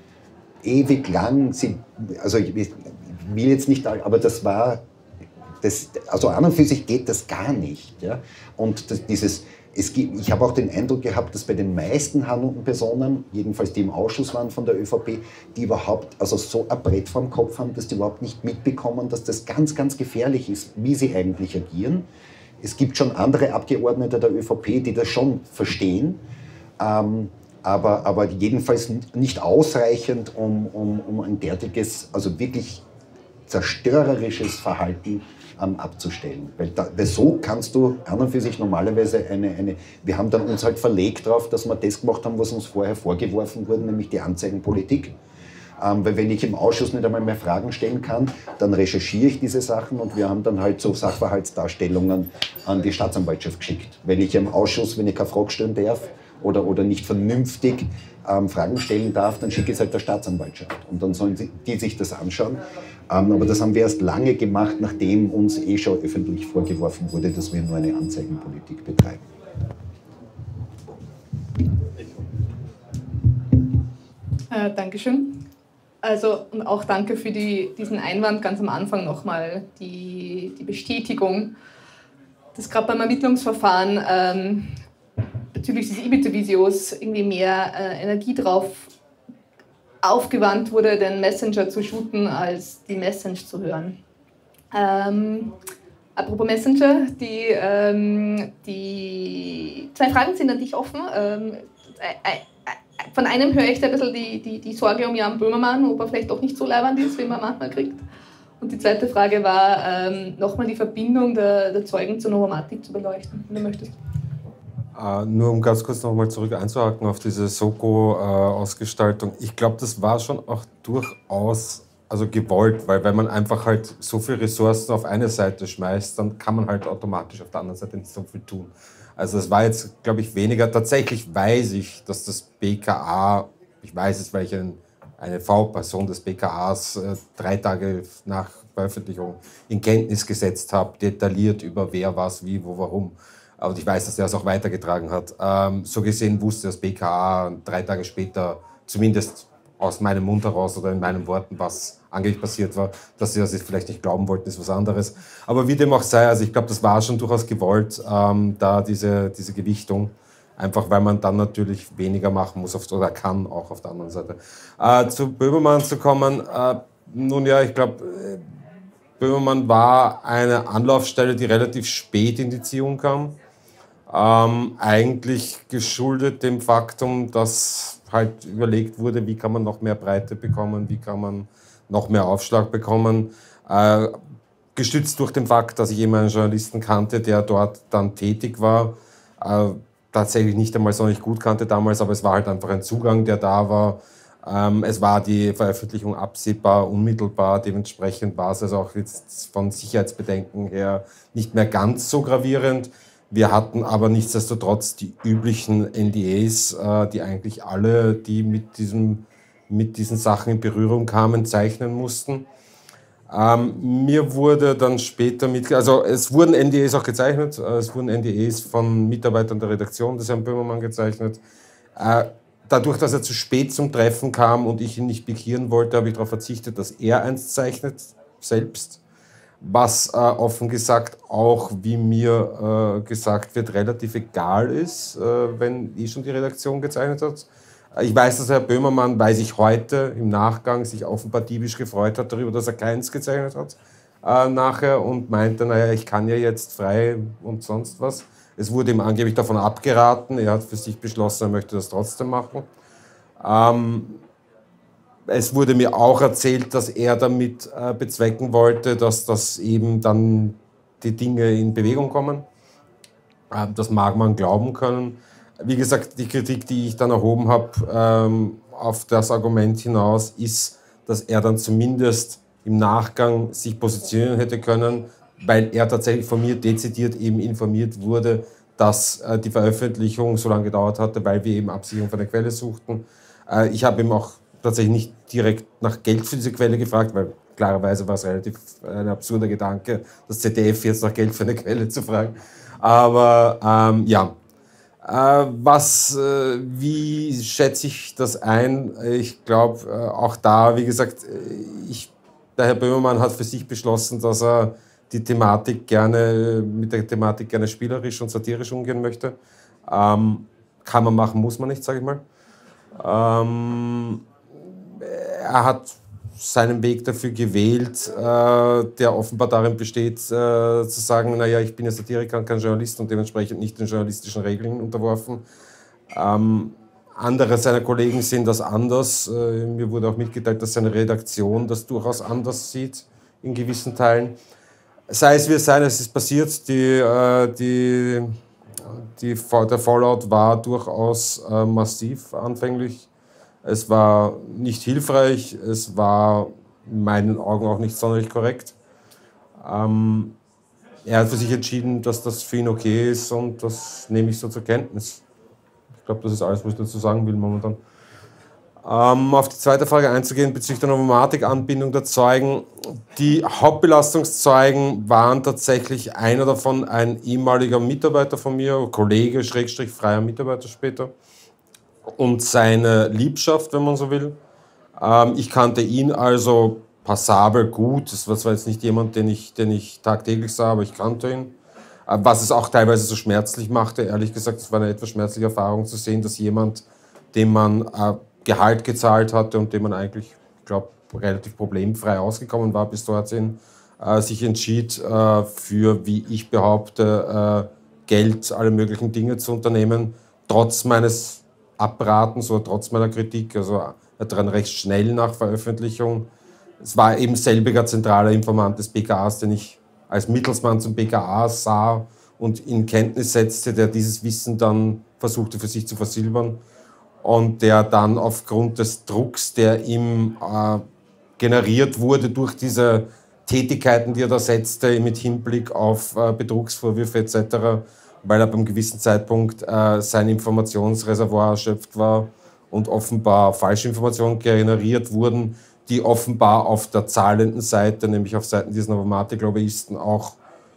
Ewig lang, sie, also ich will jetzt nicht, aber das war, das, also an und für sich geht das gar nicht. Ja? Und das, dieses, es gibt, ich habe auch den Eindruck gehabt, dass bei den meisten handelnden Personen, jedenfalls die im Ausschuss waren von der ÖVP, die überhaupt also so ein Brett vorm Kopf haben, dass die überhaupt nicht mitbekommen, dass das ganz, ganz gefährlich ist, wie sie eigentlich agieren. Es gibt schon andere Abgeordnete der ÖVP, die das schon verstehen, ähm, aber, aber jedenfalls nicht ausreichend, um, um, um ein derartiges, also wirklich zerstörerisches Verhalten ähm, abzustellen. Weil, da, weil so kannst du an und für sich normalerweise eine, eine... Wir haben dann uns halt verlegt darauf, dass wir das gemacht haben, was uns vorher vorgeworfen wurde, nämlich die Anzeigenpolitik. Ähm, weil wenn ich im Ausschuss nicht einmal mehr Fragen stellen kann, dann recherchiere ich diese Sachen und wir haben dann halt so Sachverhaltsdarstellungen an die Staatsanwaltschaft geschickt. Wenn ich im Ausschuss, wenn ich keine Frage stellen darf oder, oder nicht vernünftig ähm, Fragen stellen darf, dann schicke ich es halt der Staatsanwaltschaft. Und dann sollen sie, die sich das anschauen. Ähm, aber das haben wir erst lange gemacht, nachdem uns eh schon öffentlich vorgeworfen wurde, dass wir nur eine Anzeigenpolitik betreiben. Äh, Dankeschön. Also, und auch danke für die, diesen Einwand ganz am Anfang nochmal, die, die Bestätigung, dass gerade beim Ermittlungsverfahren ähm, bezüglich des Ibiza-Videos irgendwie mehr äh, Energie drauf aufgewandt wurde, den Messenger zu shooten, als die Message zu hören. Ähm, apropos Messenger, die, ähm, die zwei Fragen sind an dich offen. Ähm, äh, äh, Von einem höre ich da ein bisschen die, die, die Sorge um Jan Böhmermann, ob er vielleicht doch nicht so leibend ist, wie man manchmal kriegt. Und die zweite Frage war, ähm, nochmal die Verbindung der, der Zeugen zur Novomatic zu beleuchten, wenn du möchtest. Äh, nur um ganz kurz nochmal zurück einzuhaken auf diese Soko-Ausgestaltung. Äh, ich glaube, das war schon auch durchaus also gewollt, weil wenn man einfach halt so viele Ressourcen auf eine Seite schmeißt, dann kann man halt automatisch auf der anderen Seite nicht so viel tun. Also es war jetzt, glaube ich, weniger. Tatsächlich weiß ich, dass das B K A, ich weiß es, weil ich ein, eine V-Person des B K As äh, drei Tage nach Veröffentlichung in Kenntnis gesetzt habe, detailliert über wer, was, wie, wo, warum. Und ich weiß, dass der es auch weitergetragen hat. Ähm, so gesehen wusste das B K A drei Tage später, zumindest aus meinem Mund heraus oder in meinen Worten, was angeblich passiert war. Dass sie das jetzt vielleicht nicht glauben wollten, ist was anderes. Aber wie dem auch sei, also ich glaube, das war schon durchaus gewollt, ähm, da diese, diese Gewichtung. Einfach weil man dann natürlich weniger machen muss auf, oder kann auch auf der anderen Seite. Äh, zu Böhmermann zu kommen, äh, nun ja, ich glaube, Böhmermann war eine Anlaufstelle, die relativ spät in die Ziehung kam. Ähm, eigentlich geschuldet dem Faktum, dass halt überlegt wurde, wie kann man noch mehr Breite bekommen, wie kann man noch mehr Aufschlag bekommen. Äh, gestützt durch den Fakt, dass ich eben einen Journalisten kannte, der dort dann tätig war. Äh, tatsächlich nicht einmal so nicht gut kannte damals, aber es war halt einfach ein Zugang, der da war. Ähm, es war die Veröffentlichung absehbar, unmittelbar. Dementsprechend war es also auch jetzt von Sicherheitsbedenken her nicht mehr ganz so gravierend. Wir hatten aber nichtsdestotrotz die üblichen N D As, äh, die eigentlich alle, die mit, diesem, mit diesen Sachen in Berührung kamen, zeichnen mussten. Ähm, mir wurde dann später mit, also es wurden N D As auch gezeichnet, äh, es wurden N D As von Mitarbeitern der Redaktion des Herrn Böhmermann gezeichnet. Äh, dadurch, dass er zu spät zum Treffen kam und ich ihn nicht pikieren wollte, habe ich darauf verzichtet, dass er eins zeichnet, selbst. Was äh, offen gesagt auch, wie mir äh, gesagt wird, relativ egal ist, äh, wenn eh schon die Redaktion gezeichnet hat. Ich weiß, dass Herr Böhmermann, weiß ich heute im Nachgang, sich offenbar diebisch gefreut hat darüber, dass er keins gezeichnet hat äh, nachher und meinte, naja, ich kann ja jetzt frei und sonst was. Es wurde ihm angeblich davon abgeraten, er hat für sich beschlossen, er möchte das trotzdem machen. Ähm, Es wurde mir auch erzählt, dass er damit äh, bezwecken wollte, dass das eben dann die Dinge in Bewegung kommen. Ähm, das mag man glauben können. Wie gesagt, die Kritik, die ich dann erhoben habe, ähm, auf das Argument hinaus, ist, dass er dann zumindest im Nachgang sich positionieren hätte können, weil er tatsächlich von mir dezidiert eben informiert wurde, dass äh, die Veröffentlichung so lange gedauert hatte, weil wir eben Absicherung von der Quelle suchten. Äh, ich habe ihm auch tatsächlich nicht direkt nach Geld für diese Quelle gefragt, weil klarerweise war es relativ ein absurder Gedanke, das Z D F jetzt nach Geld für eine Quelle zu fragen. Aber ähm, ja, äh, was, äh, wie schätze ich das ein? Ich glaube, äh, auch da, wie gesagt, ich, der Herr Böhmermann hat für sich beschlossen, dass er die Thematik gerne, mit der Thematik gerne spielerisch und satirisch umgehen möchte. Ähm, kann man machen, muss man nicht, sage ich mal. Ähm, Er hat seinen Weg dafür gewählt, äh, der offenbar darin besteht, äh, zu sagen, naja, ich bin ja Satiriker und kein Journalist und dementsprechend nicht den journalistischen Regeln unterworfen. Ähm, andere seiner Kollegen sehen das anders. Äh, mir wurde auch mitgeteilt, dass seine Redaktion das durchaus anders sieht, in gewissen Teilen. Sei es wie es sei, es ist passiert, die, äh, die, die, der Fallout war durchaus äh, massiv anfänglich. Es war nicht hilfreich, es war in meinen Augen auch nicht sonderlich korrekt. Ähm, er hat für sich entschieden, dass das für ihn okay ist und das nehme ich so zur Kenntnis. Ich glaube, das ist alles, was ich dazu sagen will momentan. Ähm, auf die zweite Frage einzugehen bezüglich der Novomatic-Anbindung der Zeugen. Die Hauptbelastungszeugen waren tatsächlich einer davon, ein ehemaliger Mitarbeiter von mir, Kollege, Schrägstrich, freier Mitarbeiter später, und seine Liebschaft, wenn man so will. Ähm, ich kannte ihn also passabel gut. Das war zwar jetzt nicht jemand, den ich, den ich tagtäglich sah, aber ich kannte ihn. Äh, was es auch teilweise so schmerzlich machte, ehrlich gesagt, es war eine etwas schmerzliche Erfahrung zu sehen, dass jemand, dem man äh, Gehalt gezahlt hatte und dem man eigentlich, ich glaube, relativ problemfrei ausgekommen war bis dorthin, äh, sich entschied, äh, für, wie ich behaupte, äh, Geld, alle möglichen Dinge zu unternehmen, trotz meines Abratens oder trotz meiner Kritik. Also er hat dann recht schnell nach Veröffentlichung, es war eben selbiger zentraler Informant des B K As, den ich als Mittelsmann zum B K A sah und in Kenntnis setzte, der dieses Wissen dann versuchte für sich zu versilbern. Und der dann aufgrund des Drucks, der ihm äh, generiert wurde durch diese Tätigkeiten, die er da setzte, mit Hinblick auf äh, Betrugsvorwürfe et cetera, weil er beim gewissen Zeitpunkt äh, sein Informationsreservoir erschöpft war und offenbar Falschinformationen generiert wurden, die offenbar auf der zahlenden Seite, nämlich auf Seiten dieser Novomatic-Lobbyisten, auch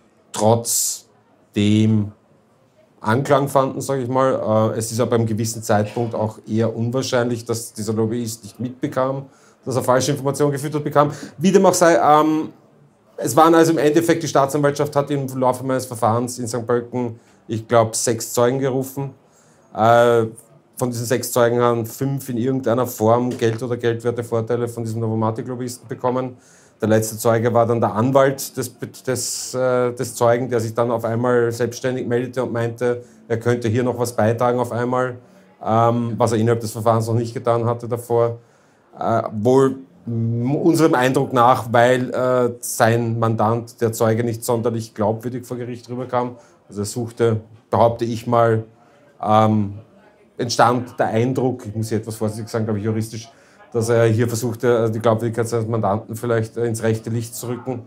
trotz dem Anklang fanden, sage ich mal. Es ist aber beim gewissen Zeitpunkt auch eher unwahrscheinlich, dass dieser Lobbyist nicht mitbekam, dass er falsche Informationen gefüttert bekam. Wie dem auch sei, ähm, es waren also im Endeffekt, die Staatsanwaltschaft hat im Laufe meines Verfahrens in Sankt Pölten, ich glaube, sechs Zeugen gerufen. Äh, von diesen sechs Zeugen haben fünf in irgendeiner Form Geld oder Geldwertevorteile von diesem Novomatic-Lobbyisten bekommen. Der letzte Zeuge war dann der Anwalt des, des, äh, des Zeugen, der sich dann auf einmal selbstständig meldete und meinte, er könnte hier noch was beitragen auf einmal, ähm, was er innerhalb des Verfahrens noch nicht getan hatte davor. Äh, wohl unserem Eindruck nach, weil äh, sein Mandant, der Zeuge, nicht sonderlich glaubwürdig vor Gericht rüberkam. Also er suchte, behaupte ich mal, ähm, entstand der Eindruck, ich muss hier etwas vorsichtig sagen, glaube ich juristisch, dass er hier versuchte, die Glaubwürdigkeit seines Mandanten vielleicht ins rechte Licht zu rücken.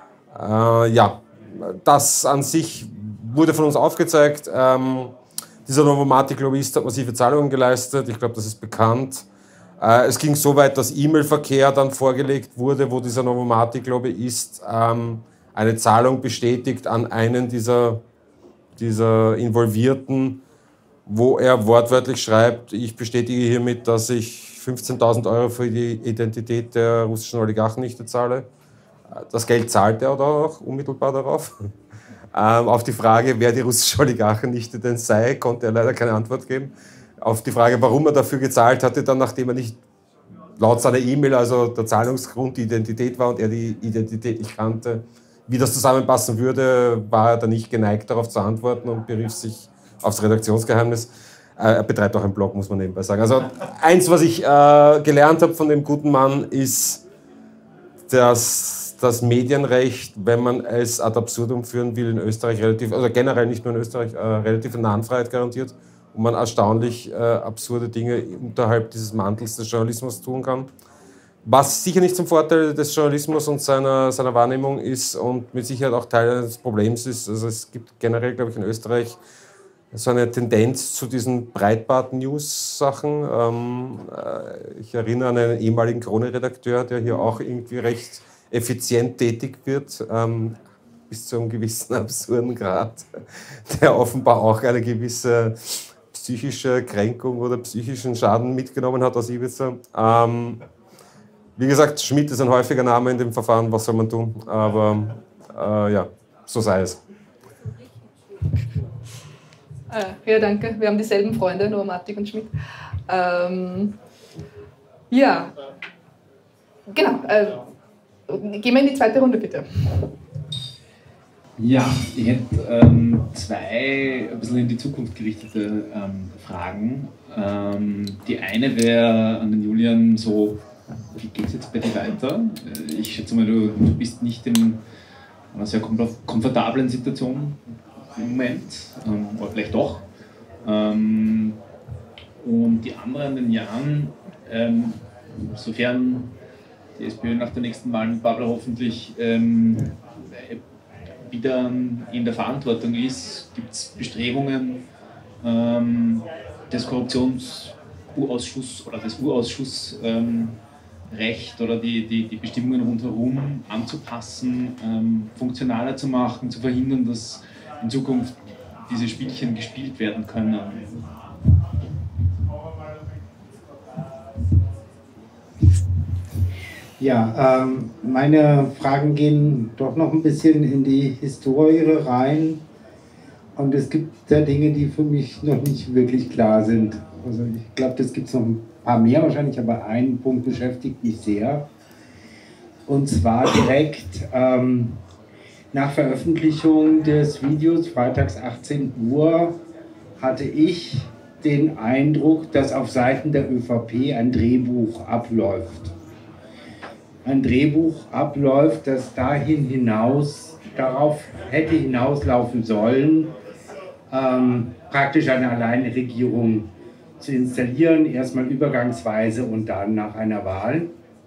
Äh, ja, das an sich wurde von uns aufgezeigt. Ähm, dieser Novomatic-Lobbyist hat massive Zahlungen geleistet, ich glaube, das ist bekannt. Äh, es ging so weit, dass E-Mail-Verkehr dann vorgelegt wurde, wo dieser Novomatic-Lobbyist ähm, eine Zahlung bestätigt an einen dieser, dieser Involvierten, wo er wortwörtlich schreibt, ich bestätige hiermit, dass ich fünfzehntausend Euro für die Identität der russischen Oligarchennichte zahle. Das Geld zahlt er auch unmittelbar darauf. Ähm, auf die Frage, wer die russische Oligarchennichte denn sei, konnte er leider keine Antwort geben. Auf die Frage, warum er dafür gezahlt hatte, dann nachdem er nicht laut seiner E-Mail, also der Zahlungsgrund die Identität war und er die Identität nicht kannte, wie das zusammenpassen würde, war er dann nicht geneigt, darauf zu antworten und berief sich aufs Redaktionsgeheimnis. Er betreibt auch einen Blog, muss man nebenbei sagen. Also eins, was ich äh, gelernt habe von dem guten Mann, ist, dass das Medienrecht, wenn man es ad absurdum führen will, in Österreich relativ, also generell nicht nur in Österreich, äh, relativ Nahenfreiheit garantiert und man erstaunlich äh, absurde Dinge unterhalb dieses Mantels des Journalismus tun kann. Was sicher nicht zum Vorteil des Journalismus und seiner, seiner Wahrnehmung ist und mit Sicherheit auch Teil des Problems ist. Also es gibt generell, glaube ich, in Österreich so eine Tendenz zu diesen Breitbart-News-Sachen. Ähm, äh, ich erinnere an einen ehemaligen Krone-Redakteur, der hier auch irgendwie recht effizient tätig wird, ähm, bis zu einem gewissen absurden Grad, der offenbar auch eine gewisse psychische Kränkung oder psychischen Schaden mitgenommen hat aus Ibiza. Ähm, wie gesagt, Schmidt ist ein häufiger Name in dem Verfahren, was soll man tun? Aber äh, ja, so sei es. Ja, danke. Wir haben dieselben Freunde, Novomatic und Schmidt. Ähm, ja, genau. Äh, gehen wir in die zweite Runde, bitte. Ja, ich hätte ähm, zwei ein bisschen in die Zukunft gerichtete ähm, Fragen. Ähm, die eine wäre an den Julian so, wie geht es jetzt bei dir weiter? Ich schätze mal, du, du bist nicht in einer sehr komfortablen Situation im Moment, ähm, oder vielleicht doch. Ähm, und die andere an den Jahren, ähm, sofern die SPÖ nach der nächsten Wahl mit Babler hoffentlich ähm, wieder in der Verantwortung ist, gibt es Bestrebungen, ähm, des Korruptions-U-Ausschuss oder des U-Ausschuss ähm, Recht oder die, die, die Bestimmungen rundherum anzupassen, ähm, funktionaler zu machen, zu verhindern, dass in Zukunft diese Spielchen gespielt werden können. Ja, ähm, meine Fragen gehen doch noch ein bisschen in die Historie rein. Und es gibt da Dinge, die für mich noch nicht wirklich klar sind. Also ich glaube, das gibt es noch ein paar mehr wahrscheinlich, aber ein Punkt beschäftigt mich sehr. Und zwar direkt ähm, nach Veröffentlichung des Videos, freitags achtzehn Uhr, hatte ich den Eindruck, dass auf Seiten der ÖVP ein Drehbuch abläuft. Ein Drehbuch abläuft, das dahin hinaus, darauf hätte hinauslaufen sollen, ähm, praktisch eine Alleinregierung zu installieren, erstmal übergangsweise und dann nach einer Wahl.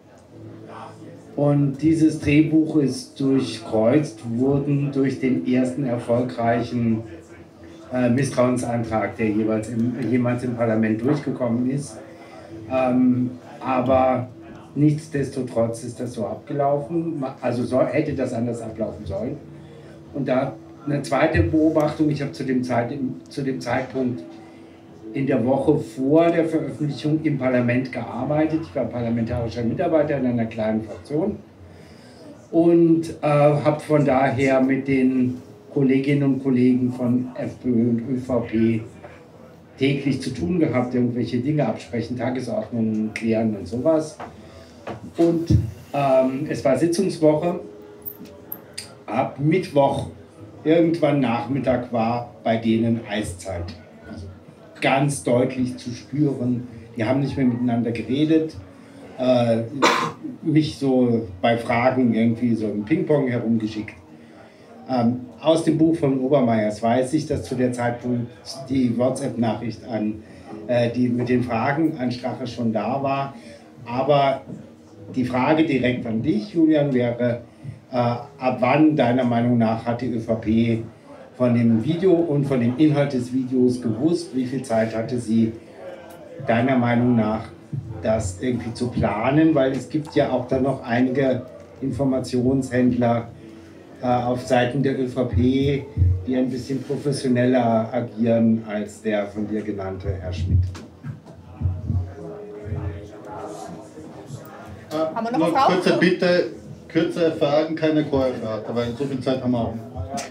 Und dieses Drehbuch ist durchkreuzt worden durch den ersten erfolgreichen äh, Misstrauensantrag, der jeweils im, jemals im Parlament durchgekommen ist. Ähm, aber nichtsdestotrotz ist das so abgelaufen, also so, hätte das anders ablaufen sollen. Und da eine zweite Beobachtung, ich habe zu dem, Zeit, zu dem Zeitpunkt in der Woche vor der Veröffentlichung im Parlament gearbeitet. Ich war parlamentarischer Mitarbeiter in einer kleinen Fraktion und äh, habe von daher mit den Kolleginnen und Kollegen von FPÖ und ÖVP täglich zu tun gehabt, irgendwelche Dinge absprechen, Tagesordnungen klären und sowas. Und ähm, es war Sitzungswoche. Ab Mittwoch, irgendwann Nachmittag, war bei denen Eiszeit. Also ganz deutlich zu spüren. Die haben nicht mehr miteinander geredet. Äh, mich so bei Fragen irgendwie so im Ping-Pong herumgeschickt. Ähm, aus dem Buch von Obermeyers weiß ich, dass zu der Zeitpunkt die WhatsApp-Nachricht an äh, die mit den Fragen an Strache schon da war. Aber die Frage direkt an dich, Julian, wäre, äh, ab wann deiner Meinung nach hat die ÖVP von dem Video und von dem Inhalt des Videos gewusst? Wie viel Zeit hatte sie deiner Meinung nach, das irgendwie zu planen? Weil es gibt ja auch dann noch einige Informationshändler äh, auf Seiten der ÖVP, die ein bisschen professioneller agieren als der von dir genannte Herr Schmidt. Haben wir noch Nur eine Frage? kurze Bitte, kürzere Fragen, keine Choreografie, weil so viel Zeit haben wir auch.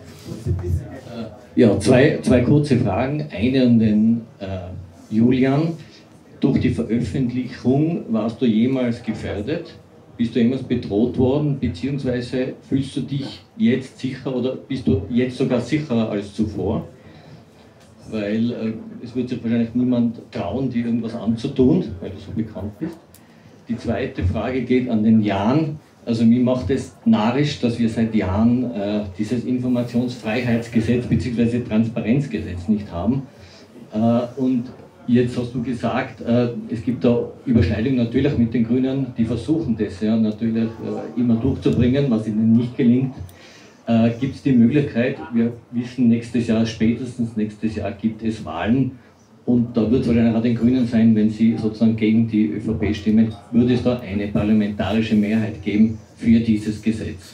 Ja, zwei, zwei kurze Fragen. Eine an den äh, Julian. Durch die Veröffentlichung warst du jemals gefährdet? Bist du jemals bedroht worden? Beziehungsweise fühlst du dich jetzt sicher oder bist du jetzt sogar sicherer als zuvor? Weil äh, es wird sich wahrscheinlich niemand trauen, dir irgendwas anzutun, weil du so bekannt bist. Die zweite Frage geht an den Jan. Also mir macht es narrisch, dass wir seit Jahren äh, dieses Informationsfreiheitsgesetz bzw. Transparenzgesetz nicht haben. Äh, und jetzt hast du gesagt, äh, es gibt da Überschneidungen natürlich mit den Grünen, die versuchen das ja natürlich äh, immer durchzubringen, was ihnen nicht gelingt. Äh, gibt es die Möglichkeit, wir wissen nächstes Jahr, spätestens nächstes Jahr gibt es Wahlen. Und da wird es wahrscheinlich auch den Grünen sein, wenn sie sozusagen gegen die ÖVP stimmen, würde es da eine parlamentarische Mehrheit geben für dieses Gesetz.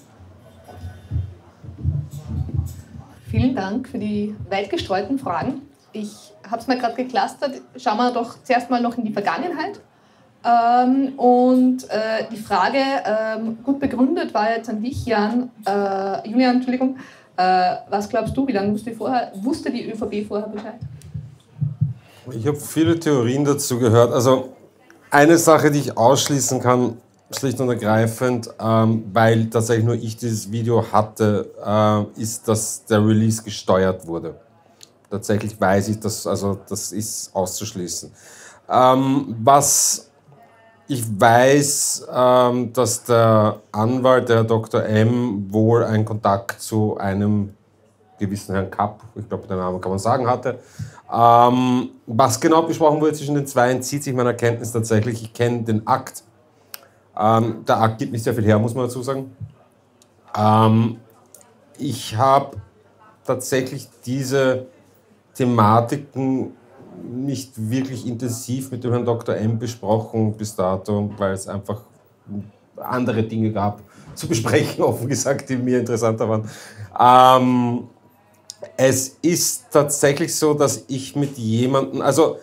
Vielen Dank für die weit gestreuten Fragen. Ich habe es mal gerade geclustert. Schauen wir doch zuerst mal noch in die Vergangenheit. Ähm, und äh, die Frage, ähm, gut begründet, war jetzt an dich, Jan, äh, Julian, Entschuldigung. Äh, was glaubst du, wie lange wusste die, vorher, wusste die ÖVP vorher Bescheid? Ich habe viele Theorien dazu gehört. Also eine Sache, die ich ausschließen kann, schlicht und ergreifend, ähm, weil tatsächlich nur ich dieses Video hatte, äh, ist, dass der Release gesteuert wurde. Tatsächlich weiß ich, dass, also das ist auszuschließen. Ähm, was ich weiß, ähm, dass der Anwalt, der Doktor M, wohl einen Kontakt zu einem gewissen Herrn Kapp, ich glaube, den Namen kann man sagen, hatte. Ähm, was genau besprochen wurde zwischen den zwei, entzieht sich meiner Erkenntnis tatsächlich. Ich kenne den Akt. Ähm, der Akt gibt nicht sehr viel her, muss man dazu sagen. Ähm, ich habe tatsächlich diese Thematiken nicht wirklich intensiv mit dem Herrn Doktor M besprochen bis dato, weil es einfach andere Dinge gab zu besprechen, offen gesagt, die mir interessanter waren. Ähm, es ist tatsächlich so, dass ich mit jemandem, also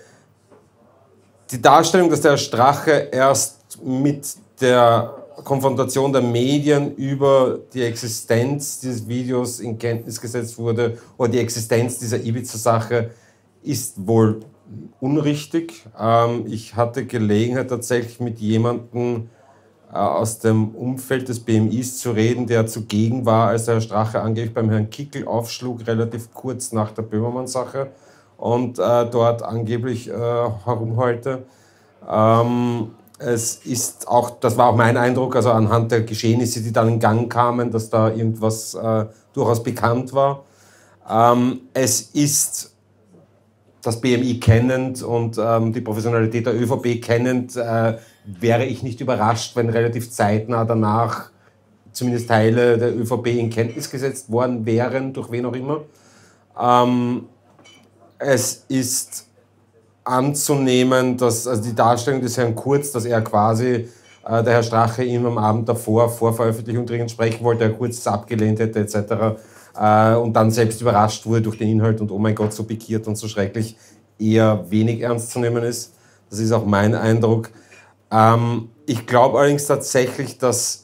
die Darstellung, dass der Herr Strache erst mit der Konfrontation der Medien über die Existenz dieses Videos in Kenntnis gesetzt wurde oder die Existenz dieser Ibiza-Sache, ist wohl unrichtig. Ähm, ich hatte Gelegenheit, tatsächlich mit jemandem äh, aus dem Umfeld des B M Is zu reden, der zugegen war, als der Herr Strache angeblich beim Herrn Kickl aufschlug, relativ kurz nach der Böhmermann-Sache und äh, dort angeblich äh, herumheulte. Ähm, es ist auch, das war auch mein Eindruck, also anhand der Geschehnisse, die dann in Gang kamen, dass da irgendwas äh, durchaus bekannt war. Ähm, es ist das B M I kennend und ähm, die Professionalität der ÖVP kennend, äh, wäre ich nicht überrascht, wenn relativ zeitnah danach zumindest Teile der ÖVP in Kenntnis gesetzt worden wären, durch wen auch immer. Ähm, es ist anzunehmen, dass also die Darstellung des Herrn Kurz, dass er quasi, äh, der Herr Strache ihm am Abend davor, vor Veröffentlichung dringend sprechen wollte, Herr Kurz es abgelehnt hätte et cetera, und dann selbst überrascht wurde durch den Inhalt und oh mein Gott, so pikiert und so schrecklich, eher wenig ernst zu nehmen ist. Das ist auch mein Eindruck. Ähm, ich glaube allerdings tatsächlich, dass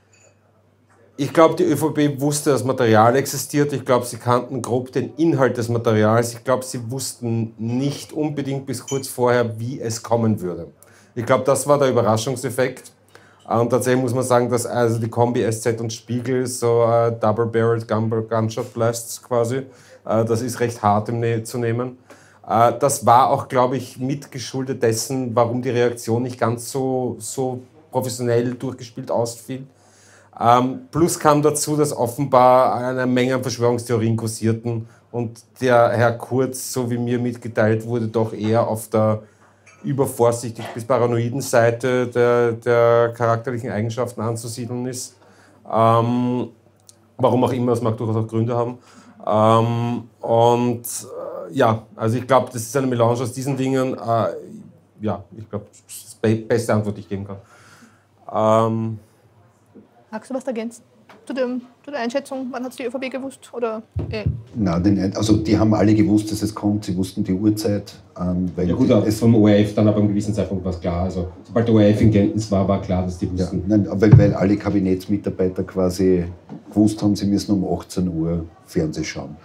ich glaube, die ÖVP wusste, dass Material existiert. Ich glaube, sie kannten grob den Inhalt des Materials. Ich glaube, sie wussten nicht unbedingt bis kurz vorher, wie es kommen würde. Ich glaube, das war der Überraschungseffekt. Und tatsächlich muss man sagen, dass also die Kombi S Z und Spiegel, so uh, Double-Barreled Gunshot Blasts quasi, uh, das ist recht hart im ne- zu nehmen. Uh, das war auch, glaube ich, mitgeschuldet dessen, warum die Reaktion nicht ganz so, so professionell durchgespielt ausfiel. Um, plus kam dazu, dass offenbar eine Menge an Verschwörungstheorien kursierten und der Herr Kurz, so wie mir mitgeteilt wurde, doch eher auf der übervorsichtig bis paranoiden Seite der, der charakterlichen Eigenschaften anzusiedeln ist. Ähm, warum auch immer, es mag durchaus auch Gründe haben. Ähm, und äh, ja, also ich glaube, das ist eine Melange aus diesen Dingen. Äh, ja, ich glaube, das ist die beste Antwort, die ich geben kann. Ähm, Magst du was ergänzen zu, dem, zu der Einschätzung? Wann hat es die ÖVP gewusst? Oder, äh? Nein, den, also die haben alle gewusst, dass es kommt. Sie wussten die Uhrzeit. Ähm, weil ja gut, es vom O R F dann aber einem gewissen Zeitpunkt war es klar. Also sobald der O R F in Kenntnis war, war klar, dass die wussten. Ja, nein, weil, weil alle Kabinettsmitarbeiter quasi gewusst haben, sie müssen um achtzehn Uhr Fernsehen schauen.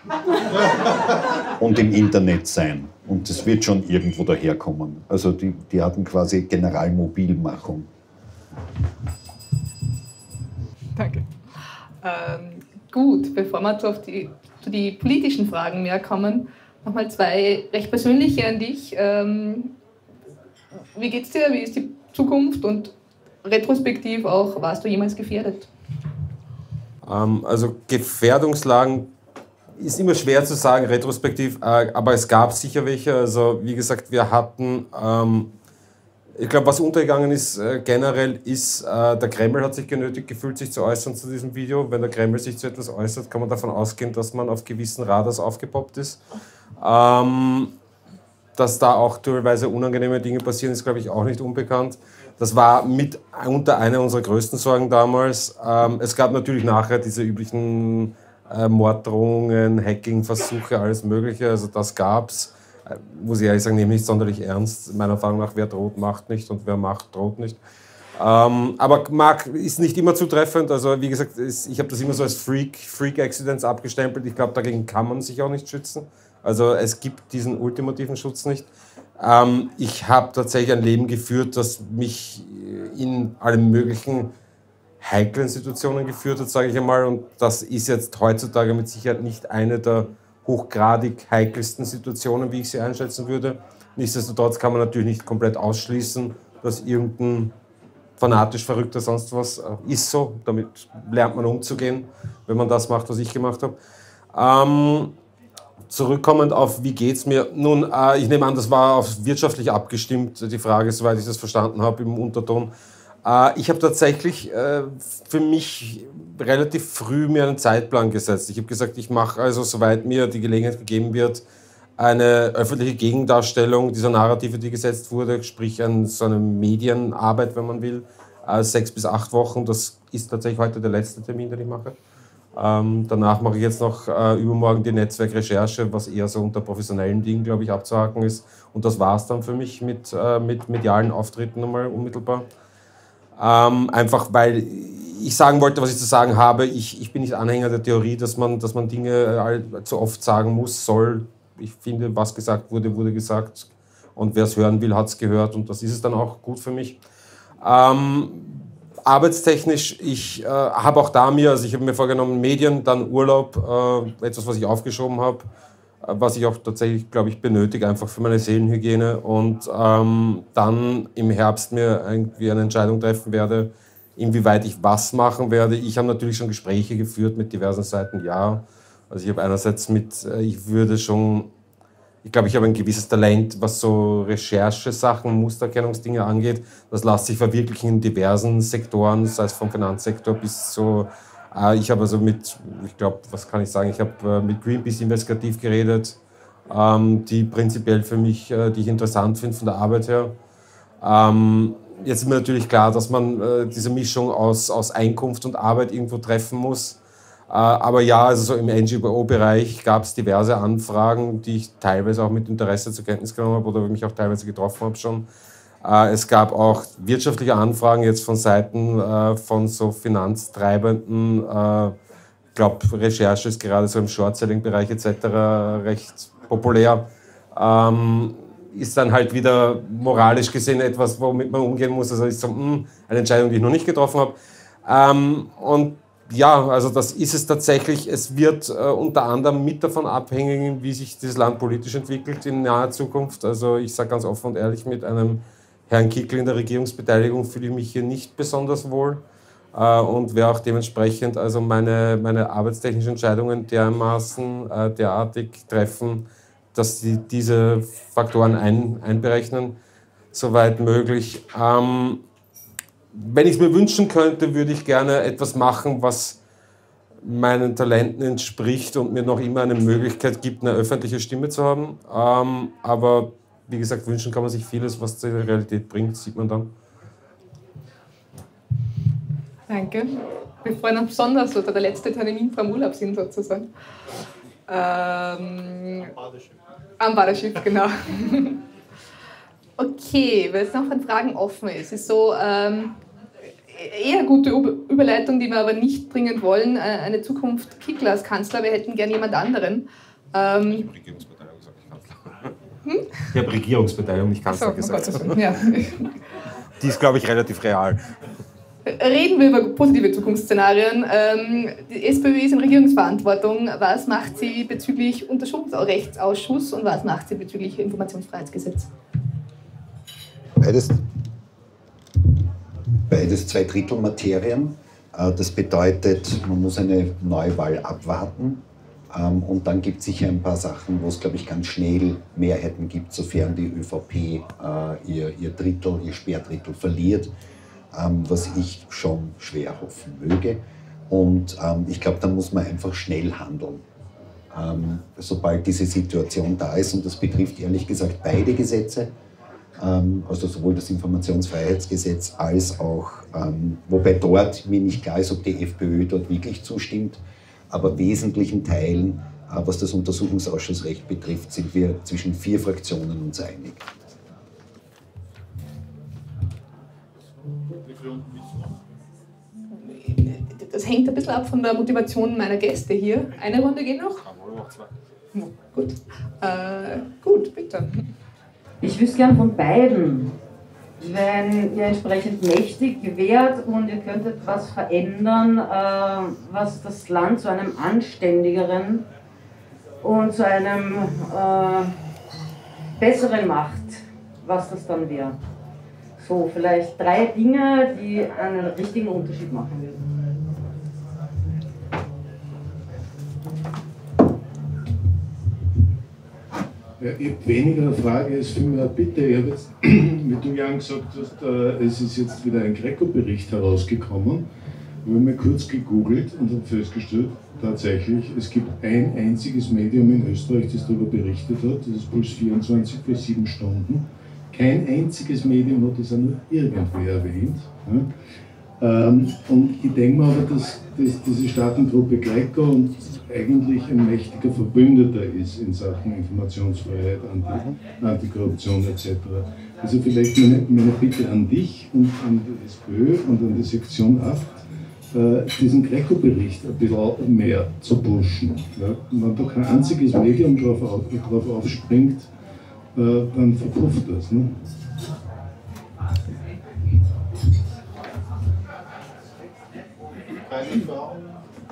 Und im Internet sein. Und das wird schon irgendwo daherkommen. Also die, die hatten quasi Generalmobilmachung. Danke. Ähm, gut, bevor wir zu, auf die, zu die politischen Fragen mehr kommen, nochmal zwei recht persönliche an dich. Ähm, wie geht's dir? Wie ist die Zukunft? Und retrospektiv auch, warst du jemals gefährdet? Ähm, also Gefährdungslagen ist immer schwer zu sagen, retrospektiv, äh, aber es gab sicher welche. Also wie gesagt, wir hatten... Ähm, Ich glaube, was untergegangen ist äh, generell, ist, äh, der Kreml hat sich genötigt gefühlt, sich zu äußern zu diesem Video. Wenn der Kreml sich zu etwas äußert, kann man davon ausgehen, dass man auf gewissen Radars aufgepoppt ist. Ähm, dass da auch teilweise unangenehme Dinge passieren, ist, glaube ich, auch nicht unbekannt. Das war mit unter einer unserer größten Sorgen damals. Ähm, es gab natürlich nachher diese üblichen äh, Morddrohungen, Hacking-Versuche, alles Mögliche. Also das gab's. Muss ich ehrlich sagen, nehme nicht sonderlich ernst. Meiner Erfahrung nach, wer droht, macht nicht und wer macht, droht nicht. Ähm, aber mag, ist nicht immer zutreffend. Also wie gesagt, ist, ich habe das immer so als Freak, Freak-Accidents abgestempelt. Ich glaube, dagegen kann man sich auch nicht schützen. Also es gibt diesen ultimativen Schutz nicht. Ähm, ich habe tatsächlich ein Leben geführt, das mich in allen möglichen heiklen Situationen geführt hat, sage ich einmal. Und das ist jetzt heutzutage mit Sicherheit nicht eine der hochgradig heikelsten Situationen, wie ich sie einschätzen würde. Nichtsdestotrotz kann man natürlich nicht komplett ausschließen, dass irgendein fanatisch Verrückter sonst was ist so. Damit lernt man umzugehen, wenn man das macht, was ich gemacht habe. Ähm, zurückkommend auf, wie geht es mir? Nun, äh, ich nehme an, das war auf wirtschaftlich abgestimmt, die Frage, soweit ich das verstanden habe im Unterton. Äh, ich habe tatsächlich äh, für mich relativ früh mir einen Zeitplan gesetzt. Ich habe gesagt, ich mache also, soweit mir die Gelegenheit gegeben wird, eine öffentliche Gegendarstellung dieser Narrative, die gesetzt wurde, sprich an so eine Medienarbeit, wenn man will, äh, sechs bis acht Wochen. Das ist tatsächlich heute der letzte Termin, den ich mache. Ähm, danach mache ich jetzt noch äh, übermorgen die Netzwerkrecherche, was eher so unter professionellen Dingen, glaube ich, abzuhaken ist. Und das war es dann für mich mit, äh, mit medialen Auftritten nochmal unmittelbar. Ähm, einfach weil ich sagen wollte, was ich zu sagen habe. Ich, ich bin nicht Anhänger der Theorie, dass man, dass man Dinge äh, zu oft sagen muss, soll. Ich finde, was gesagt wurde, wurde gesagt. Und wer es hören will, hat es gehört. Und das ist es dann auch gut für mich. Ähm, Arbeitstechnisch, ich äh, habe auch da mir, also ich habe mir vorgenommen, Medien, dann Urlaub, äh, etwas, was ich aufgeschoben habe, äh, was ich auch tatsächlich, glaube ich, benötige, einfach für meine Seelenhygiene. Und ähm, dann im Herbst mir irgendwie eine Entscheidung treffen werde, inwieweit ich was machen werde. Ich habe natürlich schon Gespräche geführt mit diversen Seiten, ja. Also ich habe einerseits mit, äh, ich würde schon, ich glaube, ich habe ein gewisses Talent, was so Recherchesachen, Mustererkennungsdinge angeht. Das lässt sich verwirklichen in diversen Sektoren, sei es vom Finanzsektor bis so. Äh, ich habe also mit, ich glaube, was kann ich sagen, ich habe äh, mit Greenpeace investigativ geredet, ähm, die prinzipiell für mich, äh, die ich interessant finde von der Arbeit her. Ähm, jetzt ist mir natürlich klar, dass man äh, diese Mischung aus, aus Einkunft und Arbeit irgendwo treffen muss. Aber ja, also so im N G O-Bereich gab es diverse Anfragen, die ich teilweise auch mit Interesse zur Kenntnis genommen habe oder mich auch teilweise getroffen habe schon. Es gab auch wirtschaftliche Anfragen jetzt von Seiten von so Finanztreibenden. Ich glaube, Recherche ist gerade so im Short-Selling-Bereich et cetera recht populär. Ist dann halt wieder moralisch gesehen etwas, womit man umgehen muss. Also ist so mh, eine Entscheidung, die ich noch nicht getroffen habe. Und ja, also das ist es tatsächlich. Es wird äh, unter anderem mit davon abhängen, wie sich dieses Land politisch entwickelt in naher Zukunft. Also ich sage ganz offen und ehrlich, mit einem Herrn Kickl in der Regierungsbeteiligung fühle ich mich hier nicht besonders wohl äh, und werde auch dementsprechend also meine, meine arbeitstechnischen Entscheidungen dermaßen äh, derartig treffen, dass sie diese Faktoren ein, einberechnen, soweit möglich. Ähm, Wenn ich es mir wünschen könnte, würde ich gerne etwas machen, was meinen Talenten entspricht und mir noch immer eine Möglichkeit gibt, eine öffentliche Stimme zu haben. Ähm, aber wie gesagt, wünschen kann man sich vieles, was zur Realität bringt, sieht man dann. Danke. Wir freuen uns besonders, oder der letzte Termin vom Urlaub sind sozusagen. Ähm, am Badeschiff. Am Badeschiff, genau. Okay, weil es noch an Fragen offen ist, ist so ähm, eher gute Überleitung, die wir aber nicht dringend wollen. Eine Zukunft Kickl als Kanzler, wir hätten gerne jemand anderen. Ähm, ich habe Regierungsbeteiligung, sage ich Kanzler. Hm? Ich habe Regierungsbeteiligung, nicht Kanzler so, gesagt. Oh ja. Die ist, glaube ich, relativ real. Reden wir über positive Zukunftsszenarien. Ähm, die SPÖ ist in Regierungsverantwortung. Was macht sie bezüglich Untersuchungsrechtsausschuss und was macht sie bezüglich Informationsfreiheitsgesetz? Beides, beides zwei Drittel Materien. Das bedeutet, man muss eine Neuwahl abwarten. Und dann gibt es sicher ein paar Sachen, wo es, glaube ich, ganz schnell Mehrheiten gibt, sofern die ÖVP ihr, ihr Drittel, ihr Sperrdrittel verliert, was ich schon schwer hoffen möge. Und ich glaube, da muss man einfach schnell handeln, sobald diese Situation da ist. Und das betrifft ehrlich gesagt beide Gesetze. Also sowohl das Informationsfreiheitsgesetz als auch, ähm, wobei dort mir nicht klar ist, ob die FPÖ dort wirklich zustimmt, aber wesentlichen Teilen, äh, was das Untersuchungsausschussrecht betrifft, sind wir zwischen vier Fraktionen uns einig. Das hängt ein bisschen ab von der Motivation meiner Gäste hier. Eine Runde geht noch? Ja, gut. Äh, gut, bitte. Ich wüsste gern von beiden, wenn ihr entsprechend mächtig wärt und ihr könntet was verändern, äh, was das Land zu einem anständigeren und zu einem äh, besseren macht, was das dann wäre. So, vielleicht drei Dinge, die einen richtigen Unterschied machen würden. Ja, ich habe weniger eine Frage als vielmehr eine Bitte. Ich habe jetzt, wie du Jan gesagt hast, äh, es ist jetzt wieder ein Greco-Bericht herausgekommen. Ich habe mal kurz gegoogelt und habe festgestellt, tatsächlich, es gibt ein einziges Medium in Österreich, das darüber berichtet hat, das ist Puls vierundzwanzig für sieben Stunden. Kein einziges Medium hat das auch nur irgendwie erwähnt. Ja. Ähm, und ich denke mir aber, dass, dass diese Staatengruppe Greco und eigentlich ein mächtiger Verbündeter ist in Sachen Informationsfreiheit, Anti, Antikorruption et cetera. Also vielleicht meine, meine Bitte an dich und an die SPÖ und an die Sektion acht, äh, diesen Greco-Bericht ein bisschen mehr zu pushen. Ja? Wenn da kein einziges Medium drauf, auf, drauf aufspringt, äh, dann verpufft das. Ne? Keine Fragen?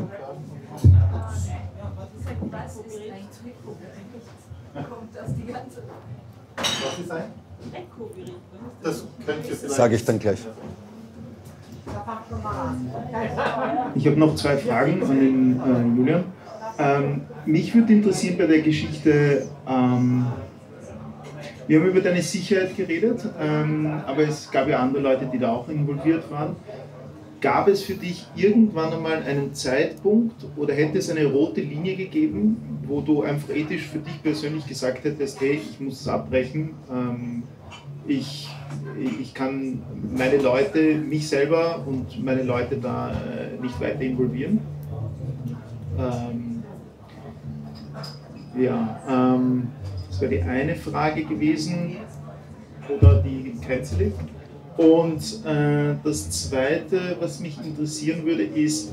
Was ist ein? Das könnt ihr vielleicht. Sage ich dann gleich. Ich habe noch zwei Fragen an den äh, Julian. Ähm, mich würde interessieren bei der Geschichte, ähm, wir haben über deine Sicherheit geredet, ähm, aber es gab ja andere Leute, die da auch involviert waren. Gab es für dich irgendwann einmal einen Zeitpunkt oder hätte es eine rote Linie gegeben, wo du einfach ethisch für dich persönlich gesagt hättest, hey, ich muss es abbrechen, ähm, ich, ich kann meine Leute, mich selber und meine Leute da äh, nicht weiter involvieren? Ähm, ja, ähm, das wäre die eine Frage gewesen, oder die Grenze liegt. Und äh, das Zweite, was mich interessieren würde, ist,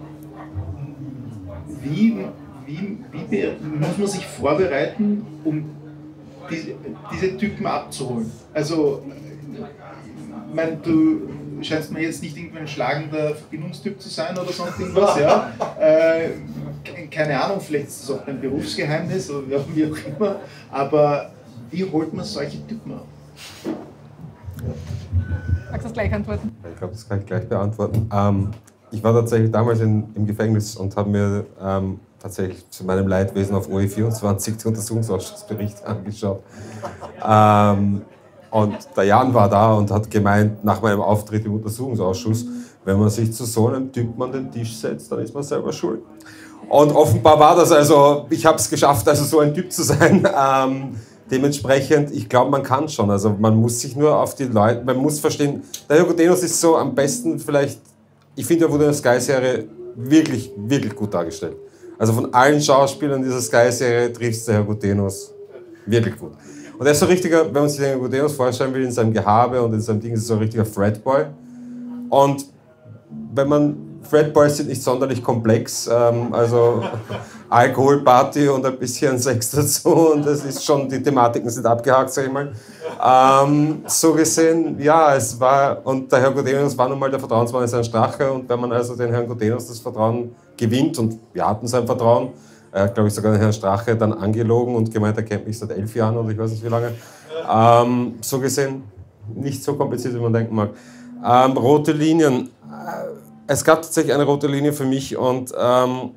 wie, wie, wie muss man sich vorbereiten, um die, diese Typen abzuholen? Also, ich meine, du scheinst mir jetzt nicht irgendwie ein schlagender Verbindungstyp zu sein oder sonst irgendwas, ja? Äh, keine Ahnung, vielleicht ist es auch ein Berufsgeheimnis oder wie auch immer, aber wie holt man solche Typen ab? Magst du das gleich antworten? Ich glaube, das kann ich gleich beantworten. Ähm, ich war tatsächlich damals in, im Gefängnis und habe mir ähm, tatsächlich zu meinem Leidwesen auf O E vierundzwanzig den Untersuchungsausschussbericht angeschaut. Ähm, und der Jan war da und hat gemeint, nach meinem Auftritt im Untersuchungsausschuss, wenn man sich zu so einem Typen an den Tisch setzt, dann ist man selber schuld. Und offenbar war das also, ich habe es geschafft, also so ein Typ zu sein. Ähm, Dementsprechend, ich glaube, man kann schon. Also man muss sich nur auf die Leute, man muss verstehen, der Hygodenos ist so am besten vielleicht, ich finde, er wurde in der Sky-Serie wirklich, wirklich gut dargestellt. Also von allen Schauspielern dieser Sky-Serie trifft der Hygodenos wirklich gut. Und er ist so ein richtiger, wenn man sich den Hygodenos vorstellen will, in seinem Gehabe und in seinem Ding, ist er so ein richtiger Fredboy. Und wenn man, Fredboys sind nicht sonderlich komplex, ähm, also Alkoholparty und ein bisschen Sex dazu und das ist schon, die Thematiken sind abgehakt, sag ich mal. Ähm, so gesehen, ja, es war, und der Herr Hygodenos war nun mal der Vertrauensmann in seinem Strache und wenn man also den Herrn Hygodenos das Vertrauen gewinnt und wir hatten sein Vertrauen, er hat, glaube ich, sogar den Herrn Strache dann angelogen und gemeint, er kennt mich seit elf Jahren oder ich weiß nicht wie lange. Ähm, so gesehen, nicht so kompliziert, wie man denken mag. Ähm, rote Linien. Es gab tatsächlich eine rote Linie für mich und ähm,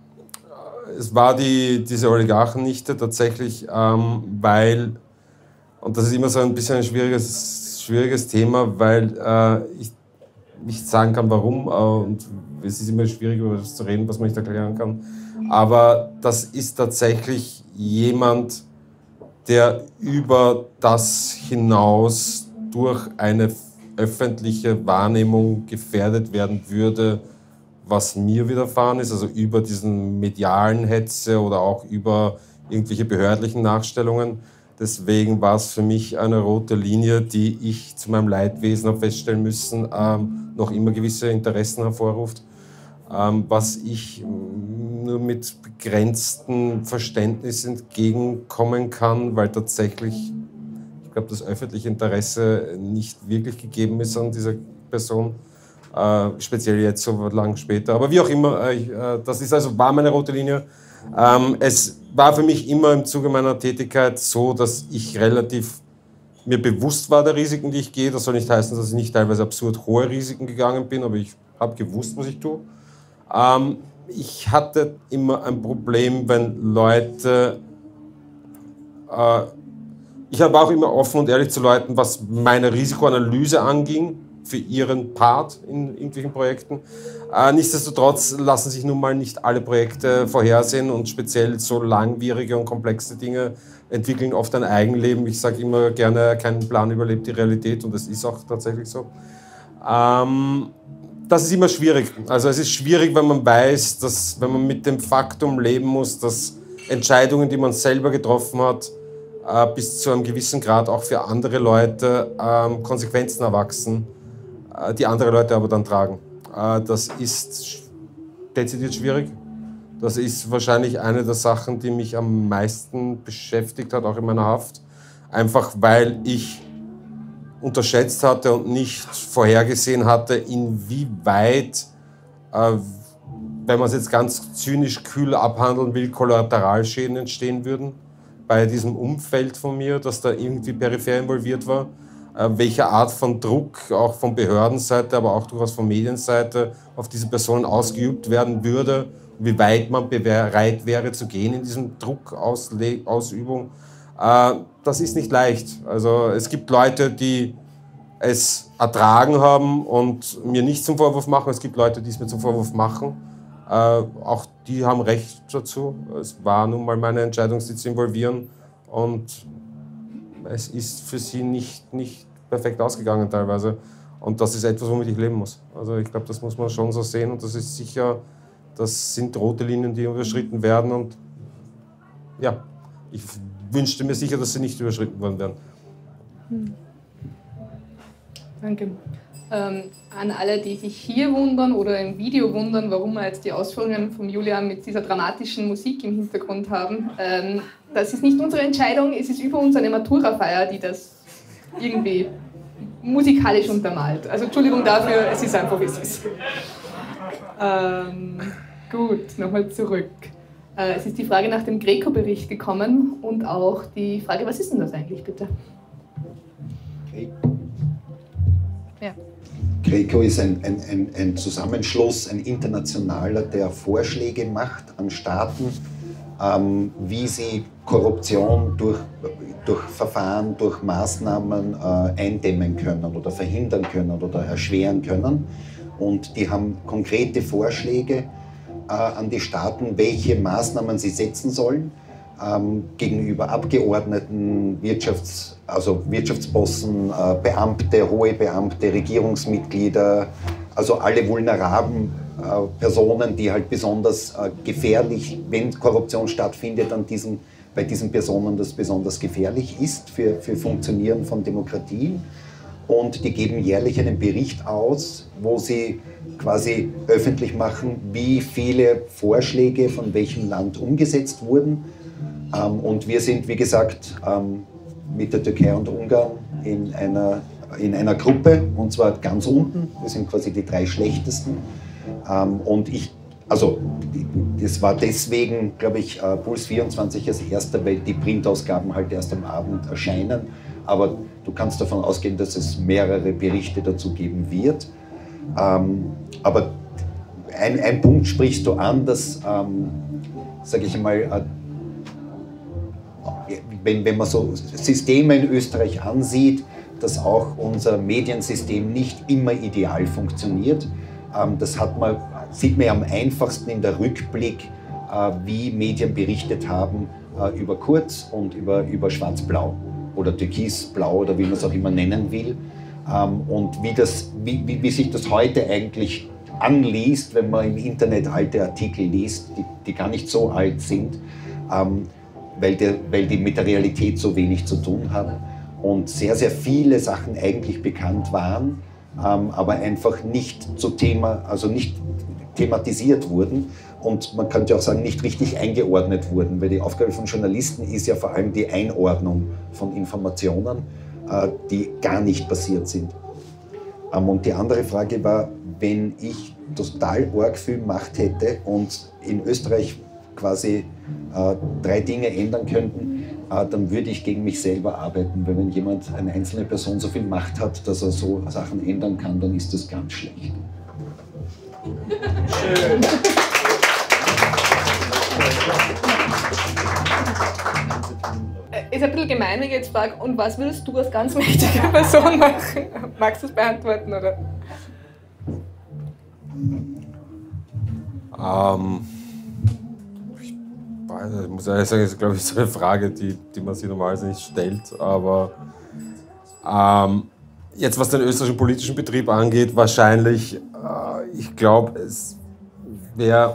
es war die, diese Oligarchennichte tatsächlich, ähm, weil, und das ist immer so ein bisschen ein schwieriges, schwieriges Thema, weil äh, ich nicht sagen kann, warum, äh, und es ist immer schwierig, über das zu reden, was man nicht erklären kann, aber das ist tatsächlich jemand, der über das hinaus durch eine öffentliche Wahrnehmung gefährdet werden würde, was mir widerfahren ist, also über diesen medialen Hetze oder auch über irgendwelche behördlichen Nachstellungen. Deswegen war es für mich eine rote Linie, die ich zu meinem Leidwesen habe feststellen müssen, ähm, noch immer gewisse Interessen hervorruft, ähm, was ich nur mit begrenztem Verständnis entgegenkommen kann, weil tatsächlich, ich glaube, das öffentliche Interesse nicht wirklich gegeben ist an dieser Person. Äh, speziell jetzt so lang später. Aber wie auch immer, äh, äh, das ist also, war meine rote Linie. Ähm, es war für mich immer im Zuge meiner Tätigkeit so, dass ich relativ mir bewusst war der Risiken, die ich gehe. Das soll nicht heißen, dass ich nicht teilweise absurd hohe Risiken gegangen bin, aber ich habe gewusst, was ich tue. Ähm, ich hatte immer ein Problem, wenn Leute Äh, ich habe auch immer offen und ehrlich zu Leuten, was meine Risikoanalyse anging, für ihren Part in irgendwelchen Projekten. Äh, nichtsdestotrotz lassen sich nun mal nicht alle Projekte vorhersehen und speziell so langwierige und komplexe Dinge entwickeln oft ein Eigenleben. Ich sage immer gerne, kein Plan überlebt die Realität und das ist auch tatsächlich so. Ähm, das ist immer schwierig. Also es ist schwierig, wenn man weiß, dass, wenn man mit dem Faktum leben muss, dass Entscheidungen, die man selber getroffen hat, äh, bis zu einem gewissen Grad auch für andere Leute ähm, Konsequenzen erwachsen, äh, die andere Leute aber dann tragen. Äh, das ist dezidiert schwierig. Das ist wahrscheinlich eine der Sachen, die mich am meisten beschäftigt hat, auch in meiner Haft. Einfach weil ich unterschätzt hatte und nicht vorhergesehen hatte, inwieweit, äh, wenn man es jetzt ganz zynisch kühl abhandeln will, Kollateralschäden entstehen würden bei diesem Umfeld von mir, das da irgendwie peripher involviert war. Äh, welche Art von Druck auch von Behördenseite, aber auch durchaus von Medienseite auf diese Personen ausgeübt werden würde, wie weit man bereit wäre zu gehen in diesem Druckausübung. Äh, das ist nicht leicht. Also es gibt Leute, die es ertragen haben und mir nicht zum Vorwurf machen. Es gibt Leute, die es mir zum Vorwurf machen. Äh, auch die haben Recht dazu. Es war nun mal meine Entscheidung, sie zu involvieren. Und es ist für sie nicht, nicht perfekt ausgegangen teilweise. Und das ist etwas, womit ich leben muss. Also ich glaube, das muss man schon so sehen. Und das ist sicher, das sind rote Linien, die überschritten werden. Und ja, ich wünschte mir sicher, dass sie nicht überschritten worden wären. Hm. Danke. Ähm, an alle, die sich hier wundern oder im Video wundern, warum wir jetzt die Ausführungen von Julian mit dieser dramatischen Musik im Hintergrund haben, ähm, das ist nicht unsere Entscheidung, es ist über uns eine Matura-Feier, die das irgendwie musikalisch untermalt. Also Entschuldigung dafür, es ist einfach, wie es ist. Ähm, gut, nochmal zurück. Äh, es ist die Frage nach dem Greco-Bericht gekommen und auch die Frage, was ist denn das eigentlich, bitte? Okay. Ja. Greco ist ein, ein, ein, ein Zusammenschluss, ein internationaler, der Vorschläge macht an Staaten, ähm, wie sie Korruption durch, durch Verfahren, durch Maßnahmen äh, eindämmen können oder verhindern können oder erschweren können. Und die haben konkrete Vorschläge äh, an die Staaten, welche Maßnahmen sie setzen sollen ähm, gegenüber Abgeordneten, Wirtschafts-, also Wirtschaftsbossen, äh, Beamte, hohe Beamte, Regierungsmitglieder, also alle vulnerablen äh, Personen, die halt besonders äh, gefährlich, wenn Korruption stattfindet, an diesen, bei diesen Personen das besonders gefährlich ist für, für Funktionieren von Demokratien. Und die geben jährlich einen Bericht aus, wo sie quasi öffentlich machen, wie viele Vorschläge von welchem Land umgesetzt wurden. Ähm, und wir sind, wie gesagt, ähm, mit der Türkei und Ungarn in einer, in einer Gruppe, und zwar ganz unten. Wir sind quasi die drei schlechtesten. Ähm, und ich, also, das war deswegen, glaube ich, äh, Puls vierundzwanzig als erster, weil die Printausgaben halt erst am Abend erscheinen. Aber du kannst davon ausgehen, dass es mehrere Berichte dazu geben wird. Ähm, aber ein, ein Punkt sprichst du an, dass, ähm, sage ich mal, äh, wenn, wenn man so Systeme in Österreich ansieht, dass auch unser Mediensystem nicht immer ideal funktioniert. Ähm, das hat man, sieht man ja am einfachsten in der Rückblick, äh, wie Medien berichtet haben äh, über Kurz und über, über Schwarz-Blau oder Türkis-Blau oder wie man es auch immer nennen will. Ähm, und wie, das, wie, wie, wie sich das heute eigentlich anliest, wenn man im Internet alte Artikel liest, die, die gar nicht so alt sind, ähm, weil, die, weil die mit der Realität so wenig zu tun haben und sehr, sehr viele Sachen eigentlich bekannt waren, ähm, aber einfach nicht zu Thema, also nicht thematisiert wurden und man könnte auch sagen, nicht richtig eingeordnet wurden, weil die Aufgabe von Journalisten ist ja vor allem die Einordnung von Informationen, äh, die gar nicht passiert sind. Ähm, und die andere Frage war, wenn ich total arg viel Macht hätte und in Österreich quasi äh, drei Dinge ändern könnten, äh, dann würde ich gegen mich selber arbeiten, weil wenn jemand, eine einzelne Person so viel Macht hat, dass er so Sachen ändern kann, dann ist das ganz schlecht. Schön. Es ist ein bisschen gemein, wenn ich jetzt frage, und was würdest du als ganz mächtige Person machen? Magst du es beantworten, oder? Ähm, ich, ich muss ehrlich sagen, das ist, glaube ich, so eine Frage, die, die man sich normalerweise nicht stellt. Aber ähm, jetzt, was den österreichischen politischen Betrieb angeht, wahrscheinlich, äh, ich glaube, es wäre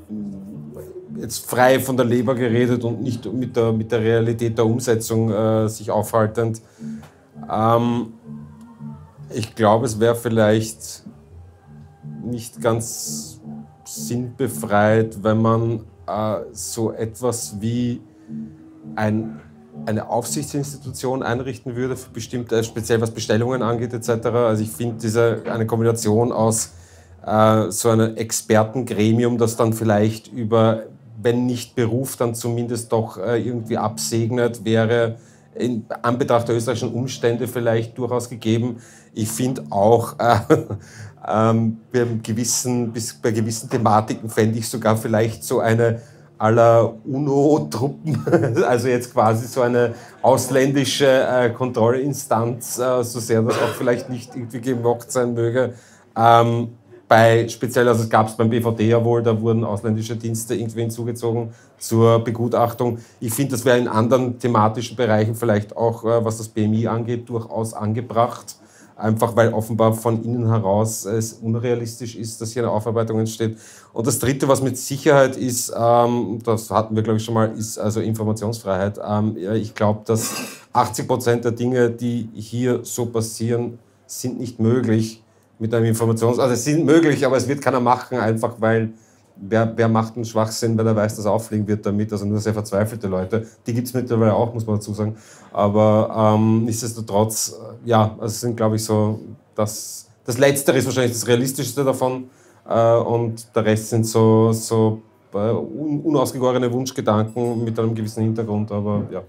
jetzt frei von der Leber geredet und nicht mit der, mit der Realität der Umsetzung äh, sich aufhaltend. Ähm, ich glaube, es wäre vielleicht nicht ganz sinnbefreit, wenn man äh, so etwas wie ein, eine Aufsichtsinstitution einrichten würde, für bestimmte, speziell was Bestellungen angeht et cetera. Also ich finde diese eine Kombination aus äh, so einem Expertengremium, das dann vielleicht über, wenn nicht Beruf, dann zumindest doch äh, irgendwie absegnet, wäre in Anbetracht der österreichischen Umstände vielleicht durchaus gegeben. Ich finde auch, äh, ähm, bei, gewissen, bis, bei gewissen Thematiken fände ich sogar vielleicht so eine à la UNO-Truppen, also jetzt quasi so eine ausländische äh, Kontrollinstanz, äh, so sehr das auch vielleicht nicht irgendwie gemockt sein möge. Ähm, bei speziell, also es gab es beim B V D ja wohl, da wurden ausländische Dienste irgendwie hinzugezogen zur Begutachtung. Ich finde, das wäre in anderen thematischen Bereichen vielleicht auch, äh, was das B M I angeht, durchaus angebracht. Einfach weil offenbar von innen heraus es unrealistisch ist, dass hier eine Aufarbeitung entsteht. Und das Dritte, was mit Sicherheit ist, ähm, das hatten wir, glaube ich, schon mal, ist also Informationsfreiheit. Ähm, ja, ich glaube, dass achtzig Prozent der Dinge, die hier so passieren, sind nicht möglich mit einem Informations... Also es sind möglich, aber es wird keiner machen, einfach weil wer, wer macht einen Schwachsinn, weil er weiß, dass er auffliegen wird damit. Also nur sehr verzweifelte Leute. Die gibt es mittlerweile auch, muss man dazu sagen. Aber ähm, nichtsdestotrotz, ja, also es sind, glaube ich, so, das, das Letztere ist wahrscheinlich das Realistischste davon. Äh, und der Rest sind so, so äh, un, unausgegorene Wunschgedanken mit einem gewissen Hintergrund, aber ja.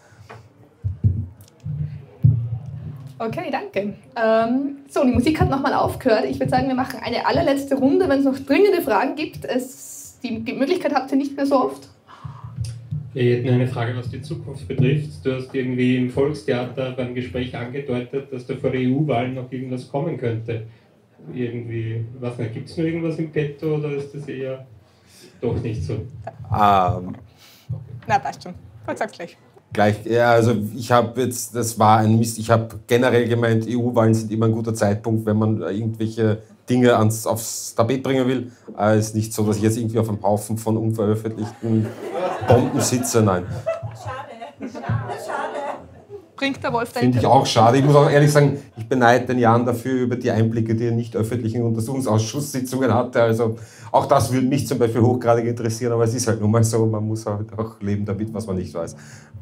Okay, danke. Ähm, so, die Musik hat nochmal aufgehört. Ich würde sagen, wir machen eine allerletzte Runde. Wenn es noch dringende Fragen gibt, es, die Möglichkeit habt ihr nicht mehr so oft. Wir hätten eine Frage, was die Zukunft betrifft. Du hast irgendwie im Volkstheater beim Gespräch angedeutet, dass da vor der E U-Wahlen noch irgendwas kommen könnte. Irgendwie, was nicht, gibt es noch irgendwas im Petto oder ist das eher doch nicht so? Ähm, Na, passt schon. Ich sag's gleich. Gleich, ja, also ich habe jetzt, das war ein Mist, ich habe generell gemeint, E U-Wahlen sind immer ein guter Zeitpunkt, wenn man irgendwelche Dinge ans, aufs Tapet bringen will. Es äh, ist nicht so, dass ich jetzt irgendwie auf einem Haufen von unveröffentlichten Bomben sitze, nein. Schade, schade. Bringt der Wolf Finde ich auch schade. Ich muss auch ehrlich sagen, ich beneide den Jan dafür über die Einblicke, die er nicht öffentlichen Untersuchungsausschusssitzungen hatte. Also auch das würde mich zum Beispiel hochgradig interessieren, aber es ist halt nun mal so, man muss halt auch leben damit, was man nicht weiß.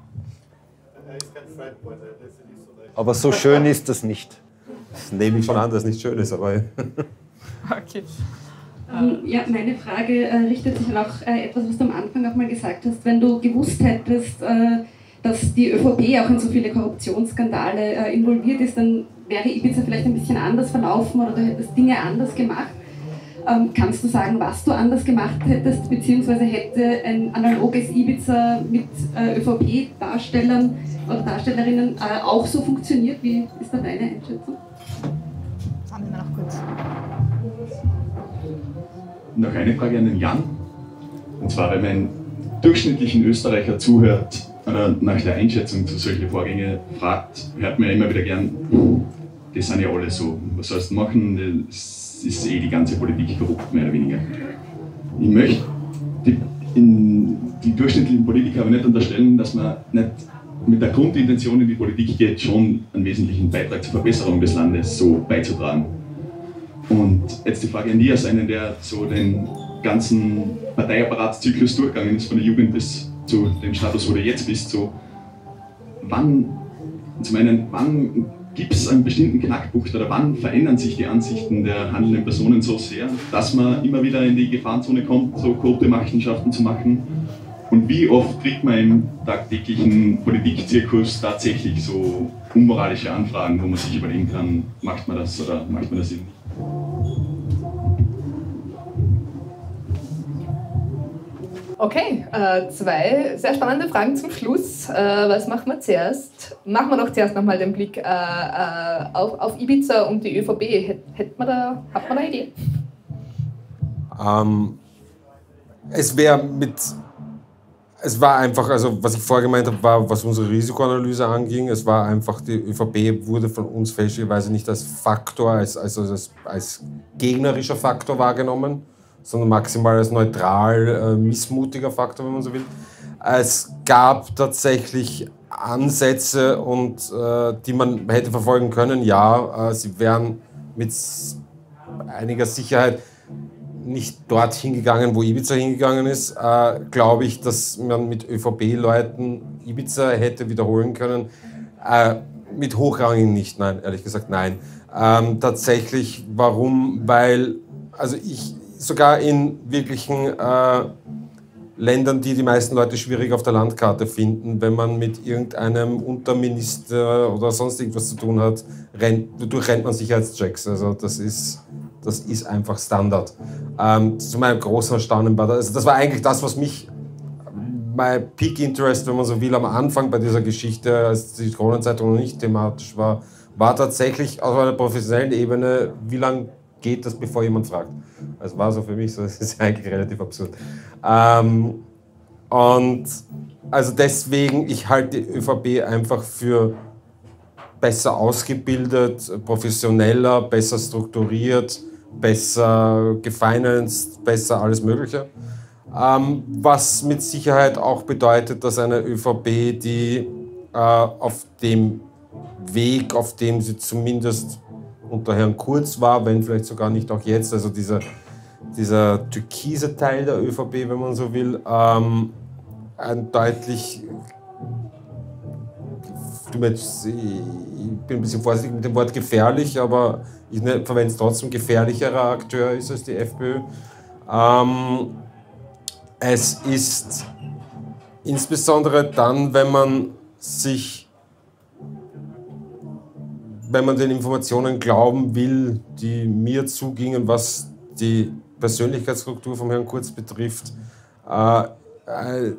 Aber so schön ist das nicht. Das nehme ich schon an, dass es nicht schön ist, aber... Okay. Ähm, ja, meine Frage äh, richtet sich auch äh, etwas, was du am Anfang auch mal gesagt hast. Wenn du gewusst hättest, äh, dass die ÖVP auch in so viele Korruptionsskandale äh, involviert ist, dann wäre Ibiza vielleicht ein bisschen anders verlaufen oder du hättest Dinge anders gemacht. Ähm, kannst du sagen, was du anders gemacht hättest, beziehungsweise hätte ein analoges Ibiza mit äh, ÖVP-Darstellern oder Darstellerinnen äh, auch so funktioniert? Wie ist da deine Einschätzung? Sammeln wir noch kurz. Noch eine Frage an den Jan. Und zwar, wenn man einen durchschnittlichen Österreicher zuhört oder nach der Einschätzung zu solchen Vorgängen fragt, hört man ja immer wieder gern, das sind ja alle so. Was sollst du machen? Das ist eh die ganze Politik korrupt, mehr oder weniger. Ich möchte die, in, die durchschnittlichen Politiker aber nicht unterstellen, dass man nicht mit der Grundintention in die Politik geht, schon einen wesentlichen Beitrag zur Verbesserung des Landes so beizutragen. Und jetzt die Frage an dich, als einen, der so den ganzen Parteiapparatszyklus durchgegangen ist, von der Jugend bis zu dem Status, wo du jetzt bist, so, wann, zum einen, wann gibt es einen bestimmten Knackpunkt oder wann verändern sich die Ansichten der handelnden Personen so sehr, dass man immer wieder in die Gefahrenzone kommt, so korrupte Machenschaften zu machen? Und wie oft kriegt man im tagtäglichen Politikzirkus tatsächlich so unmoralische Anfragen, wo man sich überlegen kann, macht man das oder macht man das eben nicht? Okay, äh, zwei sehr spannende Fragen zum Schluss. Äh, was machen wir zuerst? Machen wir doch zuerst nochmal den Blick äh, äh, auf, auf Ibiza und die ÖVP. Hätt, hätt man da, hat man da eine Idee? Ähm, es wäre mit... Es war einfach, also was ich vorher gemeint habe, war, was unsere Risikoanalyse anging, es war einfach, die ÖVP wurde von uns fälschlicherweise nicht als Faktor, als, also als, als gegnerischer Faktor wahrgenommen, sondern maximal als neutral, äh, missmutiger Faktor, wenn man so will. Es gab tatsächlich Ansätze, und, äh, die man hätte verfolgen können, ja, äh, sie wären mit einiger Sicherheit nicht dort hingegangen, wo Ibiza hingegangen ist, äh, glaube ich, dass man mit ÖVP-Leuten Ibiza hätte wiederholen können. Äh, mit Hochrangigen nicht, nein, ehrlich gesagt, nein. Ähm, tatsächlich, warum? Weil, also ich sogar in wirklichen äh, Ländern, die die meisten Leute schwierig auf der Landkarte finden, wenn man mit irgendeinem Unterminister oder sonst irgendwas zu tun hat, rennt, durchrennt man Sicherheitschecks. Also das ist... Das ist einfach Standard. Ähm, zu meinem großen Erstaunen war das, also das war eigentlich das, was mich, mein Peak Interest, wenn man so will, am Anfang bei dieser Geschichte, als die Kronenzeitung noch nicht thematisch war, war tatsächlich auf einer professionellen Ebene, wie lange geht das, bevor jemand fragt. Das war so für mich so, das ist eigentlich relativ absurd. Ähm, und also deswegen, ich halte die ÖVP einfach für besser ausgebildet, professioneller, besser strukturiert, besser gefinanced, besser alles Mögliche. Ähm, was mit Sicherheit auch bedeutet, dass eine ÖVP, die äh, auf dem Weg, auf dem sie zumindest unter Herrn Kurz war, wenn vielleicht sogar nicht auch jetzt, also dieser, dieser türkise Teil der ÖVP, wenn man so will, ähm, ein deutlich... Ich bin ein bisschen vorsichtig mit dem Wort gefährlich, aber ich verwende es trotzdem, gefährlicherer Akteur ist als die FPÖ. Ähm, es ist insbesondere dann, wenn man sich, wenn man den Informationen glauben will, die mir zugingen, was die Persönlichkeitsstruktur von Herrn Kurz betrifft, äh, äh,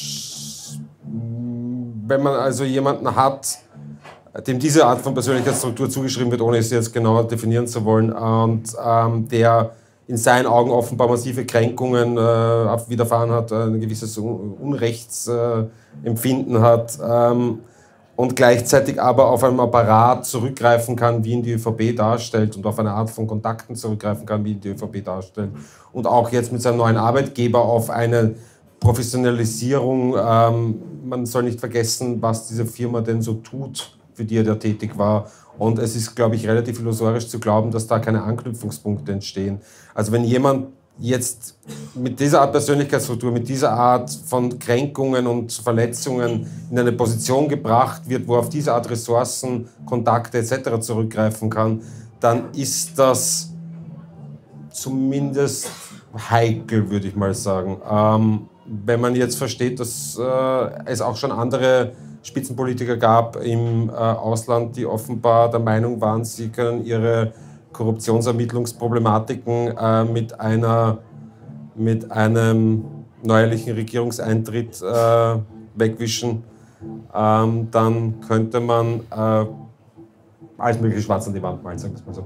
wenn man also jemanden hat, dem diese Art von Persönlichkeitsstruktur zugeschrieben wird, ohne es jetzt genauer definieren zu wollen, und ähm, der in seinen Augen offenbar massive Kränkungen äh, widerfahren hat, ein gewisses Unrechtsempfinden äh, hat ähm, und gleichzeitig aber auf einen Apparat zurückgreifen kann, wie ihn die ÖVP darstellt, und auf eine Art von Kontakten zurückgreifen kann, wie ihn die ÖVP darstellt, und auch jetzt mit seinem neuen Arbeitgeber auf eine Professionalisierung. Ähm, man soll nicht vergessen, was diese Firma denn so tut, für die er da tätig war. Und es ist, glaube ich, relativ illusorisch zu glauben, dass da keine Anknüpfungspunkte entstehen. Also wenn jemand jetzt mit dieser Art Persönlichkeitsstruktur, mit dieser Art von Kränkungen und Verletzungen in eine Position gebracht wird, wo er auf diese Art Ressourcen, Kontakte et cetera zurückgreifen kann, dann ist das zumindest heikel, würde ich mal sagen. Ähm, wenn man jetzt versteht, dass äh, es auch schon andere Spitzenpolitiker gab im äh, Ausland, die offenbar der Meinung waren, sie können ihre Korruptionsermittlungsproblematiken äh, mit, einer, mit einem neuerlichen Regierungseintritt äh, wegwischen, ähm, dann könnte man äh, alles mögliche schwarz an die Wand malen, sagen wir es mal so.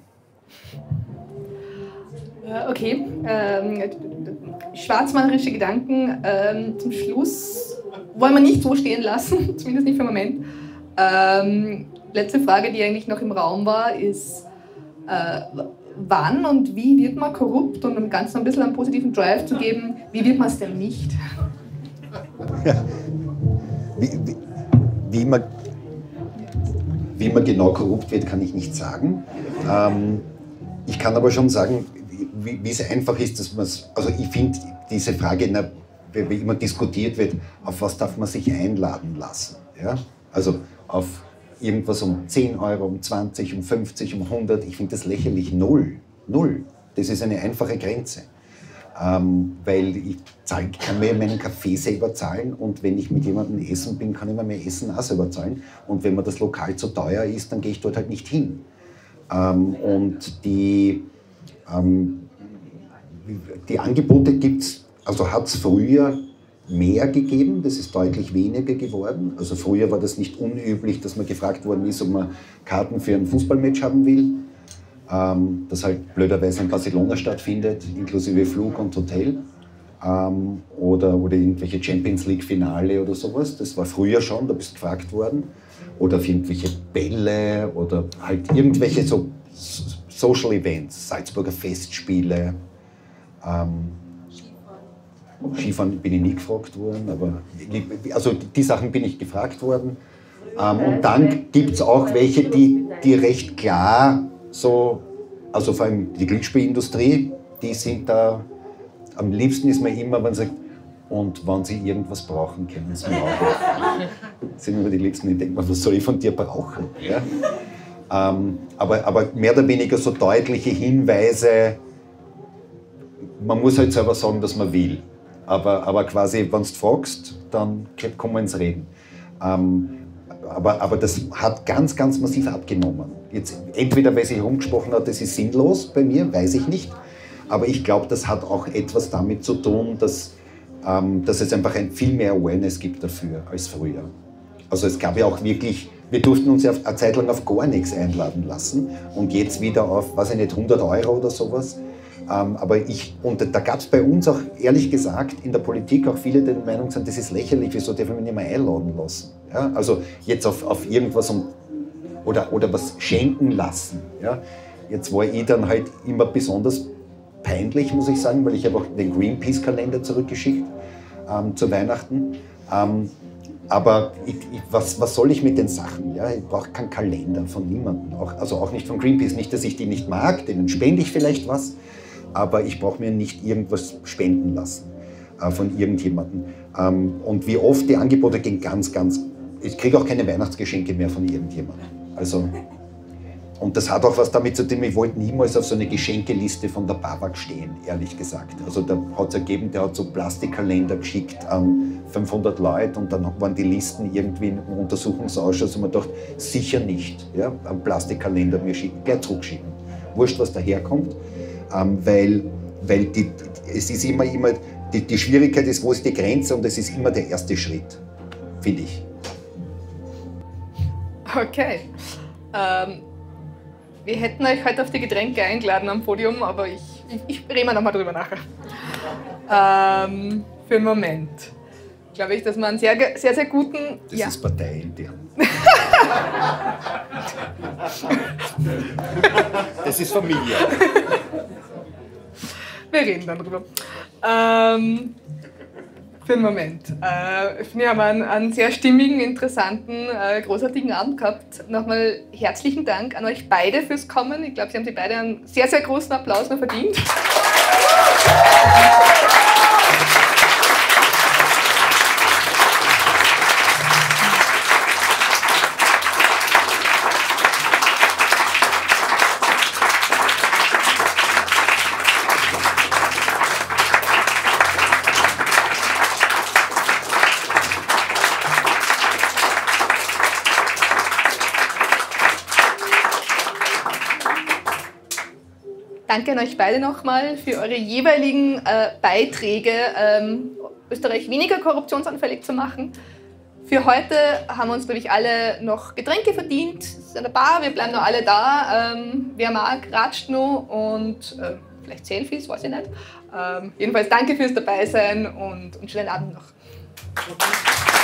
Okay, ähm, schwarzmalerische Gedanken ähm, zum Schluss wollen wir nicht so stehen lassen, zumindest nicht für den Moment. Ähm, letzte Frage, die eigentlich noch im Raum war, ist, äh, wann und wie wird man korrupt, und um dem Ganzen ein bisschen einen positiven Drive zu geben, wie wird man es denn nicht? Ja. Wie, wie, wie, man, wie man genau korrupt wird, kann ich nicht sagen. Ähm, ich kann aber schon sagen, wie, wie es einfach ist, dass man es, also ich finde diese Frage, na, wie immer diskutiert wird, auf was darf man sich einladen lassen. Ja? Also auf irgendwas um zehn Euro, um zwanzig, um fünfzig, um hundert, ich finde das lächerlich. Null. Null. Das ist eine einfache Grenze. Ähm, weil ich, zahl, ich kann mir meinen Kaffee selber zahlen, und wenn ich mit jemandem essen bin, kann ich mir mein Essen auch selber zahlen. Und wenn mir das Lokal zu teuer ist, dann gehe ich dort halt nicht hin. Ähm, und die, ähm, die Angebote gibt es also hat es früher mehr gegeben, das ist deutlich weniger geworden. Also früher war das nicht unüblich, dass man gefragt worden ist, ob man Karten für ein Fußballmatch haben will, ähm, das halt blöderweise in Barcelona stattfindet, inklusive Flug und Hotel. Ähm, oder, oder irgendwelche Champions League Finale oder sowas. Das war früher schon, da bist du gefragt worden. Oder auf irgendwelche Bälle oder halt irgendwelche so Social Events, Salzburger Festspiele. Ähm, Skifahren bin ich nie gefragt worden, aber also die Sachen bin ich gefragt worden. Ähm, und dann gibt es auch welche, die, die recht klar so, also vor allem die Glücksspielindustrie, die sind da, am liebsten ist mir immer, wenn sie sagt, und wenn sie irgendwas brauchen, können sie mir auch. Das sind immer die Liebsten, die denken, was soll ich von dir brauchen? Ja? Ähm, aber, aber mehr oder weniger so deutliche Hinweise, man muss halt selber sagen, dass man will. Aber, aber quasi, wenn du fragst, dann kommen wir ins Reden. Ähm, aber, aber das hat ganz, ganz massiv abgenommen. Jetzt, entweder weil sich herumgesprochen hat, das ist sinnlos bei mir, weiß ich nicht. Aber ich glaube, das hat auch etwas damit zu tun, dass, ähm, dass es einfach ein viel mehr Awareness gibt dafür als früher. Also es gab ja auch wirklich, wir durften uns ja eine Zeit lang auf gar nichts einladen lassen und jetzt wieder auf, weiß ich nicht, hundert Euro oder sowas. Ähm, aber ich, und da gab es bei uns auch, ehrlich gesagt, in der Politik auch viele, die der Meinung sind, das ist lächerlich, wieso darf ich mich nicht mehr einladen lassen? Ja? Also jetzt auf, auf irgendwas um, oder, oder was schenken lassen. Ja? Jetzt war ich dann halt immer besonders peinlich, muss ich sagen, weil ich habe auch den Greenpeace-Kalender zurückgeschickt ähm, zu Weihnachten. Ähm, aber ich, ich, was, was soll ich mit den Sachen? Ja? Ich brauche keinen Kalender von niemandem, auch, also auch nicht von Greenpeace. Nicht, dass ich die nicht mag, denen spende ich vielleicht was. Aber ich brauche mir nicht irgendwas spenden lassen äh, von irgendjemandem. Ähm, und wie oft die Angebote gehen ganz, ganz... Ich kriege auch keine Weihnachtsgeschenke mehr von irgendjemandem. Also, und das hat auch was damit zu tun, ich wollte niemals auf so eine Geschenkeliste von der BAWAG stehen, ehrlich gesagt. Also da hat es ergeben, der hat so Plastikkalender geschickt an fünfhundert Leute und dann waren die Listen irgendwie im Untersuchungsausschuss und man dachte, sicher nicht, ja, einen Plastikkalender mir schicken, gleich zurückschicken. Wurscht, was daherkommt. Ähm, weil weil die, es ist immer, immer die, die Schwierigkeit ist, wo ist die Grenze und es ist immer der erste Schritt, finde ich. Okay. Ähm, wir hätten euch heute auf die Getränke eingeladen am Podium, aber ich, ich, ich rede mal nochmal drüber nachher. Ähm, für einen Moment. Glaube ich, dass man einen sehr, sehr, sehr guten... Das ja. ist parteiintern. Das ist Familie. Wir reden dann drüber. Ähm, für einen Moment. Äh, wir haben einen, einen sehr stimmigen, interessanten, äh, großartigen Abend gehabt. Nochmal herzlichen Dank an euch beide fürs Kommen. Ich glaube, Sie haben sich beide einen sehr, sehr großen Applaus noch verdient. Danke an euch beide nochmal für eure jeweiligen äh, Beiträge, ähm, Österreich weniger korruptionsanfällig zu machen. Für heute haben wir uns, glaube ich, alle noch Getränke verdient. Es ist eine Bar, wir bleiben noch alle da. Ähm, wer mag, ratscht noch und äh, vielleicht Selfies, weiß ich nicht. Ähm, jedenfalls danke fürs Dabeisein und, und schönen Abend noch.